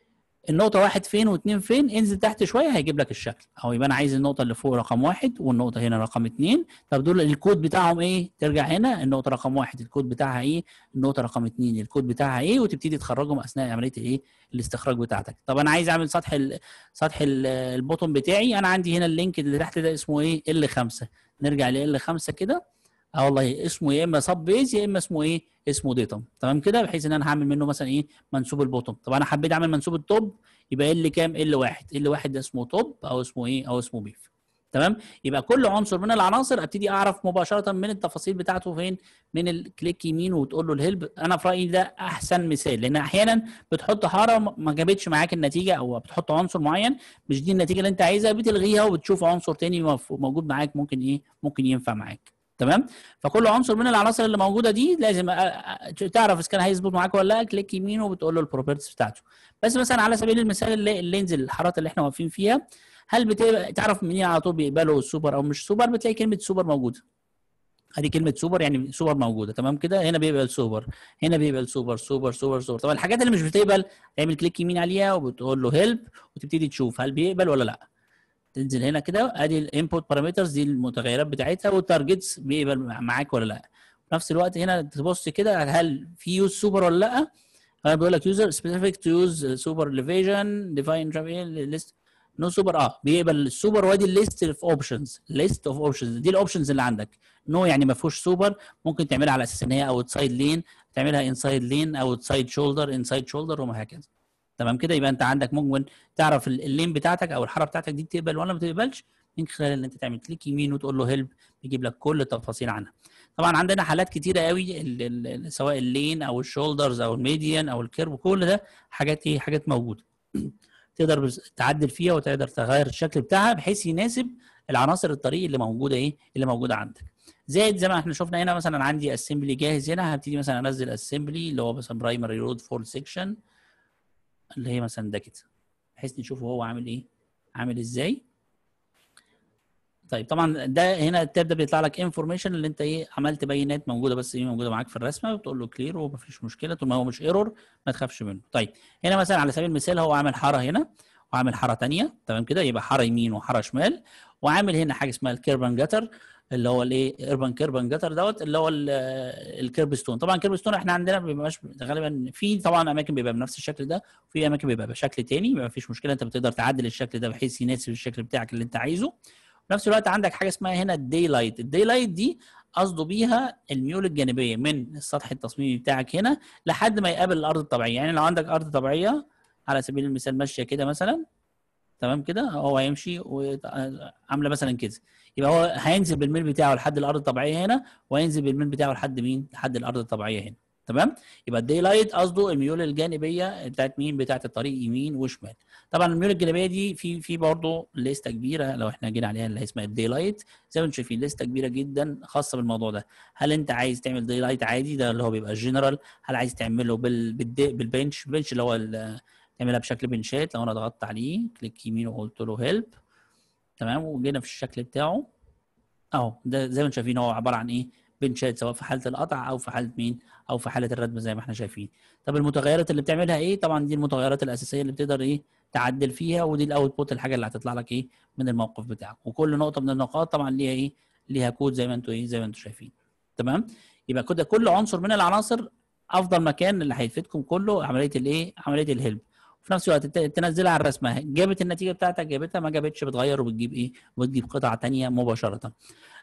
النقطة 1 فين و2 فين، انزل تحت شوية هيجيب لك الشكل اهو. يبقى انا عايز النقطة اللي فوق رقم 1 والنقطة هنا رقم 2. طب دول الكود بتاعهم ايه؟ ترجع هنا النقطة رقم 1 الكود بتاعها ايه؟ النقطة رقم 2 الكود بتاعها ايه؟ وتبتدي تخرجهم اثناء عملية الايه؟ الاستخراج بتاعتك. طب انا عايز اعمل سطح البوتون بتاعي، انا عندي هنا اللينك اللي تحت ده اسمه ايه؟ L5. نرجع ل L5 كده. والله اسمه يا اما سب بيز يا اما اسمه ايه؟ اسمه ديتم. تمام كده؟ بحيث ان انا هعمل منه مثلا ايه؟ منسوب البوتوم. طب انا حبيت اعمل منسوب التوب، يبقى ال كام؟ ال1 ده اسمه توب او اسمه ايه؟ او اسمه بيف. تمام؟ يبقى كل عنصر من العناصر ابتدي اعرف مباشره من التفاصيل بتاعته فين؟ من الكليك يمين وتقول له الهيلب. انا في رايي ده احسن مثال، لان احيانا بتحط حاره ما جابتش معاك النتيجه، او بتحط عنصر معين مش دي النتيجه اللي انت عايزها، بتلغيها وبتشوف عنصر تاني موجود معاك ممكن ايه؟ ممكن ينفع معاك. تمام؟ فكل عنصر من العناصر اللي موجوده دي لازم تعرف اذا كان هيظبط معاك ولا لا، كليك يمين وبتقول له البروبرتيز بتاعته. بس مثلا على سبيل المثال اللي ينزل الحارات اللي احنا واقفين فيها، هل تعرف منين على طول بيقبلوا السوبر او مش سوبر؟ بتلاقي كلمه سوبر موجوده. ادي كلمه سوبر يعني سوبر موجوده تمام كده. هنا بيقبل سوبر، هنا بيقبل سوبر سوبر سوبر سوبر. طبعا الحاجات اللي مش بتقبل تعمل كليك يمين عليها وبتقول له هيلب وتبتدي تشوف هل بيقبل ولا لا. تنزل هنا كده ادي الانبوت بارامترز دي المتغيرات بتاعتها والتارجتس بيقبل معاك ولا لا. في نفس الوقت هنا تبص كده هل في يوز سوبر ولا لا. انا بقول لك يوزر سبيسيفيك تو يوز سوبر ليفيجن ديفاين مش عارف ايه ليست نو سوبر بيقبل السوبر. وادي الليست اوف اوبشنز، ليست اوف اوبشنز دي الاوبشنز اللي عندك. نو يعني ما فيهوش سوبر، ممكن تعملها على اساس ان هي اوت سايد لين، تعملها انسايد لين، اوت سايد شولدر، انسايد شولدر وما هكذا. تمام كده. يبقى انت عندك ممكن تعرف اللين بتاعتك او الحاره بتاعتك دي بتقبل ولا ما بتقبلش من خلال ان انت تعمل كليك يمين وتقول له هيلب بيجيب لك كل التفاصيل عنها. طبعا عندنا حالات كتيره قوي سواء اللين او الشولدرز او الميديان او الكيرف، كل ده حاجات ايه، حاجات موجوده تقدر تعدل فيها وتقدر تغير الشكل بتاعها بحيث يناسب العناصر الطريق اللي موجوده ايه، اللي موجوده عندك. زي ما احنا شفنا هنا مثلا عندي اسمبلي جاهز هنا، هبتدي مثلا انزل اسمبلي اللي هو مثلا برايمري رود فول سيكشن اللي هي مثلا ده كده، بحيث نشوفه هو عامل ايه، عامل ازاي. طيب طبعا ده هنا التاب ده بيطلع لك انفورميشن اللي انت ايه عملت بيانات موجوده بس ايه موجوده معاك في الرسمه، وتقول له كلير ومفيش مشكله طول ما هو مش ايرور ما تخافش منه. طيب هنا مثلا على سبيل المثال هو عامل حاره هنا وعامل حاره ثانيه تمام كده، يبقى حاره يمين وحاره شمال، وعامل هنا حاجه اسمها الكيربن جاتر اللي هو الايه ايربان كيربن جاتر دوت اللي هو الكيرب ستون. طبعا الكيرب ستون احنا عندنا ما بيبقاش غالبا، في طبعا اماكن بيبقى بنفس الشكل ده وفي اماكن بيبقى بشكل ثاني، ما فيش مشكله، انت بتقدر تعدل الشكل ده بحيث يناسب الشكل بتاعك اللي انت عايزه. في نفس الوقت عندك حاجه اسمها هنا الداي لايت. الداي لايت دي قصده بيها الميول الجانبيه من السطح التصميمي بتاعك هنا لحد ما يقابل الارض الطبيعيه. يعني لو عندك ارض طبيعيه على سبيل المثال ماشيه كده مثلا تمام كده، هو هيمشي وعامله مثلا كده، يبقى هو هينزل بالميل بتاعه لحد الارض الطبيعيه هنا وهينزل بالميل بتاعه لحد مين، لحد الارض الطبيعيه هنا. تمام. يبقى الداي لايت قصده الميول الجانبيه بتاعت مين، بتاعت الطريق يمين وشمال. طبعا الميول الجانبيه دي في برضه لسته كبيره لو احنا جينا عليها اللي اسمها الداي لايت، زي ما انتم شايفين لسته كبيره جدا خاصه بالموضوع ده. هل انت عايز تعمل داي لايت عادي ده اللي هو بيبقى الجنرال، هل عايز تعمله بالبنش اللي هو تعملها بشكل بنشات. لو انا ضغطت عليه كليك يمين وقلت له هيلب تمام وجينا في الشكل بتاعه اهو، ده زي ما انتم شايفين هو عباره عن ايه، بنشات سواء في حاله القطع او في حاله مين، او في حاله الردم زي ما احنا شايفين. طب المتغيرات اللي بتعملها ايه، طبعا دي المتغيرات الاساسيه اللي بتقدر ايه تعدل فيها، ودي الاوتبوت الحاجه اللي هتطلع لك ايه من الموقف بتاعك. وكل نقطه من النقاط طبعا ليها ايه، ليها كود زي ما انتم ايه، زي ما انتم شايفين. تمام. يبقى كده كل عنصر من العناصر افضل مكان اللي هيفيدكم كله عمليه الايه، عمليه الهيلب. وفي نفس الوقت تنزلها على الرسمه، جابت النتيجه بتاعتك جابتها، ما جابتش بتغير وبتجيب ايه، وبتجيب قطعه ثانيه مباشره.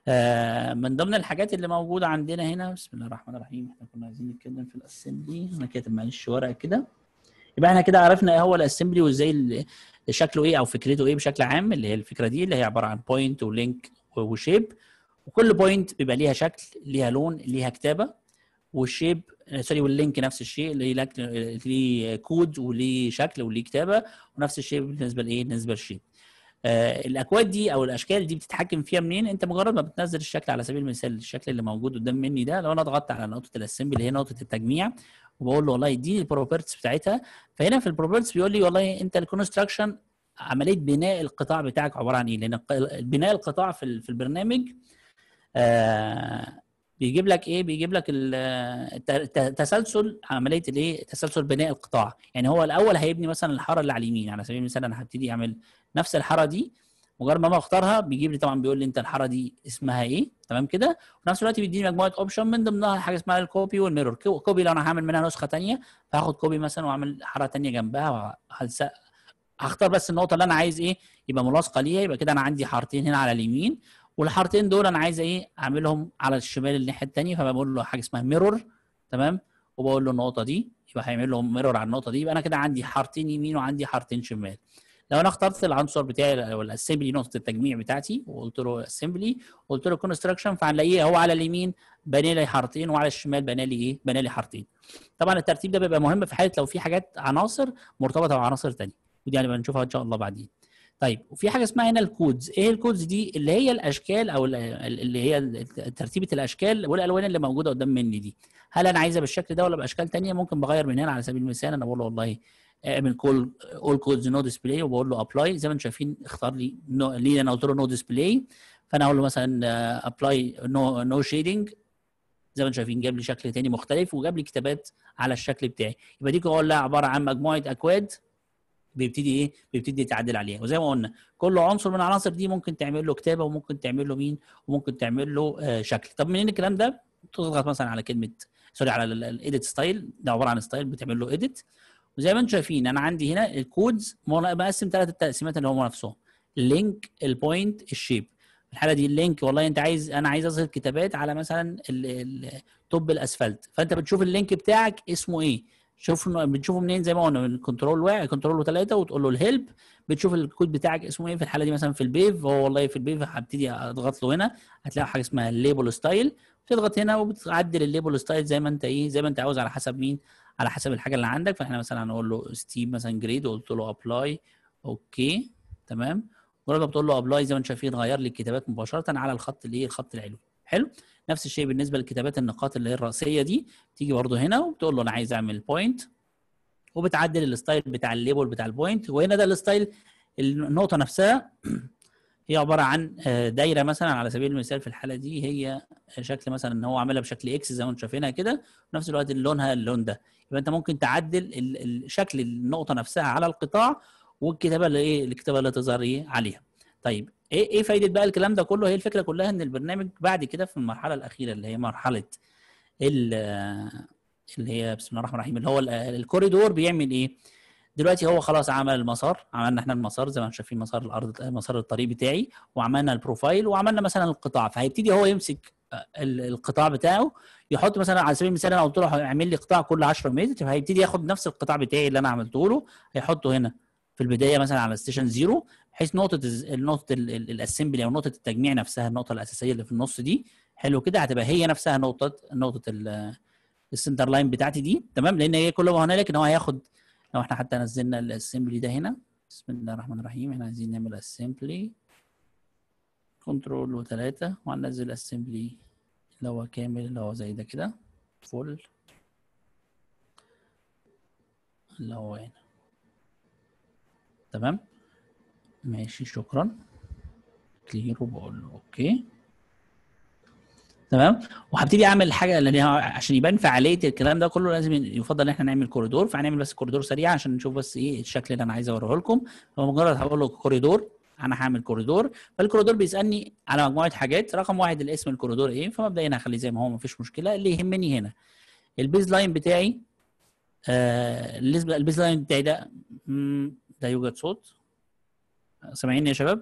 من ضمن الحاجات اللي موجوده عندنا هنا بسم الله الرحمن الرحيم، احنا كنا عايزين نتكلم في الاسمبلي، انا كاتب معلش ورقه كده. يبقى احنا كده عرفنا ايه هو الاسمبلي وازاي شكله ايه او فكرته ايه بشكل عام، اللي هي الفكره دي اللي هي عباره عن بوينت ولينك وشيب، وكل بوينت بيبقى ليها شكل، ليها لون، ليها كتابه، والشيب سوري واللينك نفس الشيء اللي ليه كود وليه شكل وليه كتابه، ونفس الشيء بالنسبه لايه، بالنسبه للشيب. الاكواد دي او الاشكال دي بتتحكم فيها منين؟ انت مجرد ما بتنزل الشكل على سبيل المثال الشكل اللي موجود قدام مني ده، لو انا ضغطت على نقطه الاسمبلي اللي هي نقطه التجميع وبقول له والله اديني البروبرتيز بتاعتها، فهنا في البروبرتيز بيقول لي والله انت الكونستراكشن عمليه بناء القطاع بتاعك عباره عن ايه؟ لان بناء القطاع في البرنامج بيجيب لك ايه، بيجيب لك تسلسل عمليه الايه، تسلسل بناء القطاع. يعني هو الاول هيبني مثلا الحاره اللي على اليمين على سبيل المثال، انا هبتدي اعمل نفس الحاره دي، مجرد ما اختارها بيجيب لي طبعا بيقول لي انت الحاره دي اسمها ايه، تمام كده. وفي نفس الوقت بيديني مجموعه اوبشن من ضمنها حاجه اسمها الكوبي والميرور. كوبي لو انا هعمل منها نسخه ثانيه فهاخد كوبي مثلا واعمل حاره ثانيه جنبها، هختار بس النقطه اللي انا عايز ايه يبقى ملاصقه ليها، يبقى كده انا عندي حارتين هنا على اليمين، والحارتين دول انا عايز ايه اعملهم على الشمال الناحيه الثانيه، فبقول له حاجه اسمها ميرور تمام، وبقول له النقطه دي يبقى هيعمل لهم ميرور على النقطه دي، يبقى انا كده عندي حارتين يمين وعندي حارتين شمال. لو انا اخترت العنصر بتاعي او الاسمبلي نقطه التجميع بتاعتي وقلت له اسمبلي وقلت له كونستراكشن، فهنلاقيه هو على اليمين بنى لي حارتين وعلى الشمال بنى لي ايه، بنى لي حارتين. طبعا الترتيب ده بيبقى مهم في حاله لو في حاجات عناصر مرتبطه بعناصر ثانيه، ودي هنبقى نشوفها ان شاء الله بعدين. طيب وفي حاجه اسمها هنا الكودز. ايه الكودز دي؟ اللي هي الاشكال او اللي هي ترتيبه الاشكال والالوان اللي موجوده قدام مني دي، هل انا عايزها بالشكل ده ولا باشكال ثانيه؟ ممكن بغير من هنا على سبيل المثال، انا بقول له والله اعمل اول كودز نو ديسبلاي وبقول له ابلاي، زي ما انتم شايفين اختار لي ليه، انا قلت له نو ديسبلاي، فانا اقول له مثلا ابلاي نو شيدنج، زي ما انتم شايفين جاب لي شكل تاني مختلف وجاب لي كتابات على الشكل بتاعي. يبقى دي كلها عباره عن مجموعه اكواد بيبتدي يتعدل عليها. وزي ما قلنا كل عنصر من العناصر دي ممكن تعمل له كتابه، وممكن تعمل له وممكن تعمل له شكل. طب منين الكلام ده؟ تضغط مثلا على كلمه على الايديت ستايل، ده عباره عن ستايل بتعمل له ايديت. وزي ما انتم شايفين انا عندي هنا الكودز مقسم 3 تقسيمات اللي هم نفسهم: اللينك، البوينت، الشيب. في الحاله دي اللينك والله انا عايز اظهر كتابات على مثلا التوب الاسفلت، فانت بتشوف اللينك بتاعك اسمه ايه، بتشوفه منين؟ زي ما قلنا من كنترول 3 وتقول له الهيلب، بتشوف الكود بتاعك اسمه ايه. في الحاله دي مثلا في البيف، هو والله في البيف هبتدي اضغط له هنا، هتلاقي حاجه اسمها الليبل ستايل، بتضغط هنا وبتعدل الليبل ستايل زي ما انت عاوز على حسب على حسب الحاجه اللي عندك. فاحنا مثلا هنقول له ستيم مثلا جريد، وقلت له ابلاي، اوكي تمام. مجرد ما بتقول له ابلاي زي ما انتم شايفين غير لي الكتابات مباشره على الخط العلوي. حلو. نفس الشيء بالنسبه لكتابات النقاط اللي هي الرئيسيه دي، تيجي برده هنا وبتقول له انا عايز اعمل بوينت، وبتعدل الستايل بتاع الليبل بتاع البوينت. وهنا ده الستايل، النقطه نفسها هي عباره عن دايره مثلا على سبيل المثال. في الحاله دي هي شكل مثلا ان هو عاملها بشكل اكس زي ما انتم شايفينها كده، وفي نفس الوقت لونها اللون ده. يبقى انت ممكن تعدل شكل النقطه نفسها على القطاع، والكتابه اللي تظهر عليها. طيب ايه فايده بقى الكلام ده كله؟ هي الفكره كلها ان البرنامج بعد كده في المرحله الاخيره اللي هي مرحله اللي هي بسم الله الرحمن الرحيم اللي هو الكوريدور، بيعمل ايه؟ دلوقتي هو خلاص عمل المسار، عملنا احنا المسار زي ما انتم شايفين مسار الارض، مسار الطريق بتاعي، وعملنا البروفايل، وعملنا مثلا القطاع. فهيبتدي هو يمسك القطاع بتاعه، يحط مثلا على سبيل المثال انا قلت له اعمل لي قطاع كل 10 متر، فهيبتدي ياخد نفس القطاع بتاعي اللي انا عملته له، هيحطه هنا في البدايه مثلا على ستيشن 0، بحيث نقطه الاسمبلي او نقطه التجميع نفسها، النقطه الاساسيه اللي في النص دي، حلو كده، هتبقى هي نفسها نقطه السنتر لاين بتاعتي دي، تمام. لان هي كل ما هنالك ان هو هياخد، لو احنا حتى نزلنا الاسمبلي ده هنا، بسم الله الرحمن الرحيم، احنا عايزين نعمل اسمبلي كنترول و3، وهننزل اسمبلي اللي هو كامل اللي هو زي ده كده فول اللي هو هنا، تمام ماشي شكرا كلير، وبقول له اوكي تمام. وهبتدي اعمل حاجه لان عشان يبان فعاليه الكلام ده كله لازم يفضل ان احنا نعمل كوريدور. فهنعمل بس كوريدور سريع عشان نشوف بس ايه الشكل اللي انا عايز اوريه لكم. فمجرد هقول له كوريدور، انا هعمل كوريدور، فالكوريدور بيسالني على مجموعه حاجات. رقم 1 الاسم الكوريدور ايه، فمبدئيا هخليه زي ما هو مفيش مشكله. اللي يهمني هنا البيز لاين بتاعي، البيز لاين بتاعي ده يوجد صوت؟ سامعيني يا شباب؟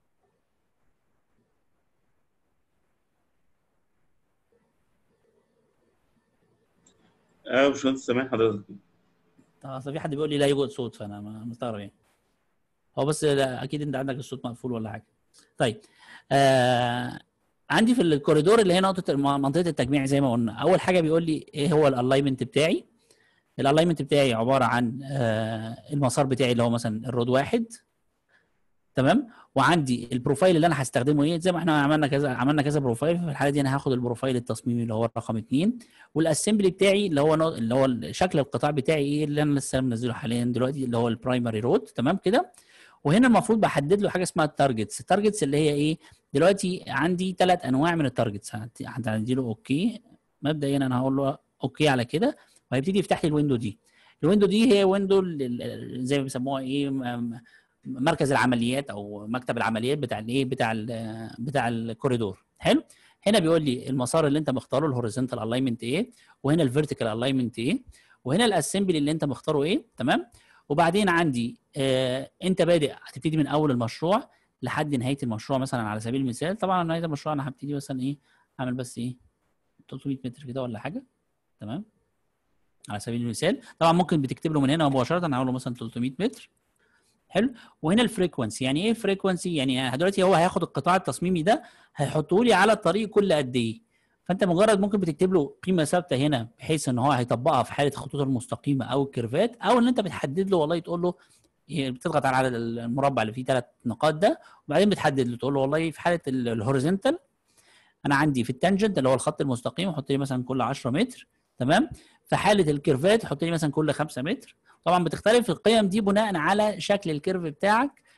مش انت سامع حضرتك؟ اصل في حد بيقول لي لا يوجد صوت، فانا مستغرب يعني. هو بس اكيد انت عندك الصوت مقفول ولا حاجه. طيب عندي في الكوريدور اللي هي منطقه التجميع زي ما قلنا، اول حاجه بيقول لي ايه هو الالاينمنت بتاعي. الالاينمنت بتاعي عباره عن المسار بتاعي اللي هو مثلا الرود 1، تمام. وعندي البروفايل اللي انا هستخدمه ايه، زي ما احنا عملنا كذا بروفايل. في الحاله دي انا هاخد البروفايل التصميمي اللي هو رقم 2، والاسمبلي بتاعي اللي هو شكل القطاع بتاعي ايه اللي انا لسه منزله حاليا دلوقتي اللي هو البرايمري رود، تمام كده. وهنا المفروض بحدد له حاجه اسمها التارجتس اللي هي ايه. دلوقتي عندي 3 انواع من التارجتس، هدي له اوكي. مبدئيا انا هقول له اوكي على كده، وهيبتدي يفتح لي الويندو دي. الويندو دي هي ويندو زي ما بيسموها ايه، مركز العمليات او مكتب العمليات بتاع الايه بتاع الكوريدور. حلو. هنا بيقول لي المسار اللي انت مختاره الهوريزونتال الاينمنت ايه، وهنا الفيرتيكال الاينمنت ايه، وهنا الاسمبلي اللي انت مختاره ايه، تمام. وبعدين عندي انت بادئ هتبتدي من اول المشروع لحد نهايه المشروع مثلا على سبيل المثال. طبعا نهايه المشروع انا هبتدي مثلا ايه، اعمل بس ايه 300 متر كده ولا حاجه، تمام على سبيل المثال. طبعا ممكن بتكتب له من هنا مباشره، انا هقول له مثلا 300 متر. حلو. وهنا الفريكونسي، يعني ايه فريكونسي؟ يعني دلوقتي هو هياخد القطاع التصميمي ده هيحطه لي على الطريق كل قد ايه. فانت مجرد ممكن بتكتب له قيمه ثابته هنا بحيث ان هو هيطبقها في حاله الخطوط المستقيمه او الكيرفات، او ان انت بتحدد له والله تقول له بتضغط على المربع اللي فيه 3 نقاط ده، وبعدين بتحدد له تقول له والله في حاله الهوريزونتال انا عندي في التانجنت اللي هو الخط المستقيم حط لي مثلا كل 10 متر، تمام. في حاله الكيرفات حط لي مثلا كل 5 متر. طبعا بتختلف القيم دي بناء على شكل الكيرف بتاعك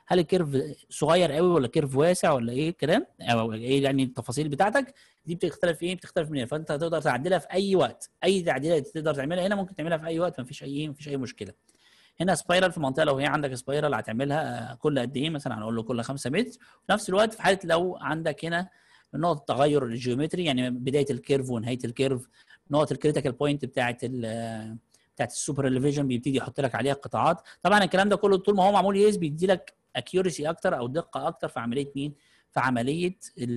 هل الكيرف صغير قوي ولا كيرف واسع ولا ايه الكلام، او ايه يعني التفاصيل بتاعتك دي بتختلف ايه، بتختلف من هنا. فانت تقدر تعدلها في اي وقت، اي تعديلات تقدر تعملها هنا ممكن تعملها في اي وقت، مفيش اي مشكله. هنا سبايرال في منطقه، لو هي عندك سبايرال هتعملها كل قد ايه، مثلا هنقول له كل 5 متر. في نفس الوقت في حاله لو عندك هنا نقطه تغير الجيومتري، يعني بدايه الكيرف ونهايه الكيرف، نقط الكريتيكال بوينت بتاعت السوبر اليفيجن بيبتدي يحط لك عليها قطاعات. طبعا الكلام ده كله طول ما هو معمول يس بيدي لك اكيورسي اكتر او دقه اكتر في عمليه مين، في عمليه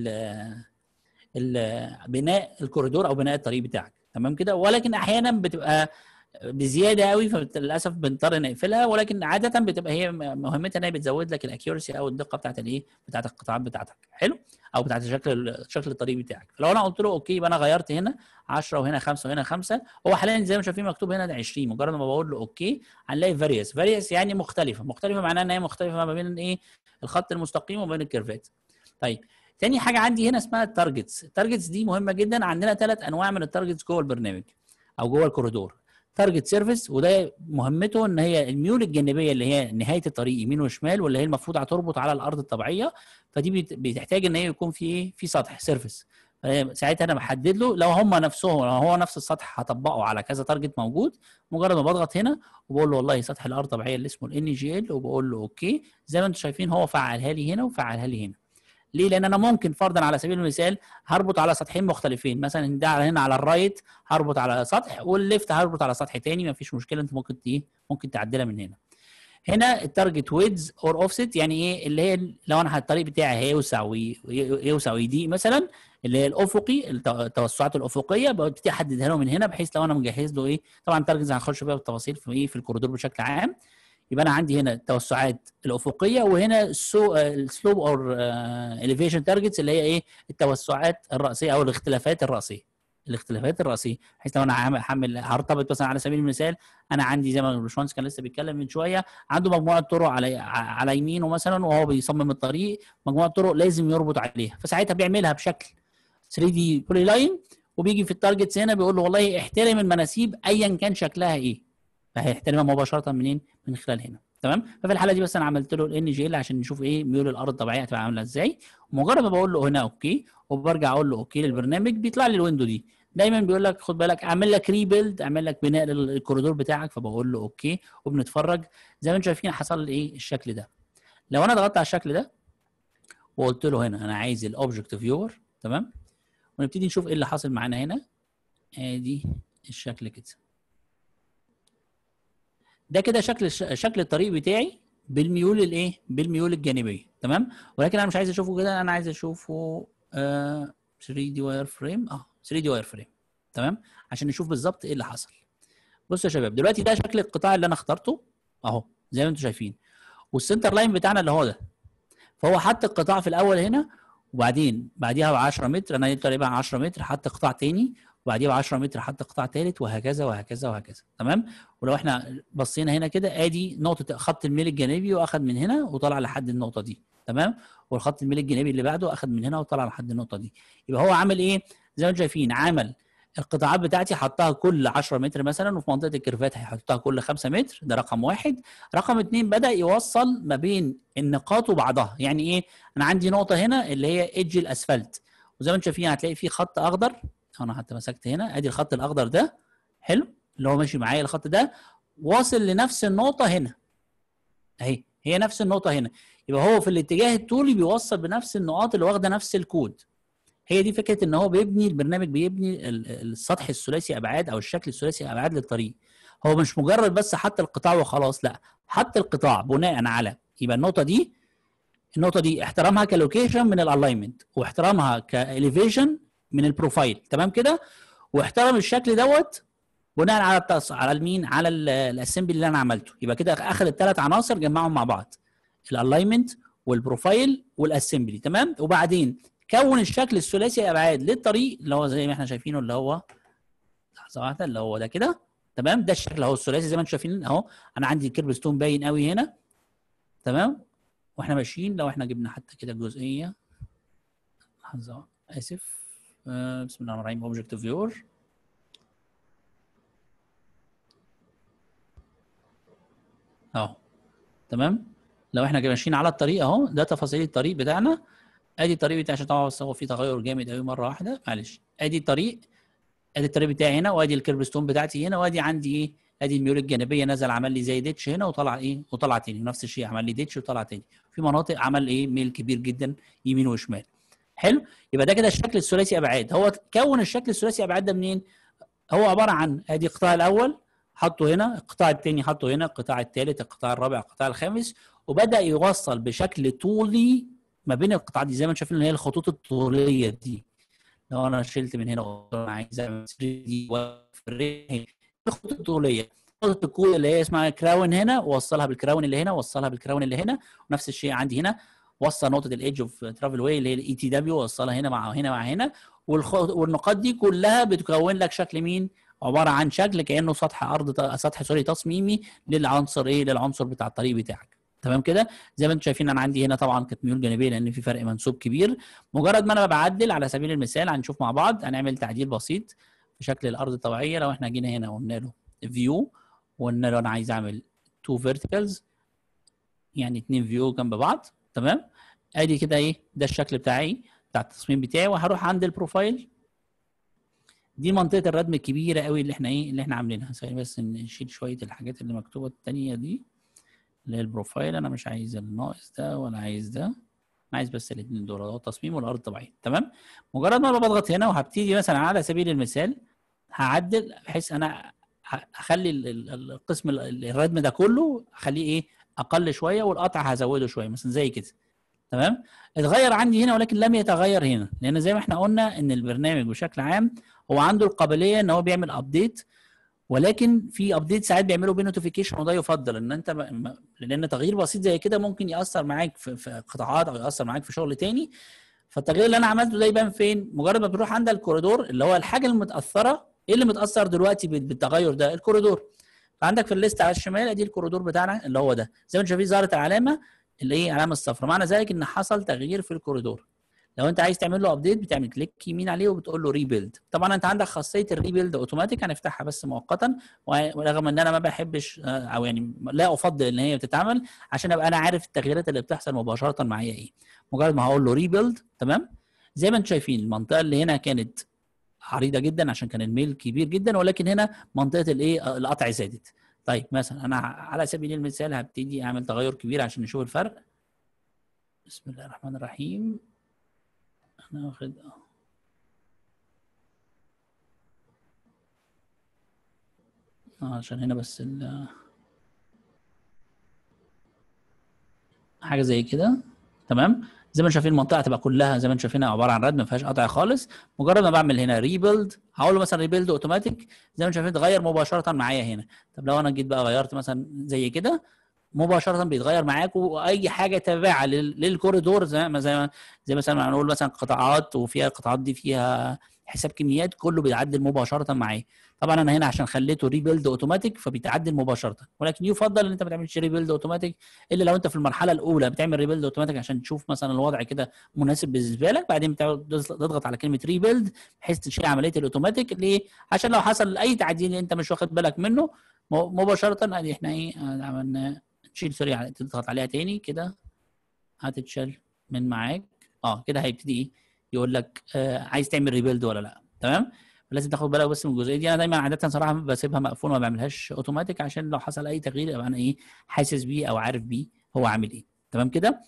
بناء الكوريدور او بناء الطريق بتاعك، تمام كده. ولكن احيانا بتبقى بزياده قوي فللاسف بنضطر نقفلها، ولكن عاده بتبقى هي مهمتها ان هي بتزود لك الاكيورسي او الدقه بتاعت الايه، بتاعت القطاعات بتاعتك، حلو، او بتاعت شكل الطريق بتاعك. فلو انا قلت له اوكي يبقى انا غيرت هنا 10 وهنا 5 وهنا 5، هو حاليا زي ما شايفين مكتوب هنا ده 20. مجرد ما بقول له اوكي هنلاقي فاريوس يعني مختلفه معناها ان هي مختلفه ما بين ايه، الخط المستقيم وما بين الكيرفات. طيب تاني حاجه عندي هنا اسمها التارجتس. التارجتس دي مهمه جدا. عندنا 3 انواع من التارجتس جوه البرنامج او جوه الكوريدور. تارجت سيرفيس، وده مهمته ان هي الميول الجانبيه اللي هي نهايه الطريق يمين وشمال، واللي هي المفروض هتربط على الارض الطبيعيه، فدي بتحتاج ان هي يكون في ايه، في سطح سيرفيس. ساعتها انا بحدد له لو هم نفسهم، لو هو نفس السطح هطبقه على كذا تارجت موجود. مجرد ما بضغط هنا وبقول له والله سطح الارض الطبيعيه اللي اسمه الان جي ال، وبقول له اوكي، زي ما انتم شايفين هو فعلها لي هنا وفعلها لي هنا. ليه؟ لان انا ممكن فرضا على سبيل المثال هربط على سطحين مختلفين، مثلا ده هنا على الرايت هربط على سطح، والليفت هربط على سطح تاني، مفيش مشكله، انت ممكن ايه، ممكن تعدلها من هنا. هنا التارجت ويدز اور اوفست، يعني ايه، اللي هي لو انا الطريق بتاعي هيوسع ويضيق مثلا، اللي هي الافقي، التوسعات الافقيه ببتدي احددها له من هنا، بحيث لو انا مجهز له ايه، طبعا التارجتس هنخش فيها بالتفاصيل في ايه، في الكوريدور بشكل عام. يبقى انا عندي هنا التوسعات الافقيه، وهنا السلوب اور اليفيشن تارجتس اللي هي ايه، التوسعات الراسيه او الاختلافات الراسيه. بحيث لو انا هعمل هرتبط مثلا على سبيل المثال، انا عندي زي ما الباشمهندس كان لسه بيتكلم من شويه، عنده مجموعه طرق على يمينه مثلا وهو بيصمم الطريق، مجموعه طرق لازم يربط عليها، فساعتها بيعملها بشكل 3 دي بولي لاين، وبيجي في التارجتس هنا بيقول له والله احترم المناسيب ايا كان شكلها ايه، فهيحترمها مباشره منين، من خلال هنا، تمام. ففي الحاله دي بس انا عملت له الان جي ال عشان نشوف ايه ميول الارض الطبيعيه هتبقى عامله ازاي. ومجرد ما بقول له هنا اوكي وبرجع اقول له اوكي للبرنامج، بيطلع لي الويندو دي. دايما بيقول لك خد بالك اعمل لك ريبيلد، اعمل لك بناء للكوريدور بتاعك، فبقول له اوكي وبنتفرج زي ما انتم شايفين حصل لي ايه الشكل ده. لو انا ضغطت على الشكل ده وقلت له هنا انا عايز الاوبجكت فيور، تمام، ونبتدي نشوف ايه اللي حاصل معانا هنا. ادي الشكل كده، ده كده شكل الطريق بتاعي بالميول الايه، بالميول الجانبيه، تمام. ولكن انا مش عايز اشوفه كده، انا عايز اشوفه 3 دي واير فريم، 3 دي واير فريم، تمام، عشان نشوف بالظبط ايه اللي حصل. بصوا يا شباب دلوقتي ده شكل القطاع اللي انا اخترته اهو زي ما انتم شايفين، والسنتر لاين بتاعنا اللي هو ده. فهو حط القطاع في الاول هنا، وبعدين بعديها ب 10 متر، انا تقريبا 10 متر حط قطاع تاني، وبعديها ب 10 متر حط قطاع ثالث، وهكذا وهكذا وهكذا، تمام. ولو احنا بصينا هنا كده ادي نقطه خط الميل الجانبي، واخد من هنا وطلع لحد النقطه دي، تمام. والخط الميل الجانبي اللي بعده اخد من هنا وطلع لحد النقطه دي. يبقى هو عامل ايه، زي ما انتم شايفين عمل القطاعات بتاعتي حطها كل 10 متر مثلا، وفي منطقه الكيرفات هيحطها كل 5 متر، ده رقم واحد. رقم اثنين بدأ يوصل ما بين النقاط وبعضها، يعني ايه، انا عندي نقطه هنا اللي هي ايدج الاسفلت، وزي ما انتم شايفين هتلاقي في خط اخضر، انا حتى مسكت هنا ادي الخط الاخضر ده، حلو، اللي هو ماشي معايا الخط ده واصل لنفس النقطه هنا اهي، هي نفس النقطه هنا. يبقى هو في الاتجاه الطولي بيوصل بنفس النقاط اللي واخده نفس الكود. هي دي فكره ان هو بيبني البرنامج، بيبني السطح الثلاثي ابعاد او الشكل الثلاثي ابعاد للطريق. هو مش مجرد بس حط القطاع وخلاص، لا، حط القطاع بناء على، يبقى النقطه دي احترامها كلوكيشن من الالاينمنت، واحترامها كاليفيشن من البروفايل، تمام كده، واحترم الشكل دوت بناء على على المين، على الاسمبلي اللي انا عملته. يبقى كده اخذ الثلاث عناصر جمعهم مع بعض، الالاينمنت والبروفايل والاسمبلي، تمام. وبعدين كون الشكل الثلاثي ابعاد للطريق اللي هو زي ما احنا شايفينه، اللي هو لحظه واحده، اللي هو ده كده، تمام. ده الشكل اهو الثلاثي زي ما انتم شايفين اهو، انا عندي الكيرب ستون باين قوي هنا، تمام. واحنا ماشيين لو احنا جبنا حتى كده الجزئيه، لحظه اسف، بسم الله الرحمن الرحيم، اوبجكت فيور اهو، تمام. لو احنا ماشيين على الطريق اهو، ده تفاصيل الطريق بتاعنا. ادي الطريق بتاعي، عشان طبعا بس هو في تغير جامد قوي مره واحده، معلش. ادي الطريق بتاعي هنا، وادي الكيرب ستون بتاعتي هنا، وادي عندي ايه، ادي الميول الجانبيه نزل عمل لي زي ديتش هنا وطلع ايه، وطلع تاني، نفس الشيء عمل لي ديتش وطلع تاني. في مناطق عمل ايه، ميل كبير جدا يمين وشمال. حلو، يبقى ده كده الشكل الثلاثي ابعاد. هو كون الشكل الثلاثي ابعاد ده منين؟ هو عباره عن ادي القطاع الاول حطه هنا، القطاع الثاني حطه هنا، القطاع الثالث، القطاع الرابع، القطاع الخامس، وبدا يوصل بشكل طولي ما بين القطاعات دي، زي ما انتم شايفين اللي هي الخطوط الطوليه دي. لو انا شلت من هنا انا عايز اعمل 3 دي وافرق الخطوط الطوليه، نقطه الكود اللي هي اسمها كراون هنا، ووصلها بالكراون اللي هنا، ووصلها بالكراون اللي هنا، ونفس الشيء عندي هنا وصل نقطه الايدج اوف ترافل واي اللي هي الاي تي دبليو، وصلها هنا مع هنا مع هنا، والنقاط دي كلها بتكون لك شكل مين؟ عباره عن شكل كانه سطح ارض، سطح سوري تصميمي للعنصر ايه، للعنصر بتاع الطريق بتاعك. تمام كده؟ زي ما انتم شايفين انا عندي هنا طبعا كانت ميول جانبيه لان في فرق منسوب كبير. مجرد ما انا بعدل على سبيل المثال، هنشوف مع بعض، هنعمل تعديل بسيط في شكل الارض الطبيعيه. لو احنا جينا هنا وقلنا له فيو، وقلنا له انا عايز اعمل 2 فيرتيكالز، يعني 2 فيو جنب بعض. تمام، ادي كده ايه، ده الشكل بتاعي بتاع التصميم بتاعي. وهروح عند البروفايل، دي منطقه الردم الكبيره قوي اللي احنا ايه، اللي احنا عاملينها. ثواني بس نشيل شويه الحاجات اللي مكتوبه الثانيه دي اللي هي البروفايل. انا مش عايز الناقص ده ولا عايز ده، انا عايز بس الاثنين دول، هو التصميم والارض الطبيعيه. تمام، مجرد ما بضغط هنا وهبتدي مثلا على سبيل المثال هعدل، بحيث انا هخلي القسم الردم ده كله اخليه ايه، اقل شويه، والقطع هزوده شويه مثلا زي كده. تمام، اتغير عندي هنا ولكن لم يتغير هنا، لان زي ما احنا قلنا ان البرنامج بشكل عام هو عنده القابليه ان هو بيعمل ابديت، ولكن في ابديت ساعات بيعملوا بيه نوتيفيكيشن، وده يفضل ان انت لان تغيير بسيط زي كده ممكن ياثر معاك في قطاعات او ياثر معاك في شغل تاني. فالتغيير اللي انا عملته ده يبان فين؟ مجرد ما بتروح عند الكوريدور اللي هو الحاجه المتاثره، ايه اللي متاثر دلوقتي بالتغير ده؟ الكوريدور. فعندك في الليست على الشمال ادي الكوريدور بتاعنا اللي هو ده، زي ما انت شايفين ظهرت العلامه اللي هي علامه الصفراء، معنى ذلك ان حصل تغيير في الكوريدور. لو انت عايز تعمل له ابديت بتعمل كليك يمين عليه وبتقول له ريبيلد. طبعا انت عندك خاصيه الريبيلد اوتوماتيك، هنفتحها بس مؤقتا، ورغم ان انا ما بحبش او يعني لا افضل ان هي تتعمل، عشان ابقى انا عارف التغييرات اللي بتحصل مباشره معايا ايه. مجرد ما هقول له ريبيلد، تمام، زي ما انتم شايفين المنطقه اللي هنا كانت عريضه جدا عشان كان الميل كبير جدا، ولكن هنا منطقه الايه، القطع زادت. طيب مثلا انا على سبيل المثال هبتدي اعمل تغير كبير عشان نشوف الفرق. بسم الله الرحمن الرحيم. انا واخد عشان هنا بس حاجه زي كده. تمام، زي ما انتم شايفين المنطقه هتبقى كلها زي ما انتم شايفينها عباره عن ردم ما فيهاش قطع خالص. مجرد ما بعمل هنا ريبيلد، هقول له مثلا ريبيلد اوتوماتيك، زي ما انتم شايفين اتغير مباشره معايا هنا. طب لو انا جيت بقى غيرت مثلا زي كده، مباشره بيتغير معاك، واي حاجه تابعه للكوريدور زي مثلا هنقول مثلا قطاعات، وفيها القطاعات دي فيها حساب كميات، كله بيتعدل مباشره معايا. طبعا انا هنا عشان خليته ريبيلد اوتوماتيك فبيتعدل مباشره، ولكن يفضل ان انت ما تعملش ريبيلد اوتوماتيك الا لو انت في المرحله الاولى بتعمل ريبيلد اوتوماتيك عشان تشوف مثلا الوضع كده مناسب بالنسبه لك، بعدين تضغط على كلمه ريبيلد بحيث تشيل عمليه الاوتوماتيك. ليه؟ عشان لو حصل اي تعديل انت مش واخد بالك منه مباشره، ادي احنا ايه عملنا، تشيل سوري، تضغط عليها تاني كده هتتشال من معاك. كده هيبتدي ايه، يقول لك عايز تعمل ريبيلد ولا لا. تمام، لازم تاخد بالك بس من الجزئيه دي. انا دايما عاده صراحه بسيبها مقفوله، ما بعملهاش اوتوماتيك، عشان لو حصل اي تغيير يبقى انا ايه، حاسس بيه او عارف بيه هو عامل ايه. تمام كده.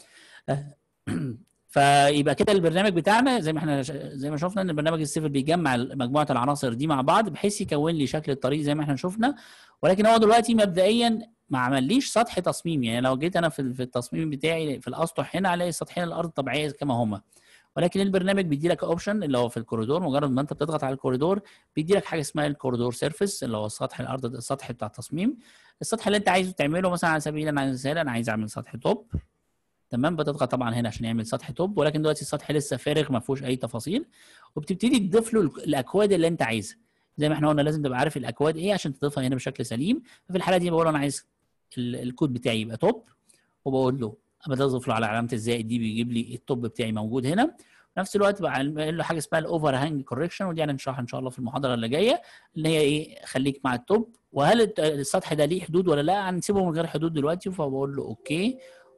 فيبقى كده البرنامج بتاعنا زي ما شفنا ان البرنامج السيفل بيجمع مجموعه العناصر دي مع بعض بحيث يكون لي شكل الطريق زي ما احنا شفنا. ولكن هو دلوقتي مبدئيا ما عمليش سطح تصميم، يعني لو جيت انا في التصميم بتاعي في الاسطح هنا الاقي سطحين الارض طبيعيه كما هما، ولكن البرنامج بيدي لك اوبشن اللي هو في الكوريدور. مجرد ما انت بتضغط على الكوريدور بيدي لك حاجه اسمها الكوريدور سيرفيس اللي هو سطح الارض، السطح بتاع التصميم. السطح اللي انت عايزه تعمله مثلا على سبيل المثال انا عايز اعمل سطح توب، تمام، بتضغط طبعا هنا عشان يعمل سطح توب، ولكن دلوقتي السطح لسه فارغ ما فيهوش اي تفاصيل، وبتبتدي تضيف له الاكواد اللي انت عايزها. زي ما احنا قلنا لازم تبقى عارف الاكواد ايه عشان تضيفها هنا بشكل سليم. ففي الحاله دي بقول انا عايز الكود بتاعي يبقى توب، وبقول له بضيف له على علامه الزائد دي بيجيب لي التوب بتاعي موجود هنا. في نفس الوقت بعمل له حاجه اسمها الاوفر هانج كوركشن، ودي هنشرحها ان شاء الله في المحاضره اللي جايه، اللي هي ايه، خليك مع التوب، وهل السطح ده ليه حدود ولا لا. هنسيبه من غير حدود دلوقتي، فبقول له اوكي،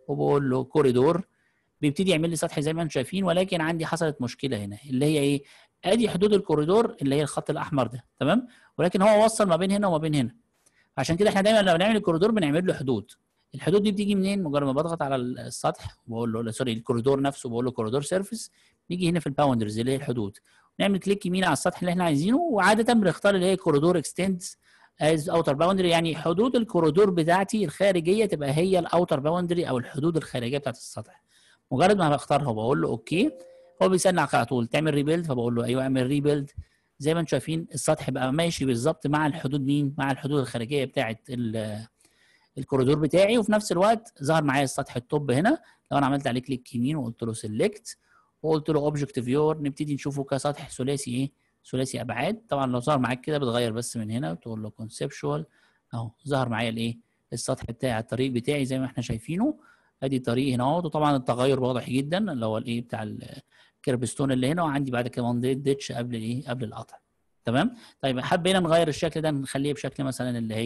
وبقول له كوريدور، بيبتدي يعمل لي سطح زي ما انتم شايفين، ولكن عندي حصلت مشكله هنا اللي هي ايه؟ ادي حدود الكوريدور اللي هي الخط الاحمر ده، تمام؟ ولكن هو وصل ما بين هنا وما بين هنا. عشان كده احنا دايما لما بنعمل الكوريدور بنعمل له حدود. الحدود دي بتيجي منين؟ مجرد ما بضغط على السطح وبقول له سوري الكوريدور نفسه، بقول له كوريدور سيرفيس، بيجي هنا في الباوندرز اللي هي الحدود، نعمل كليك يمين على السطح اللي احنا عايزينه، وعاده بنختار اللي هي كوريدور اكستندز از اوتر باوندري، يعني حدود الكوريدور بتاعتي الخارجيه تبقى هي الاوتر باوندري او الحدود الخارجيه بتاعت السطح. مجرد ما بختارها وبقول له اوكي، هو بيسالني على طول تعمل ريبيلد، فبقول له ايوه اعمل ريبيلد. زي ما انتم شايفين السطح بقى ماشي بالظبط مع الحدود مين؟ مع الحدود الخارجيه بتاعت الكوريدور بتاعي، وفي نفس الوقت ظهر معايا السطح التوب هنا. لو انا عملت عليه كليك يمين وقلت له سيلكت وقلت له اوبجكت فيور، نبتدي نشوفه كسطح ثلاثي ايه؟ ثلاثي ابعاد. طبعا لو ظهر معاك كده بتغير بس من هنا وتقول له كونسبشوال، اهو ظهر معايا الايه؟ السطح بتاعي، الطريق بتاعي زي ما احنا شايفينه. ادي طريق هنا اهوت، وطبعا التغير واضح جدا اللي هو الايه بتاع الكيربستون اللي هنا، وعندي بعد كده منطقه ديتش قبل الايه؟ قبل القطع. تمام؟ طيب حبينا نغير الشكل ده، نخليه بشكل مثلا اللي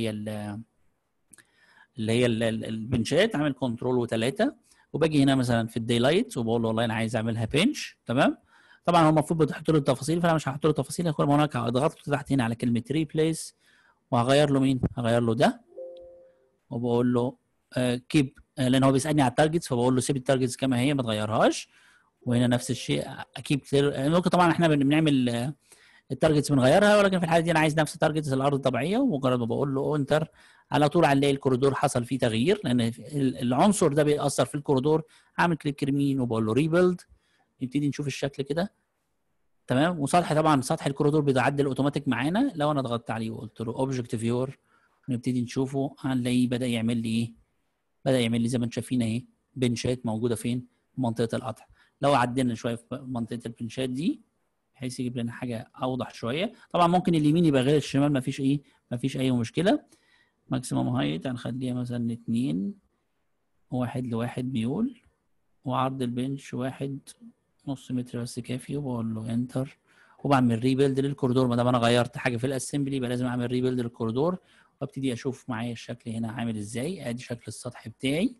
هي البنشات، عامل كنترول و3، وباجي هنا مثلا في الداي لايت وبقول له والله انا عايز اعملها بنش. تمام؟ طبعا هو المفروض بتحط له التفاصيل، فانا مش هحط له تفاصيل، هكون هناك ضغطت تحت هنا على كلمه ريبليس، وهغير له مين؟ هغير له ده، وبقول له كيب، لان هو بيسالني على التارجتس، فبقول له سيب التارجتس كما هي ما تغيرهاش. وهنا نفس الشيء اكيب كلير، ممكن طبعا احنا بنعمل التارجتس بنغيرها، ولكن في الحاله دي انا عايز نفس تارجتس الارض الطبيعيه، ومجرد ما بقول له انتر على طول هنلاقي الكوريدور حصل فيه تغيير، لان العنصر ده بيأثر في الكوريدور. هعمل كليك يمين وبقول له ريبيلد، نبتدي نشوف الشكل كده. تمام؟ وسطح طبعا سطح الكوريدور بيتعدل اوتوماتيك معانا لو انا ضغطت عليه وقلت له اوبجكت فيور، نبتدي نشوفه هنلاقيه بدا يعمل لي ايه؟ بدا يعمل لي زي ما انتم شايفين اهي بنشات موجوده فين؟ في منطقه القطع. لو عدلنا شويه في منطقه البنشات دي بحيث يجيب لنا حاجه اوضح شويه. طبعا ممكن اليمين يبقى غير الشمال، مفيش ايه؟ مفيش اي مشكله. ماكسيموم هايت هنخليها مثلا 2 1 لواحد ميول، وعرض البنش 1.5 متر بس كافي، وبقول له انتر، وبعمل ريبيلد للكوريدور. ما دام انا غيرت حاجه في الاسمبلي يبقى لازم اعمل ريبيلد للكوريدور، وابتدي اشوف معايا الشكل هنا عامل ازاي. ادي شكل السطح بتاعي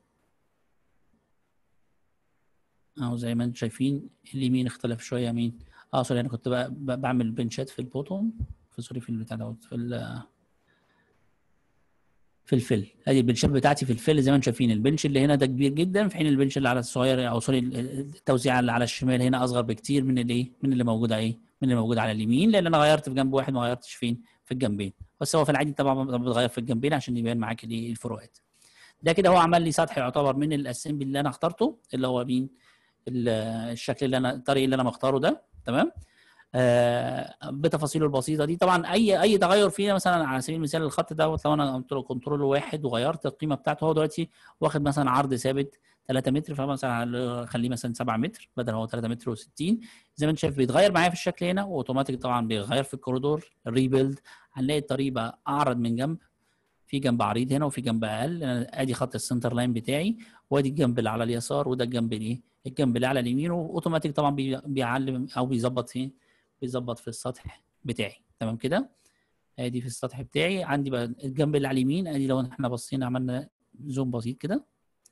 اهو زي ما انتم شايفين. اليمين اختلف شويه، مين؟ سوري، انا كنت بعمل بنشات في البوتوم، سوري في البتاع دوت في الفل. ادي البنشات بتاعتي في الفل زي ما انتم شايفين. البنش اللي هنا ده كبير جدا، في حين البنش اللي على الصغير او سوري التوزيع اللي على الشمال هنا اصغر بكتير من الايه؟ من اللي موجود ايه؟ من اللي موجود على اليمين، لان انا غيرت في جنب واحد ما غيرتش فين؟ في الجنبين. بس هو في العادي طبعا بتغير في الجنبين عشان يبان معاك الايه؟ الفروقات. ده كده هو عمل لي سطح يعتبر من الاسمبلي اللي انا اخترته، اللي هو مين؟ الشكل اللي انا الطريق اللي انا مختاره ده. تمام؟ بتفاصيله البسيطه دي. طبعا اي تغير فيه، مثلا على سبيل المثال الخط دوت، لو انا قلت له كنترول 1 وغيرت القيمه بتاعته، هو دلوقتي واخد مثلا عرض ثابت 3 متر، فمثلا اخليه مثلا 7 متر بدل هو 3 متر و60. زي ما انت شايف بيتغير معايا في الشكل هنا، واوتوماتيك طبعا بيغير في الكوريدور. الريبيلد هنلاقي الطريق بقى اعرض من جنب، في جنب عريض هنا وفي جنب اقل. ادي خط السنتر لاين بتاعي، وادي الجنب اللي على اليسار، وده الجنب الايه؟ الجنب اللي على اليمين. واوتوماتيك طبعا بيعلم او بيظبط فين؟ بيظبط في السطح بتاعي. تمام كده؟ ادي في السطح بتاعي عندي بقى الجنب اللي على اليمين. ادي لو احنا بصينا عملنا زوم بسيط كده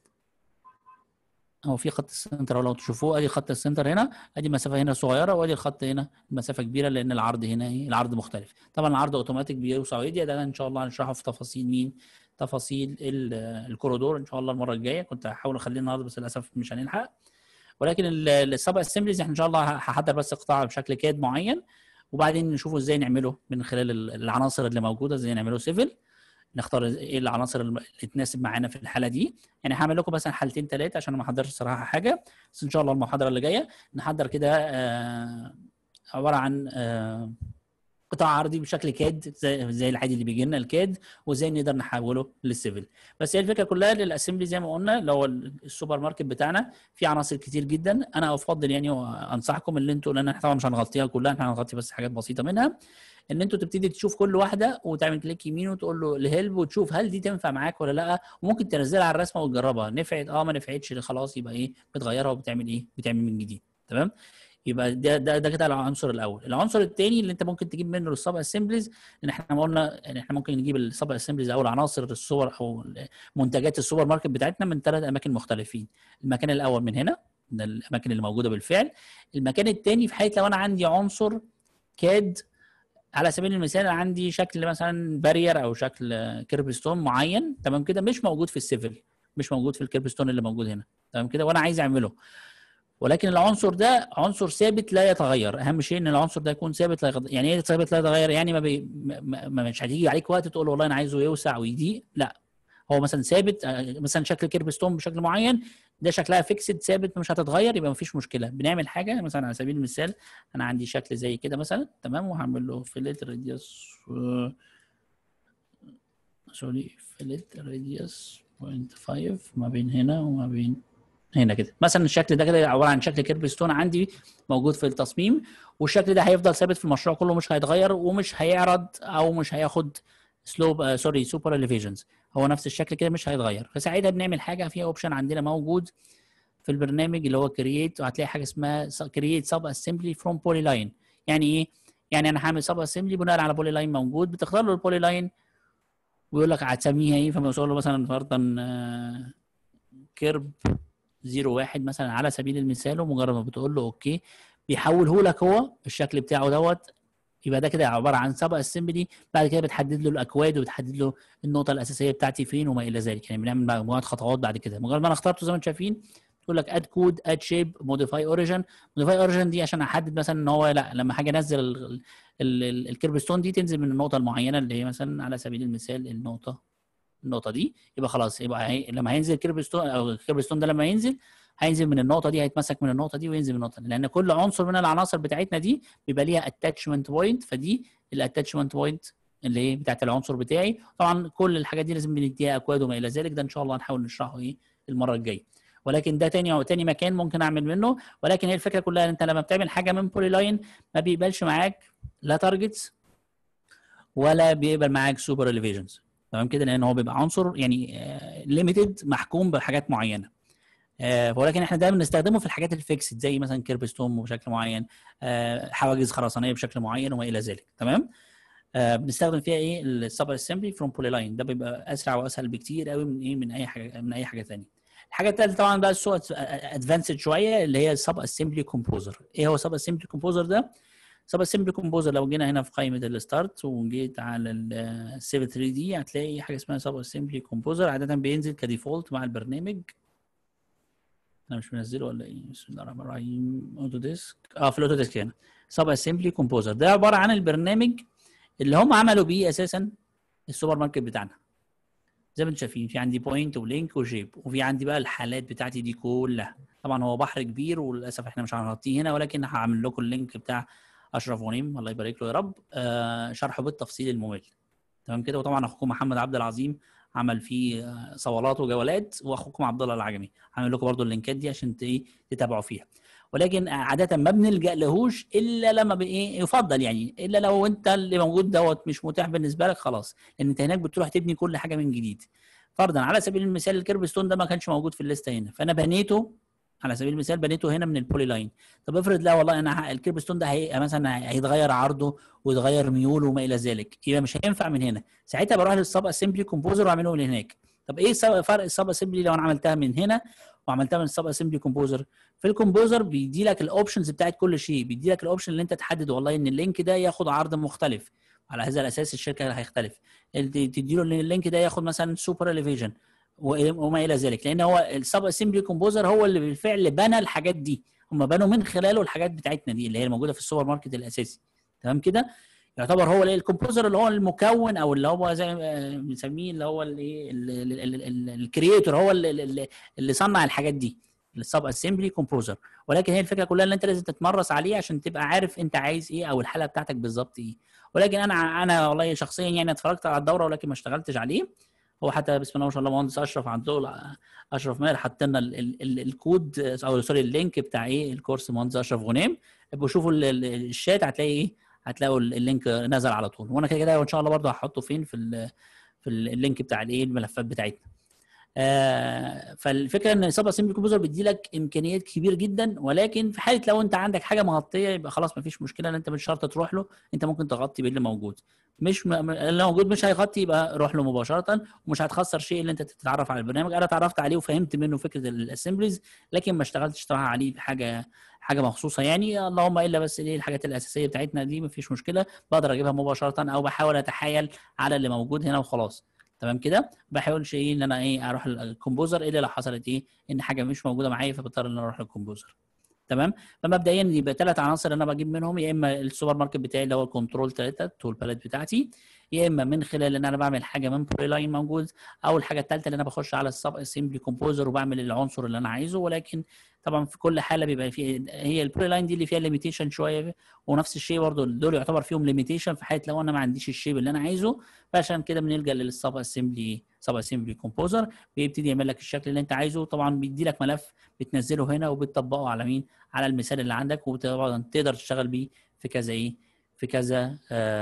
اهو في خط السنتر، لو تشوفوه ادي خط السنتر هنا، ادي المسافه هنا صغيره، وادي الخط هنا المسافه كبيره، لان العرض هنا ايه؟ العرض مختلف. طبعا العرض اوتوماتيك بيوسع ويضيق، ده ان شاء الله هنشرحه في تفاصيل مين؟ تفاصيل الكوريدور ان شاء الله المره الجايه. كنت هحاول اخليه النهارده بس للاسف مش هنلحق. ولكن السب اسمبليز احنا ان شاء الله هحضر بس قطاع بشكل كاد معين، وبعدين نشوفه ازاي نعمله من خلال العناصر اللي موجوده، ازاي نعمله سيفل، نختار ايه العناصر اللي تناسب معانا في الحاله دي. يعني هعمل لكم مثلا حالتين ثلاثه عشان ما احضرش الصراحه حاجه، بس ان شاء الله المحاضره اللي جايه نحضر كده عباره عن قطاع عرضي بشكل كاد زي العادي اللي بيجي لنا الكاد، وازاي نقدر نحوله للسيفل. بس هي الفكره كلها للاسمبلي زي ما قلنا، لو السوبر ماركت بتاعنا فيه عناصر كتير جدا. انا افضل يعني وانصحكم ان انتوا، لان احنا طبعا مش هنغطيها كلها، احنا هنغطي بس حاجات بسيطه منها، ان انتوا تبتدي تشوف كل واحده وتعمل كليك يمين وتقول له الهيلب، وتشوف هل دي تنفع معاك ولا لا، وممكن تنزلها على الرسمه وتجربها. نفعت ما نفعتش خلاص يبقى ايه؟ بتغيرها وبتعمل ايه؟ بتعمل من جديد. تمام؟ يبقى ده كده العنصر الاول. العنصر الثاني اللي انت ممكن تجيب منه السب اسمبليز، ان احنا قلنا ان احنا ممكن نجيب السب اسمبليز او العناصر السوبر او منتجات السوبر ماركت بتاعتنا من 3 اماكن مختلفين. المكان الاول من هنا، ده الاماكن اللي موجوده بالفعل. المكان الثاني في حاله لو انا عندي عنصر كاد، على سبيل المثال عندي شكل مثلا بارير او شكل كيربستون معين، تمام كده، مش موجود في السيفل، مش موجود في الكيربستون اللي موجود هنا، تمام كده، وانا عايز اعمله، ولكن العنصر ده عنصر ثابت لا يتغير. اهم شيء ان العنصر ده يكون ثابت لا يتغير. يعني ايه ثابت لا يتغير؟ يعني مش هتيجي عليك وقت تقول والله انا عايزه يوسع ويضيق، لا، هو مثلا ثابت. مثلا شكل كيربستون بشكل معين، ده شكلها فيكسد ثابت مش هتتغير، يبقى مفيش مشكله. بنعمل حاجه مثلا على سبيل المثال، انا عندي شكل زي كده مثلا، تمام، وهعمل له فيلت راديوس، فيلت راديوس 0.5 ما بين هنا وما بين هنا كده مثلا. الشكل ده كده عباره عن شكل كيربستون عندي موجود في التصميم، والشكل ده هيفضل ثابت في المشروع كله، مش هيتغير ومش هيعرض او مش هياخد سلوب سوبر اليفيشنز، هو نفس الشكل كده مش هيتغير. فساعتها بنعمل حاجه فيها اوبشن عندنا موجود في البرنامج اللي هو كرييت، وهتلاقي حاجه اسمها كرييت سب اسمبلي فروم بولي لاين. يعني ايه؟ يعني انا هعمل سب اسمبلي بناء على بولي لاين موجود، بتختار له البولي لاين ويقول لك هتسميها ايه، فبوصل له مثلا فرضا كيرب 01 مثلا على سبيل المثال، ومجرد ما بتقول له اوكي بيحوله لك هو الشكل بتاعه دوت. يبقى ده كده عباره عن سب اسمبلي. بعد كده بتحدد له الاكواد وبتحدد له النقطه الاساسيه بتاعتي فين وما الى ذلك. يعني بنعمل مجموعه خطوات بعد كده. مجرد ما انا اخترته زي ما انتم شايفين تقول لك اد كود، اد شيب، موديفاي اوريجن. موديفاي اوريجن دي عشان احدد مثلا ان هو لا، لما حاجه انزل الكيربستون دي تنزل من النقطه المعينه اللي هي مثلا على سبيل المثال النقطه دي، يبقى خلاص، يبقى لما هينزل كيربستون او الكيربستون ده لما هينزل من النقطه دي، هيتمسك من النقطه دي وينزل من النقطه دي، لان كل عنصر من العناصر بتاعتنا دي بيبقى ليها اتاتشمنت بوينت. فدي الاتاتشمنت بوينت اللي هي بتاعت العنصر بتاعي. طبعا كل الحاجات دي لازم بنديها اكواد وما الى ذلك، ده ان شاء الله هنحاول نشرحه المره الجايه. ولكن ده تاني مكان ممكن اعمل منه. ولكن هي الفكره كلها ان انت لما بتعمل حاجه من بولي لاين ما بيقبلش معاك لا تارجتس ولا بيقبل معاك سوبر اليفيشنز، تمام كده، لان هو بيبقى عنصر يعني ليميتد، محكوم بحاجات معينه. ولكن احنا دايما بنستخدمه في الحاجات الفيكسد زي مثلا كيربستون بشكل معين، حواجز خرسانيه بشكل معين وما الى ذلك، تمام. بنستخدم فيها ايه السب اسمبلي فروم بولي لاين. ده بيبقى اسرع واسهل بكتير قوي من اي حاجه ثانيه. الحاجه الثالثه طبعا بقى السوق ادفانسد شويه اللي هي السب اسمبلي كومبوزر. ايه هو السب اسمبلي كومبوزر ده؟ سب اسمبلي كومبوزر لو جينا هنا في قائمه الستارت وجيت على السيف 3 دي هتلاقي حاجه اسمها سب اسمبلي كومبوزر. عاده بينزل كديفولت مع البرنامج. انا مش منزله ولا ايه؟ بسم الله الرحمن الرحيم. اوتو ديسك، في الاوتو ديسك هنا سب اسمبلي كومبوزر. ده عباره عن البرنامج اللي هم عملوا بيه اساسا السوبر ماركت بتاعنا. زي ما انتم شايفين في عندي بوينت ولينك وشيب، وفي عندي بقى الحالات بتاعتي دي كلها. طبعا هو بحر كبير وللاسف احنا مش هنغطيه هنا، ولكن هعمل لكم اللينك بتاع اشرف غنيم الله يبارك له يا رب، شرحه بالتفصيل الممل، تمام كده. وطبعا اخوكم محمد عبد العظيم عمل فيه صولات وجولات، واخوكم عبد الله العجمي هعمل لكم برده اللينكات دي عشان تتابعوا فيها. ولكن عاده ما بنلجا لهوش الا لما يفضل، يعني الا لو انت اللي موجود دوت مش متاح بالنسبه لك، خلاص، لان انت هناك بتروح تبني كل حاجه من جديد. فرضا على سبيل المثال الكيربستون ده ما كانش موجود في الليسته هنا، فانا بنيته على سبيل المثال بنيته هنا من البولي لاين. طب افرض لا والله انا الكيربستون ده مثلا هيتغير عرضه ويتغير ميوله وما الى ذلك، يبقى مش هينفع من هنا. ساعتها بروح للسب اسمبلي كومبوزر واعمله من هناك. طب ايه فرق السب اسمبلي لو انا عملتها من هنا وعملتها من السب اسمبلي كومبوزر؟ في الكومبوزر بيدي لك الاوبشنز بتاعت كل شيء، بيدي لك الاوبشن اللي انت تحدد والله ان اللينك ده ياخد عرض مختلف، على هذا الاساس الشركه هيختلف. تدي له ان اللينك ده ياخد مثلا سوبر اليفيشن وما الى ذلك، لان هو السب اسمبلي كومبوزر هو اللي بالفعل بنى الحاجات دي. هم بنوا من خلاله الحاجات بتاعتنا دي اللي هي موجوده في السوبر ماركت الاساسي، تمام كده. يعتبر هو الكومبوزر اللي هو المكون او اللي هو زي ما بنسميه اللي هو الكرييتور، هو اللي صنع الحاجات دي، السب اسمبلي كومبوزر. ولكن هي الفكره كلها ان انت لازم تتمرس عليه عشان تبقى عارف انت عايز ايه او الحاله بتاعتك بالظبط ايه. ولكن انا والله شخصيا يعني اتفرجت على الدوره ولكن ما اشتغلتش عليه. هو حتى بسم الله ما شاء الله مهندس اشرف اشرف ماهر حط لنا الكود او سوري اللينك بتاع الكورس مهندس اشرف غنيم. ابقوا شوفوا الشات هتلاقوا اللينك نزل على طول. وانا كده وان شاء الله برضه هحطه فين في اللينك بتاع الملفات بتاعتنا. فالفكره ان سب اسمبلي كومبوزر بيدي لك امكانيات كبير جدا، ولكن في حاله لو انت عندك حاجه مغطيه يبقى خلاص مفيش مشكله ان انت مش شرط تروح له، انت ممكن تغطي باللي موجود. اللي موجود مش هيغطي يبقى روح له مباشره، ومش هتخسر شيء اللي انت تتعرف على البرنامج. انا اتعرفت عليه وفهمت منه فكره الاسمبليز، لكن ما اشتغلتش صراحه عليه حاجه مخصوصه يعني، اللهم الا بس ايه الحاجات الاساسيه بتاعتنا دي مفيش مشكله، بقدر اجيبها مباشره او بحاول اتحايل على اللي موجود هنا وخلاص. تمام كده، ما بحاولش ايه ان انا ايه اروح الكمبوزر الا لو حصلت ايه ان حاجه مش موجوده معايا، فبضطر ان انا اروح للكمبوزر. تمام. فمبدئيا يبقى 3 عناصر انا بجيب منهم، يا اما السوبر ماركت بتاعي اللي هو الكنترول 3 التول باليت بتاعتي، يا اما من خلال ان انا بعمل حاجه من بري لاين موجود، او الحاجه الثالثه اللي انا بخش على السب اسمبلي كومبوزر وبعمل العنصر اللي انا عايزه. ولكن طبعا في كل حاله بيبقى في هي البري لاين دي اللي فيها ليميتيشن شويه، ونفس الشيء برضه دول يعتبر فيهم ليميتيشن في حاله لو انا ما عنديش الشيب اللي انا عايزه. فعشان كده بنلجا للسب اسمبلي كومبوزر، بيبتدي يعمل لك الشكل اللي انت عايزه. طبعا بيدي لك ملف بتنزله هنا وبتطبقه على مين؟ على المثال اللي عندك، وطبعا تقدر تشتغل بيه في كذا ايه، في كذا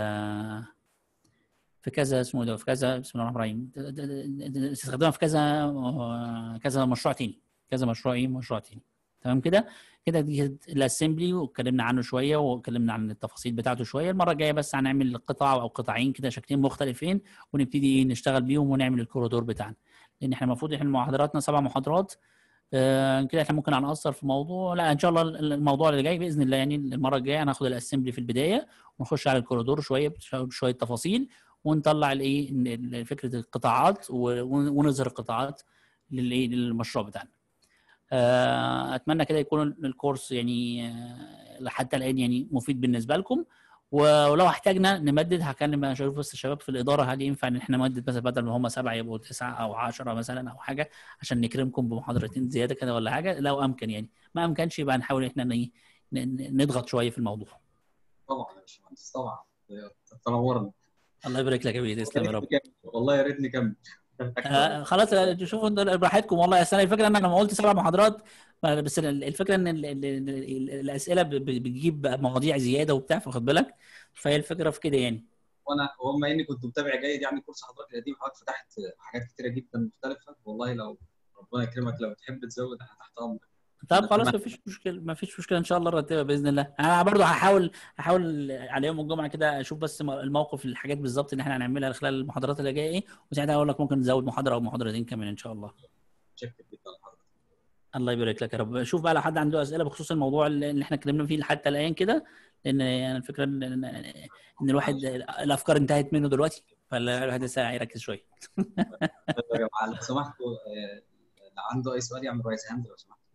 في كذا اسمه ده، في كذا بسم الله الرحمن الرحيم، تستخدمها في كذا مشروع تاني، كذا مشروع ايه، مشروع تاني. تمام كده. كده دي الاسمبلي واتكلمنا عنه شويه، واتكلمنا عن التفاصيل بتاعته شويه. المره الجايه بس هنعمل قطعه او قطعين كده شكلين مختلفين، ونبتدي نشتغل بيهم ونعمل الكوريدور بتاعنا، لان احنا المفروض احنا محاضراتنا 7 محاضرات. كده احنا ممكن هنقصر في موضوع، لا ان شاء الله الموضوع اللي جاي باذن الله يعني المره الجايه هناخد الاسمبلي في البدايه، ونخش على الكوريدور شويه تفاصيل، ونطلع الايه فكره القطاعات ونظهر القطاعات للمشروع بتاعنا. اتمنى كده يكون الكورس يعني حتى الان يعني مفيد بالنسبه لكم. ولو احتاجنا نمدد هكلم اشوف بس الشباب في الاداره هل ينفع ان احنا نمدد مثلا بدل ما هم 7 يبقوا 9 او 10 مثلا او حاجه، عشان نكرمكم بمحاضرتين زياده كده ولا حاجه لو امكن يعني. ما امكنش يبقى نحاول احنا نضغط شويه في الموضوع. طبعا يا باشمهندس طبعا، تنورنا. الله يبارك لك يا بيه، تسلم يا رب. والله يا ريت نكمل. خلاص شوفوا انتوا براحتكم والله. السنه الفكره ان انا لما قلت 7 محاضرات، بس الفكره ان الاسئله بتجيب مواضيع زياده وبتاع، فخد بالك، فهي الفكره في كده يعني. وانا وبما اني كنت متابع جيد يعني كورس حضرتك القديم، حضرتك فتحت حاجات كتيره جدا مختلفه، والله لو ربنا يكرمك لو تحب تزود انا تحت امرك. طب خلاص مفيش مشكله ان شاء الله نرتبها باذن الله. انا برضو هحاول على يوم الجمعه كده اشوف بس الموقف الحاجات بالظبط اللي احنا هنعملها خلال المحاضرات اللي جايه ايه، وساعتها اقول لك ممكن نزود محاضره او محاضرتين كمان ان شاء الله. شكرا جدا لحضرتك. الله يبارك لك يا رب. شوف بقى لو حد عنده اسئله بخصوص الموضوع اللي احنا اتكلمنا فيه حتى الان كده، لان يعني الفكره ان الواحد الافكار انتهت منه دلوقتي، فالواحد لسه هيركز شويه. يا جماعه لو سمحتوا اللي عنده اي سؤال يعمل رايز هاند لو سمحتوا.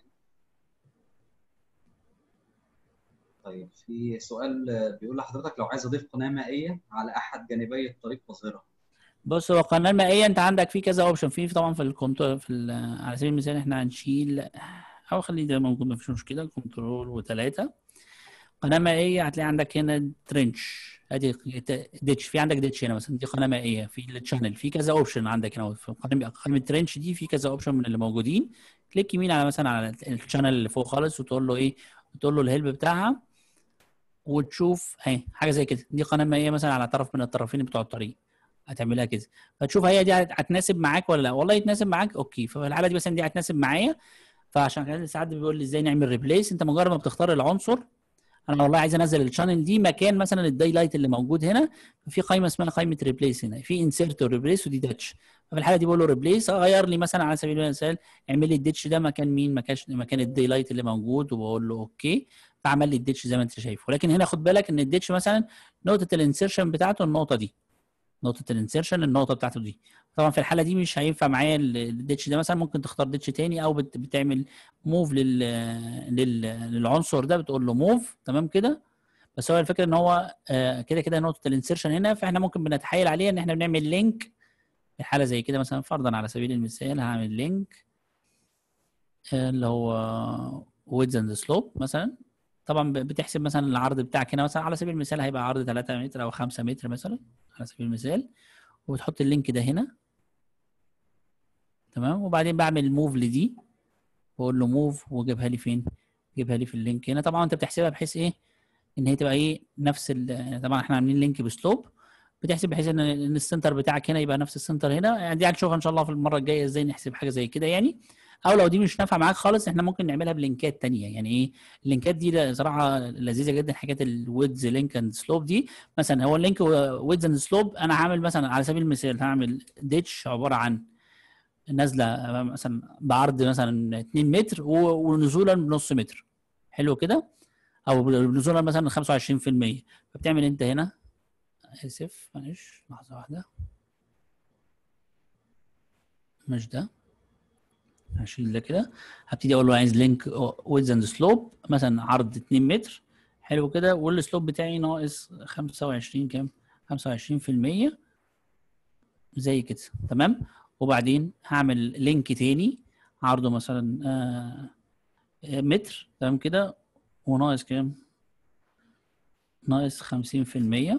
طيب في سؤال بيقول لحضرتك لو عايز اضيف قناه مائيه على احد جانبي الطريق بظهرها. بص، هو القناه المائيه انت عندك في كذا اوبشن، في طبعا في الكنترول على سبيل المثال احنا هنشيل او خليه ده موجود مفيش مشكله، كنترول و3 قناه مائيه. هتلاقي عندك هنا ترنش، ادي ديتش، في عندك ديتش هنا مثلا، دي قناه مائيه. في الشانل في كذا اوبشن عندك هنا في قناه الترنش دي، في كذا اوبشن من اللي موجودين. كليك يمين على مثلا على الشانل اللي فوق خالص، وتقول له ايه، وتقول له الهيلب بتاعها، وتشوف اهي حاجه زي كده، دي قناه مائيه مثلا على طرف من الطرفين بتوع الطريق، هتعملها كده. فتشوف هي دي هتناسب معاك ولا لا. والله يتناسب معاك اوكي، ففي الحاله دي مثلا دي هتناسب معايا. فعشان كده ساعات بيقول لي ازاي نعمل ريبليس. انت مجرد ما بتختار العنصر، انا والله عايز انزل الشانل دي مكان مثلا الداي لايت اللي موجود هنا، في قائمه اسمها قائمه ريبليس، هنا في انسيرت وريبليس ودي داتش. ففي الحاله دي بقول له ريبليس، غير لي مثلا على سبيل المثال اعمل لي الديتش ده مكان مين، مكان الداي لايت اللي موجود، وبقول له اوكي، فعمل لي الديتش زي ما انت شايفه. ولكن هنا خد بالك ان الديتش مثلا نقطه الانسيرشن بتاعته النقطه دي، نقطه الانسيرشن النقطه بتاعته دي. طبعا في الحاله دي مش هينفع معايا الديتش ده، مثلا ممكن تختار ديتش تاني، او بتعمل موف للعنصر ده، بتقول له موف. تمام كده. بس هو الفكره ان هو كده كده نقطه الانسيرشن هنا، فاحنا ممكن بنتحايل عليها ان احنا بنعمل لينك في حاله زي كده. مثلا فرضا على سبيل المثال هعمل لينك اللي هو ويدز اند سلوب مثلا. طبعا بتحسب مثلا العرض بتاعك هنا مثلا على سبيل المثال هيبقى عرض 3 متر او 5 متر مثلا على سبيل المثال، وبتحط اللينك ده هنا. تمام. وبعدين بعمل موف لدي، واقول له موف، وجيبها لي فين؟ جيبها لي في اللينك هنا. طبعا انت بتحسبها بحيث ايه ان هي تبقى ايه نفس طبعا احنا عاملين لينك بسلوب، بتحسب بحيث ان السنتر بتاعك هنا يبقى نفس السنتر هنا. يعني دي هنشوفها ان شاء الله في المره الجايه ازاي نحسب حاجه زي كده يعني. او لو دي مش نافعه معاك خالص احنا ممكن نعملها بلينكات تانية. يعني ايه اللينكات دي؟ صراحه لذيذه جدا حكايه الويدز لينك اند سلوب دي. مثلا هو اللينك ويدز اند سلوب، انا هعمل مثلا على سبيل المثال هعمل ديتش عباره عن نازله مثلا بعرض مثلا 2 متر ونزولا بنص متر، حلو كده، او نزولا مثلا 25%. فبتعمل انت هنا، اسف معلش لحظه واحده، مش ده، هشيل ده كده. هبتدي اقول له عايز لينك ويدز اند سلوب مثلا عرض 2 متر، حلو كده، والسلوب بتاعي ناقص 25 كام؟ 25% زي كده، تمام. وبعدين هعمل لينك تاني عرضه مثلا متر، تمام كده، وناقص كام؟ ناقص 50%.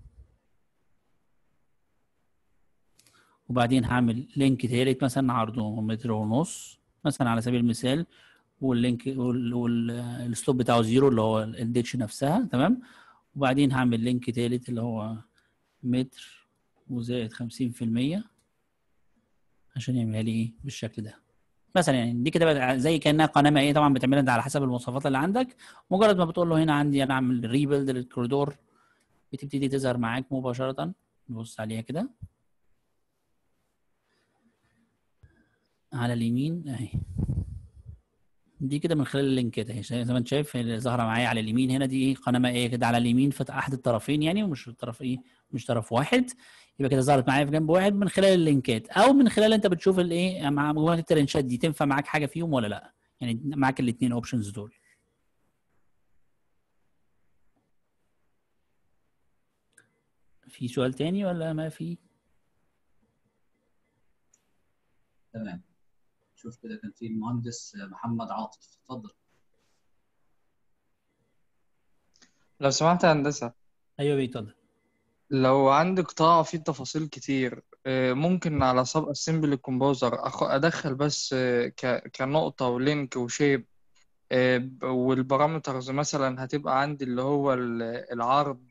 وبعدين هعمل لينك تالت مثلا عرضه متر ونص مثلا على سبيل المثال، واللينك والسلوب بتاعه زيرو اللي هو الديتش نفسها، تمام. وبعدين هعمل لينك تالت اللي هو متر وزائد 50% عشان يعملها لي ايه بالشكل ده مثلا. يعني دي كده بقى زي كانها قناه مائيه، طبعا بتعملها انت على حسب المواصفات اللي عندك. مجرد ما بتقول له هنا عندي انا اعمل ريبيلد للكوريدور بتبتدي تظهر معاك مباشره. نبص عليها كده على اليمين اهي، دي كده من خلال اللينكات اهي زي ما انت شايف ظاهره معايا على اليمين هنا. دي ايه قناه مائيه كده على اليمين في احد الطرفين يعني، ومش الطرف ايه، مش طرف واحد. يبقى كده ظهرت معايا في جنب واحد من خلال اللينكات، او من خلال انت بتشوف الايه مع مجموعه الترنشات دي تنفع معاك حاجه فيهم ولا لا. يعني معاك الاثنين اوبشنز دول. في سؤال تاني ولا ما في؟ تمام. شوف كده كان في المهندس محمد عاطف، اتفضل. لو سمحت يا هندسة، ايوه بيتفضل. لو عندي قطاع فيه تفاصيل كتير، ممكن على سب اسمبلي كومبوزر ادخل بس كنقطة ولينك وشيب، والبارامترز مثلا هتبقى عندي اللي هو العرض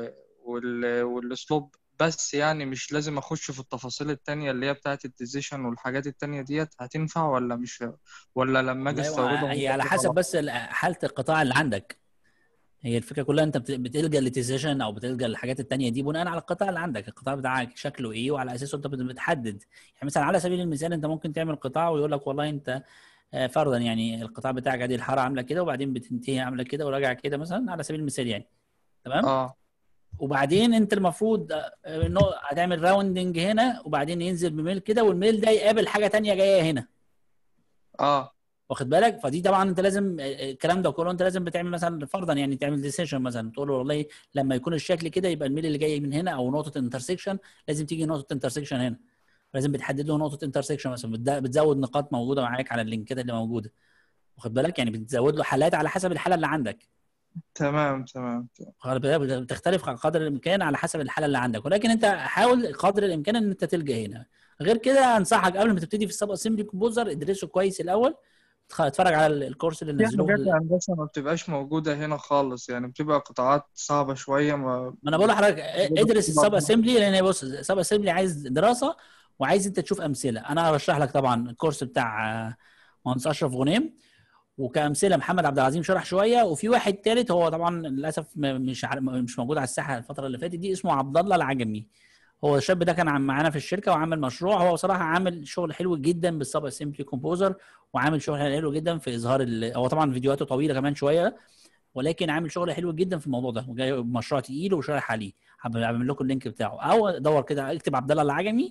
والسلوب بس. يعني مش لازم اخش في التفاصيل التانية اللي هي بتاعت الديزيشن والحاجات التانية ديت. هتنفع ولا مش؟ ولا لما اجي والله استورده هي هيبقى على فيه حسب غلط؟ بس حاله القطاع اللي عندك. هي الفكره كلها انت بتلجا للديسيجن او بتلجا للحاجات التانيه دي بناء على القطاع اللي عندك. القطاع بتاعك شكله ايه وعلى اساسه انت بتحدد. يعني مثلا على سبيل المثال انت ممكن تعمل قطاع ويقول لك والله انت فرضا يعني القطاع بتاعك ادي الحاره عامله كده وبعدين بتنتهي عامله كده وراجعه كده مثلا على سبيل المثال يعني، تمام. اه وبعدين انت المفروض انه هتعمل راوندنج هنا وبعدين ينزل بميل كده والميل ده يقابل حاجه تانيه جايه هنا، اه واخد بالك. فدي طبعا انت لازم الكلام ده كله انت لازم بتعمل مثلا فرضا يعني تعمل ديسيشن مثلا تقول له والله لما يكون الشكل كده يبقى الميل اللي جاي من هنا او نقطه انترسكشن لازم تيجي نقطه انترسكشن هنا. لازم بتحدد له نقطه انترسكشن مثلا بتزود نقاط موجوده معاك على اللينكات اللي موجوده، واخد بالك. يعني بتزود له حالات على حسب الحاله اللي عندك. تمام تمام. واخد بالك؟ بتختلف قدر الامكان على حسب الحاله اللي عندك، ولكن انت حاول قدر الامكان ان انت تلجا هنا. غير كده انصحك قبل ما تبتدي في السب اسمبلي كومبوزر ادرسه كويس الاول، اتفرج على الكورس اللي في نزلوه حاجات هندسة ما بتبقاش موجودة هنا خالص، يعني بتبقى قطاعات صعبة شوية. ما انا بقول لحضرتك ادرس السب اسمبلي، لان بص السب اسمبلي عايز دراسه وعايز انت تشوف امثله. انا ارشح لك طبعا الكورس بتاع مهندس اشرف غنيم، وكامثله محمد عبد العظيم شرح شويه، وفي واحد ثالث هو طبعا للاسف مش موجود على الساحه الفتره اللي فاتت دي، اسمه عبد الله العجمي. هو الشاب ده كان معانا في الشركه وعمل مشروع. هو بصراحه عامل شغل حلو جدا بالسب اسمبلي كومبوزر، وعامل شغل حلو جدا في اظهار هو طبعا فيديوهاته طويله كمان شويه، ولكن عامل شغل حلو جدا في الموضوع ده وجاي بمشروع تقيل وشارح عليه. هعمل لكم اللينك بتاعه او دور كده اكتب عبد الله العجمي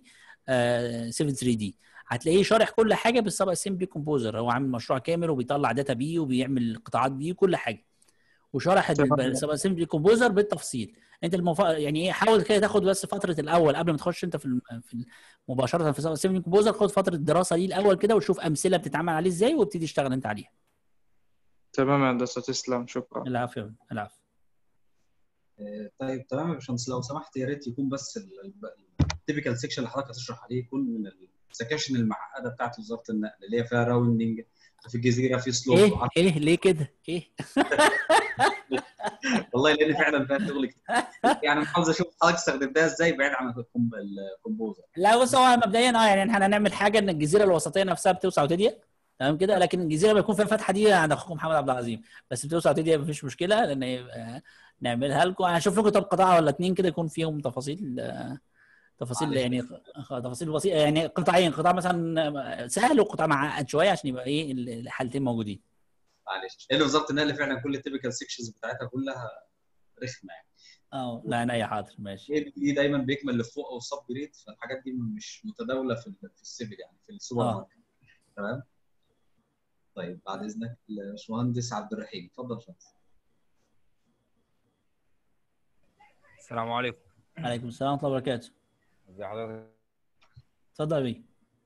7 3 دي هتلاقيه شارح كل حاجه بالسب اسمبلي كومبوزر. هو عامل مشروع كامل وبيطلع داتا بيه وبيعمل قطاعات بيه كل حاجه، وشرح تمام. السب اسمبلي كومبوزر بالتفصيل. انت يعني ايه حاول كده تاخد بس فتره الاول قبل ما تخش انت مباشره في السب اسمبلي كومبوزر، خد فتره دراسه ليه الاول كده وشوف امثله بتتعمل عليه ازاي وابتدي اشتغل انت عليها. تمام يا هندسة، تسلم، شكرا. العفو العفو. طيب تمام يا باشمهندس، لو سمحت يا ريت يكون بس التيبيكال سيكشن اللي حضرتك هتشرح عليه يكون من السكاشن المعقده بتاعت وزاره النقل اللي هي فيها راوندنج في الجزيره في سلوب. ايه ليه كده ايه والله لان فعلا فيها شغل كتير. يعني انا عاوز اشوف حضرتك استخدمتها ازاي بعيد عن الكومبوزر. لا بص، هو مبدئيا يعني احنا هنعمل حاجه ان الجزيره الوسطيه نفسها بتوسع وتضيق، تمام كده، لكن الجزيره بيكون فيها فتحه دي عند اخوكم محمد عبد العظيم، بس بتوسع وتضيق مفيش مشكله، لان نعملها لكم. هشوف لكم طب قطعه ولا اتنين كده يكون فيهم تفاصيل يعني تفاصيل بسيطه، يعني قطعين، قطع مثلا سهل وقطع معقد شويه عشان يبقى ايه الحالتين موجودين. معلش، لان وزاره النقل فعلا كل التيبيكال سيكشنز بتاعتها كلها رخمه يعني. لا انا اي حاضر ماشي. دي دايما بيكمل اللي فوق او الصب جريد، فالحاجات دي مش متداوله في السيفل يعني في السوبر ماركت. تمام. طيب بعد اذنك الباشمهندس عبد الرحيم، اتفضل يا باشمهندس. السلام عليكم. وعليكم السلام ورحمه الله وبركاته. ازي حضرتك؟ اتفضل بيه.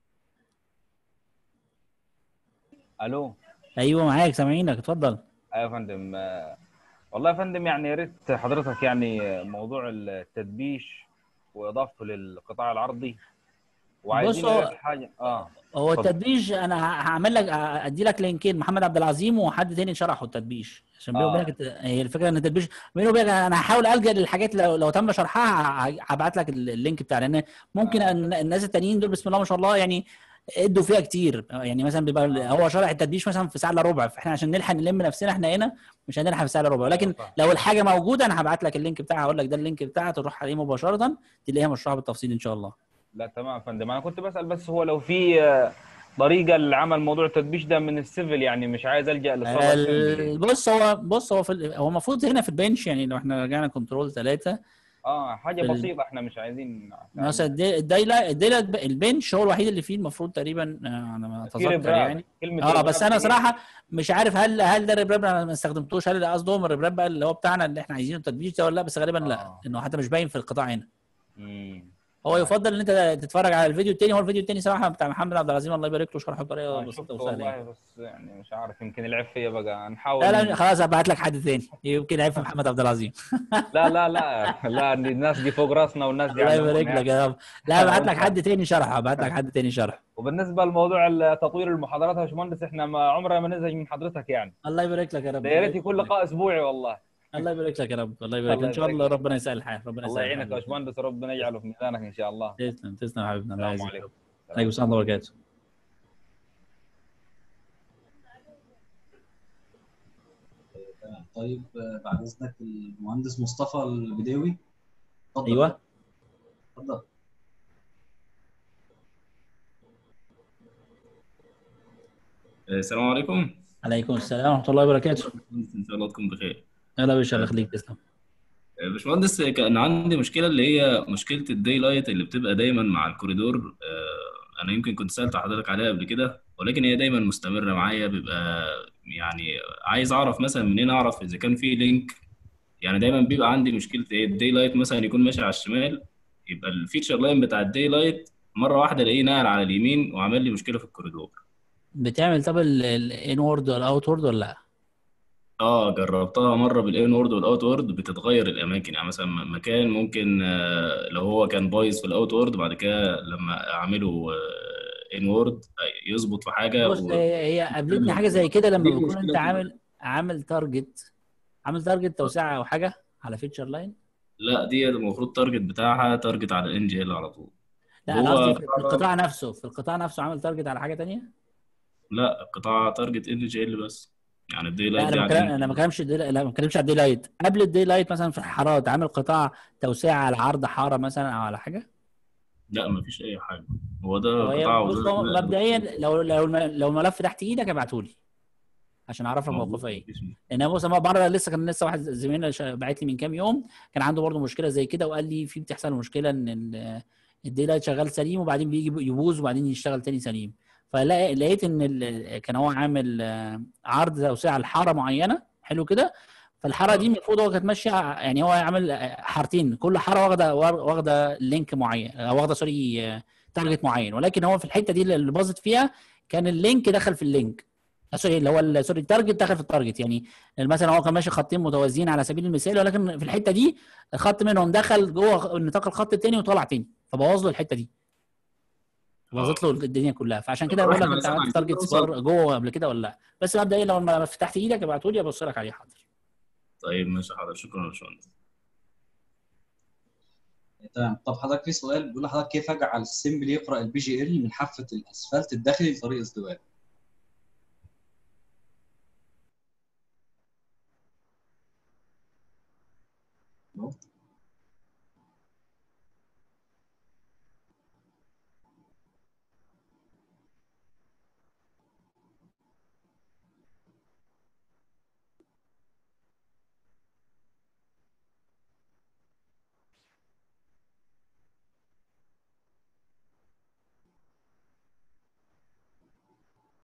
الو. ايوه معاك سامعينك، اتفضل. ايوه يا فندم. والله يا فندم يعني يا ريت حضرتك يعني موضوع التدبيش واضافته للقطاع العرضي، وعايزين بص حاجه هو التدبيش انا هعمل لك ادي لك لينكين، محمد عبد العظيم وحد تاني شرحه التدبيش، عشان بيني وبينك هي الفكره ان التدبيش بيني وبينك انا هحاول الجا للحاجات لو تم شرحها هبعت لك اللينك بتاع، لان ممكن الناس التانيين دول بسم الله ما شاء الله يعني ادوا فيها كتير، يعني مثلا بيبقى هو شرح التدبيش مثلا في ساعه الا ربع، فاحنا عشان نلحق نلم نفسنا احنا هنا مش هنلحق في ساعه الا ربع، لكن لو الحاجه موجوده انا هبعت لك اللينك بتاعها، هقول لك ده اللينك بتاعها تروح عليه مباشره تلاقيها مشروحه بالتفصيل ان شاء الله. لا تمام يا فندم، انا كنت بسال بس هو لو في طريقه لعمل موضوع التدبيش ده من السيفل، يعني مش عايز الجا للصلاه. بص هو المفروض هنا في البنش، يعني لو احنا رجعنا كنترول 3 حاجه بسيطه، احنا مش عايزين مثلا الدايله البنش هو الوحيد اللي فيه المفروض تقريبا، انا ما اتذكر يعني بس انا صراحه مش عارف هل ده الريبراب انا ما استخدمتوش، هل قصدهم الريبراب بقى اللي هو بتاعنا اللي احنا عايزينه التدبيش ده ولا لا، بس غالبا لا، لانه حتى مش باين في القطاع هنا. هو يفضل ان انت تتفرج على الفيديو الثاني، هو الفيديو الثاني صراحه بتاع محمد عبد العظيم الله يبارك له شرحه بطريقه بسيطه وسهله والله، بس يعني مش عارف يمكن العيب فيا بقى، نحاول. لا خلاص هبعت لك حد ثاني يمكن عيب في محمد عبد العظيم. لا الناس دي فوق راسنا والناس دي الله يبارك لك يا رب. لا هبعت لك حد ثاني شرح. وبالنسبه لموضوع تطوير المحاضرات يا باشمهندس، احنا ما عمرنا ما نزهج من حضرتك يعني. الله يبارك لك يا رب. يا ريت يكون لقاء اسبوعي والله. الله يبارك لك يا رب، الله يبارك ان شاء الله، ربنا يسهل الحال، الله يعينك يا باشمهندس، ربنا يجعله في ميزانك ان شاء الله. تسلم يا حبيبنا. الله السلام عليكم. عليكم السلام ورحمه الله وبركاته. طيب بعد اذنك المهندس مصطفى البداوي، اتفضل. ايوه اتفضل. السلام عليكم. عليكم السلام ورحمه الله وبركاته. ان شاء الله تكون بخير. يلا يا باشا الله يخليك، تسلم. باشمهندس كان عندي مشكله اللي هي مشكله الداي لايت اللي بتبقى دايما مع الكوريدور. انا يمكن كنت سالت حضرتك عليها قبل كده، ولكن هي دايما مستمره معايا، بيبقى يعني عايز اعرف مثلا منين اعرف اذا كان في لينك. يعني دايما بيبقى عندي مشكله الداي لايت مثلا يكون ماشي على الشمال، يبقى الفيتشر لاين بتاع الداي لايت مره واحده الاقيه نقل على اليمين وعمل لي مشكله في الكوريدور. بتعمل طب الانورد ولا اوتورد ولا لا؟ جربتها مره بالانورد والاوتورد، بتتغير الاماكن، يعني مثلا مكان ممكن لو هو كان بايظ في الاوتورد بعد كده لما اعمله انورد يظبط في حاجه. بص هي قابلتني حاجه زي كده لما بيكون انت عامل تارجت توسعه او حاجه على فيتشر لاين. لا دي المفروض تارجت بتاعها تارجت على الان جي ال على طول. لا انا قصدي في القطاع نفسه عامل تارجت على حاجه ثانيه. لا القطاع تارجت ان جي ال بس، يعني الدي لايت انا ما بتكلمش على الدي لايت. قبل الدي لايت مثلا في الحارات عامل قطاع توسعه على عرض حاره مثلا او على حاجه؟ لا ما فيش اي حاجه، هو ده قطاع مبدئيا لو الملف تحت ايدك ابعته لي عشان اعرفك موقفك ايه. لان بص مره كان لسه واحد زميلنا باعت لي من كام يوم كان عنده برضه مشكله زي كده، وقال لي في بتحصل مشكله ان الدي لايت شغال سليم وبعدين بيجي يبوظ وبعدين يشتغل تاني سليم. فلقيت ان كان هو عامل عرض توسعه لحاره معينه حلو كده، فالحاره دي المفروض هو كانت ماشيه، يعني هو عامل حارتين كل حاره واخده لينك معين، واخده تارجت معين، ولكن هو في الحته دي اللي باظت فيها كان اللينك دخل في اللينك، اللي هو التارجت دخل في التارجت. يعني مثلا هو كان ماشي خطين متوازيين على سبيل المثال، ولكن في الحته دي خط منهم دخل جوه نطاق الخط الثاني وطلع تاني، فبوظ له الحته دي، بوظت له الدنيا كلها. فعشان كده بقول لك انت عملت تارجت جوه قبل كده ولا لا؟ بس مبدئيا لو ما فتحت ايدك ابعته لي ابص لك عليه. حاضر. طيب ماشي حاضر، شكرا يا باشمهندس. تمام. طب حضرتك في سؤال بيقول لحضرتك كيف اجعل السيمبل يقرا البي جي ال من حافه الاسفلت الداخلي لطريق ازدواج؟